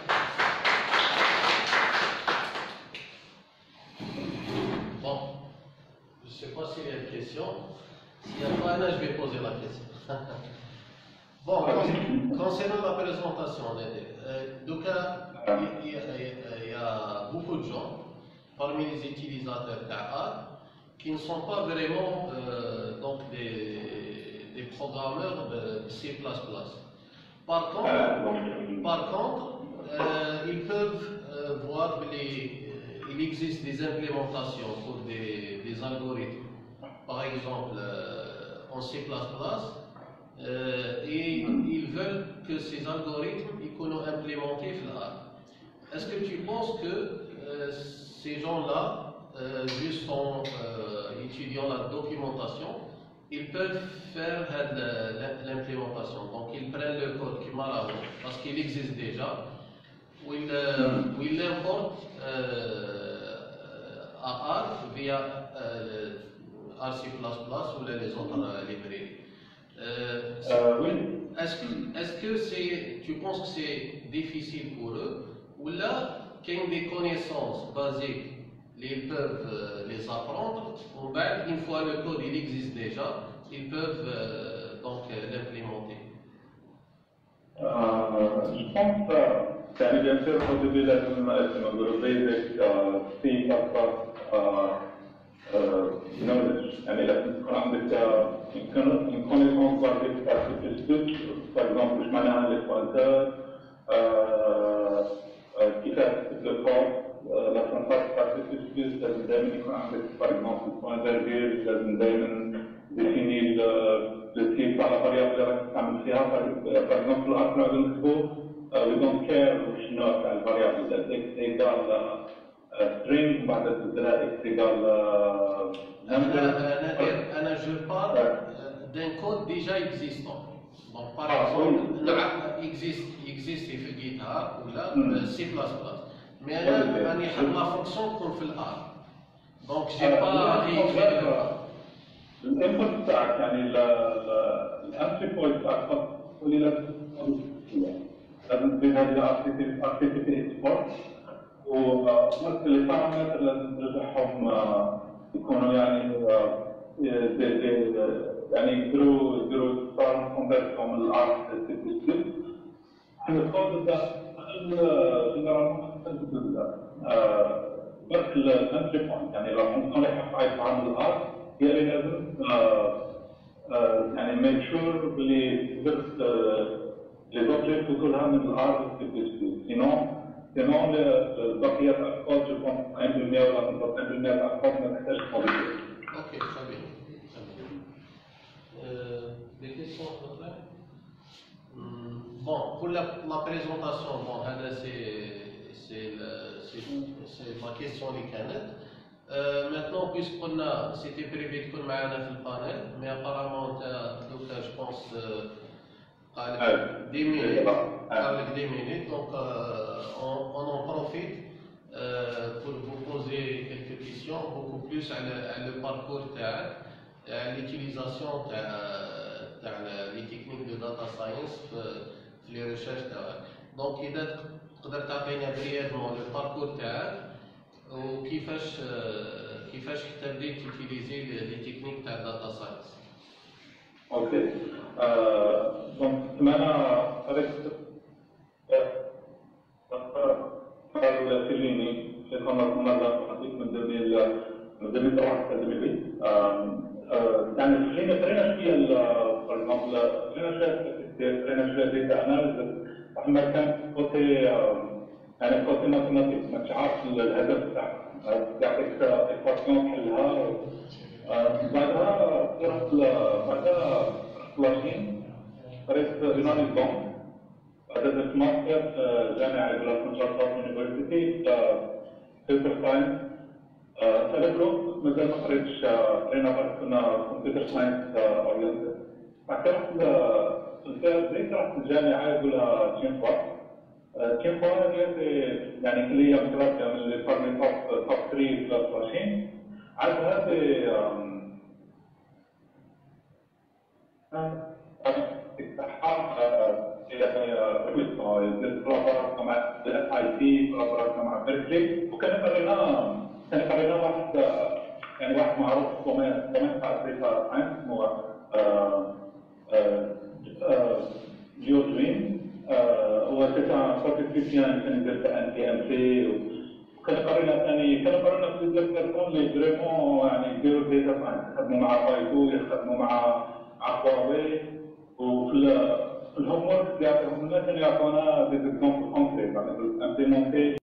Bon, je ne sais pas s'il y a une question. S'il n'y a pas, là, je vais poser la question. Bon, concernant la présentation, euh, donc, il y, y, y a beaucoup de gens, parmi les utilisateurs d'A qui ne sont pas vraiment euh, donc des, des programmeurs de C plus plus. Par contre, par contre euh, ils peuvent euh, voir qu'il existe des implémentations pour des, des algorithmes, par exemple euh, en C plus plus. Euh, et ils veulent que ces algorithmes ils qu'on a implémentés là. Est-ce que tu penses que euh, ces gens-là, euh, juste en euh, étudiant la documentation, ils peuvent faire l'implémentation. Donc ils prennent le code qui m'a parce qu'il existe déjà, ou ils euh, l'importent euh, à R via euh, R C plus plus ou les autres euh, librairies. Euh, euh, oui. Est-ce que, est-ce que c'est, tu penses que c'est difficile pour eux, ou là, qu'il y a des connaissances basiques, ils peuvent euh, les apprendre, ou bien, une fois le code il existe déjà, ils peuvent euh, donc euh, l'implémenter? euh, Je pense que, يعني bien sûr, au début, لازم نقولوا basic C plus plus knowledge. يعني لازم تكون عندك une connaissance basique par C plus plus. Par exemple, مش معناها les pointeurs, كيفاش تكتب le code. La syntaxe par C plus plus لازم دائما يكون عندك par exemple point virgule لازم دائما définir le type على الطريقة اللي راك تعمل فيها. Par exemple الأصل نقدر نكتبو we don't care شنو تاع الفاريابل ده x égale string بعد تبدلها x égale number. أنا je parle d'un code déjà existant. Donc par exemple existe existe في GitHub ولا C plus plus. Mais أنا راني حط la fonction تكون في الآر. Donc j'ai pas réécrit. الانبوت تاعك يعني الانتري بوينت تاعك تقولي لازم لازم تزيد هذه ار تي بي اكسبورت ونفس لي بارامتر لازم ترجعهم يكونوا يعني يعني يقدروا يقدروا صار كونفيرتهم الار تي بي بي. احنا الكود تاع جنرالمون برك الانتري بوينت يعني لو كنت رايح عايز الار هي اللي لازم يعني ميك شور بلي درت لي زوبجيكت كلها من الار سي بي سي سينون سينون البقيه تاع الكود جو كونت واحد بالمية ولا واحد بالمية تاع الكود ما تحتاجش موديفي. اوكي très bien. Des questions après? Bon, pour la, la présentation, bon, c'est ma question les canettes. Euh, maintenant, puisqu'on a, c'était prévu qu'on a le panel, mais apparemment, donc, je pense, euh, avec dix minutes, avec dix minutes, donc euh, on, on en profite euh, pour vous poser quelques questions, beaucoup plus à le, à le parcours, à l'utilisation des techniques de data science, les recherches. Donc, il faudrait تعطينا brièvement le parcours تاعك. وكيفاش كيفاش تبديت تيليزي لي تكنيك تاع الداتا ساينس؟ اوكي دونك انا قريت قالوا فيليني في خمس مرات من ألفين من ألفين وواحد حتى ألفين وثمانية يعني خلينا قرينا شويه باغ اكزومبل قرينا شويه قرينا شويه ديتا اناليز احنا كان كوتي يعني كوتي ماتيماتيك ماكش عارف الهدف تاعك يعطيك ايكواسيون تحلها بعدها رحت بعدها رحت لاشين قريت يونانيزم بعدها درت ماستر في جامعة جلاسكو يونيفرسيتي كمبيوتر ساينس هذاك الوقت مازال ما قريتش قرينا برك كنا كمبيوتر ساينس اورينتد بعد رحت للفيرزيت رحت للجامعة يقولها تشينفوا تشينفوا هي يعني كلية مترابطة من اللي بارمي توب توب ثلاثة في لاشين عاد هذه كولابوراسيون مع الاس اي تي كولابوراسيون مع بيركلي وكان قرينا كان قرينا واحد يعني واحد معروف في الدومين تاع الداتا ساينس اسمه جيو دوين هو سيتا ستاتستيسيان كان يدير ان تي ام سي وكان قرينا ثاني كان قرينا في الدكتور اللي فريمون يعني يديروا داتا ساينس يخدموا مع بايتو يخدموا مع مع هواوي وفي الهوم ورك اللي يعطيهم لنا كانوا يعطونا دي زيكزومبل كونكريت يعني امبليمونتي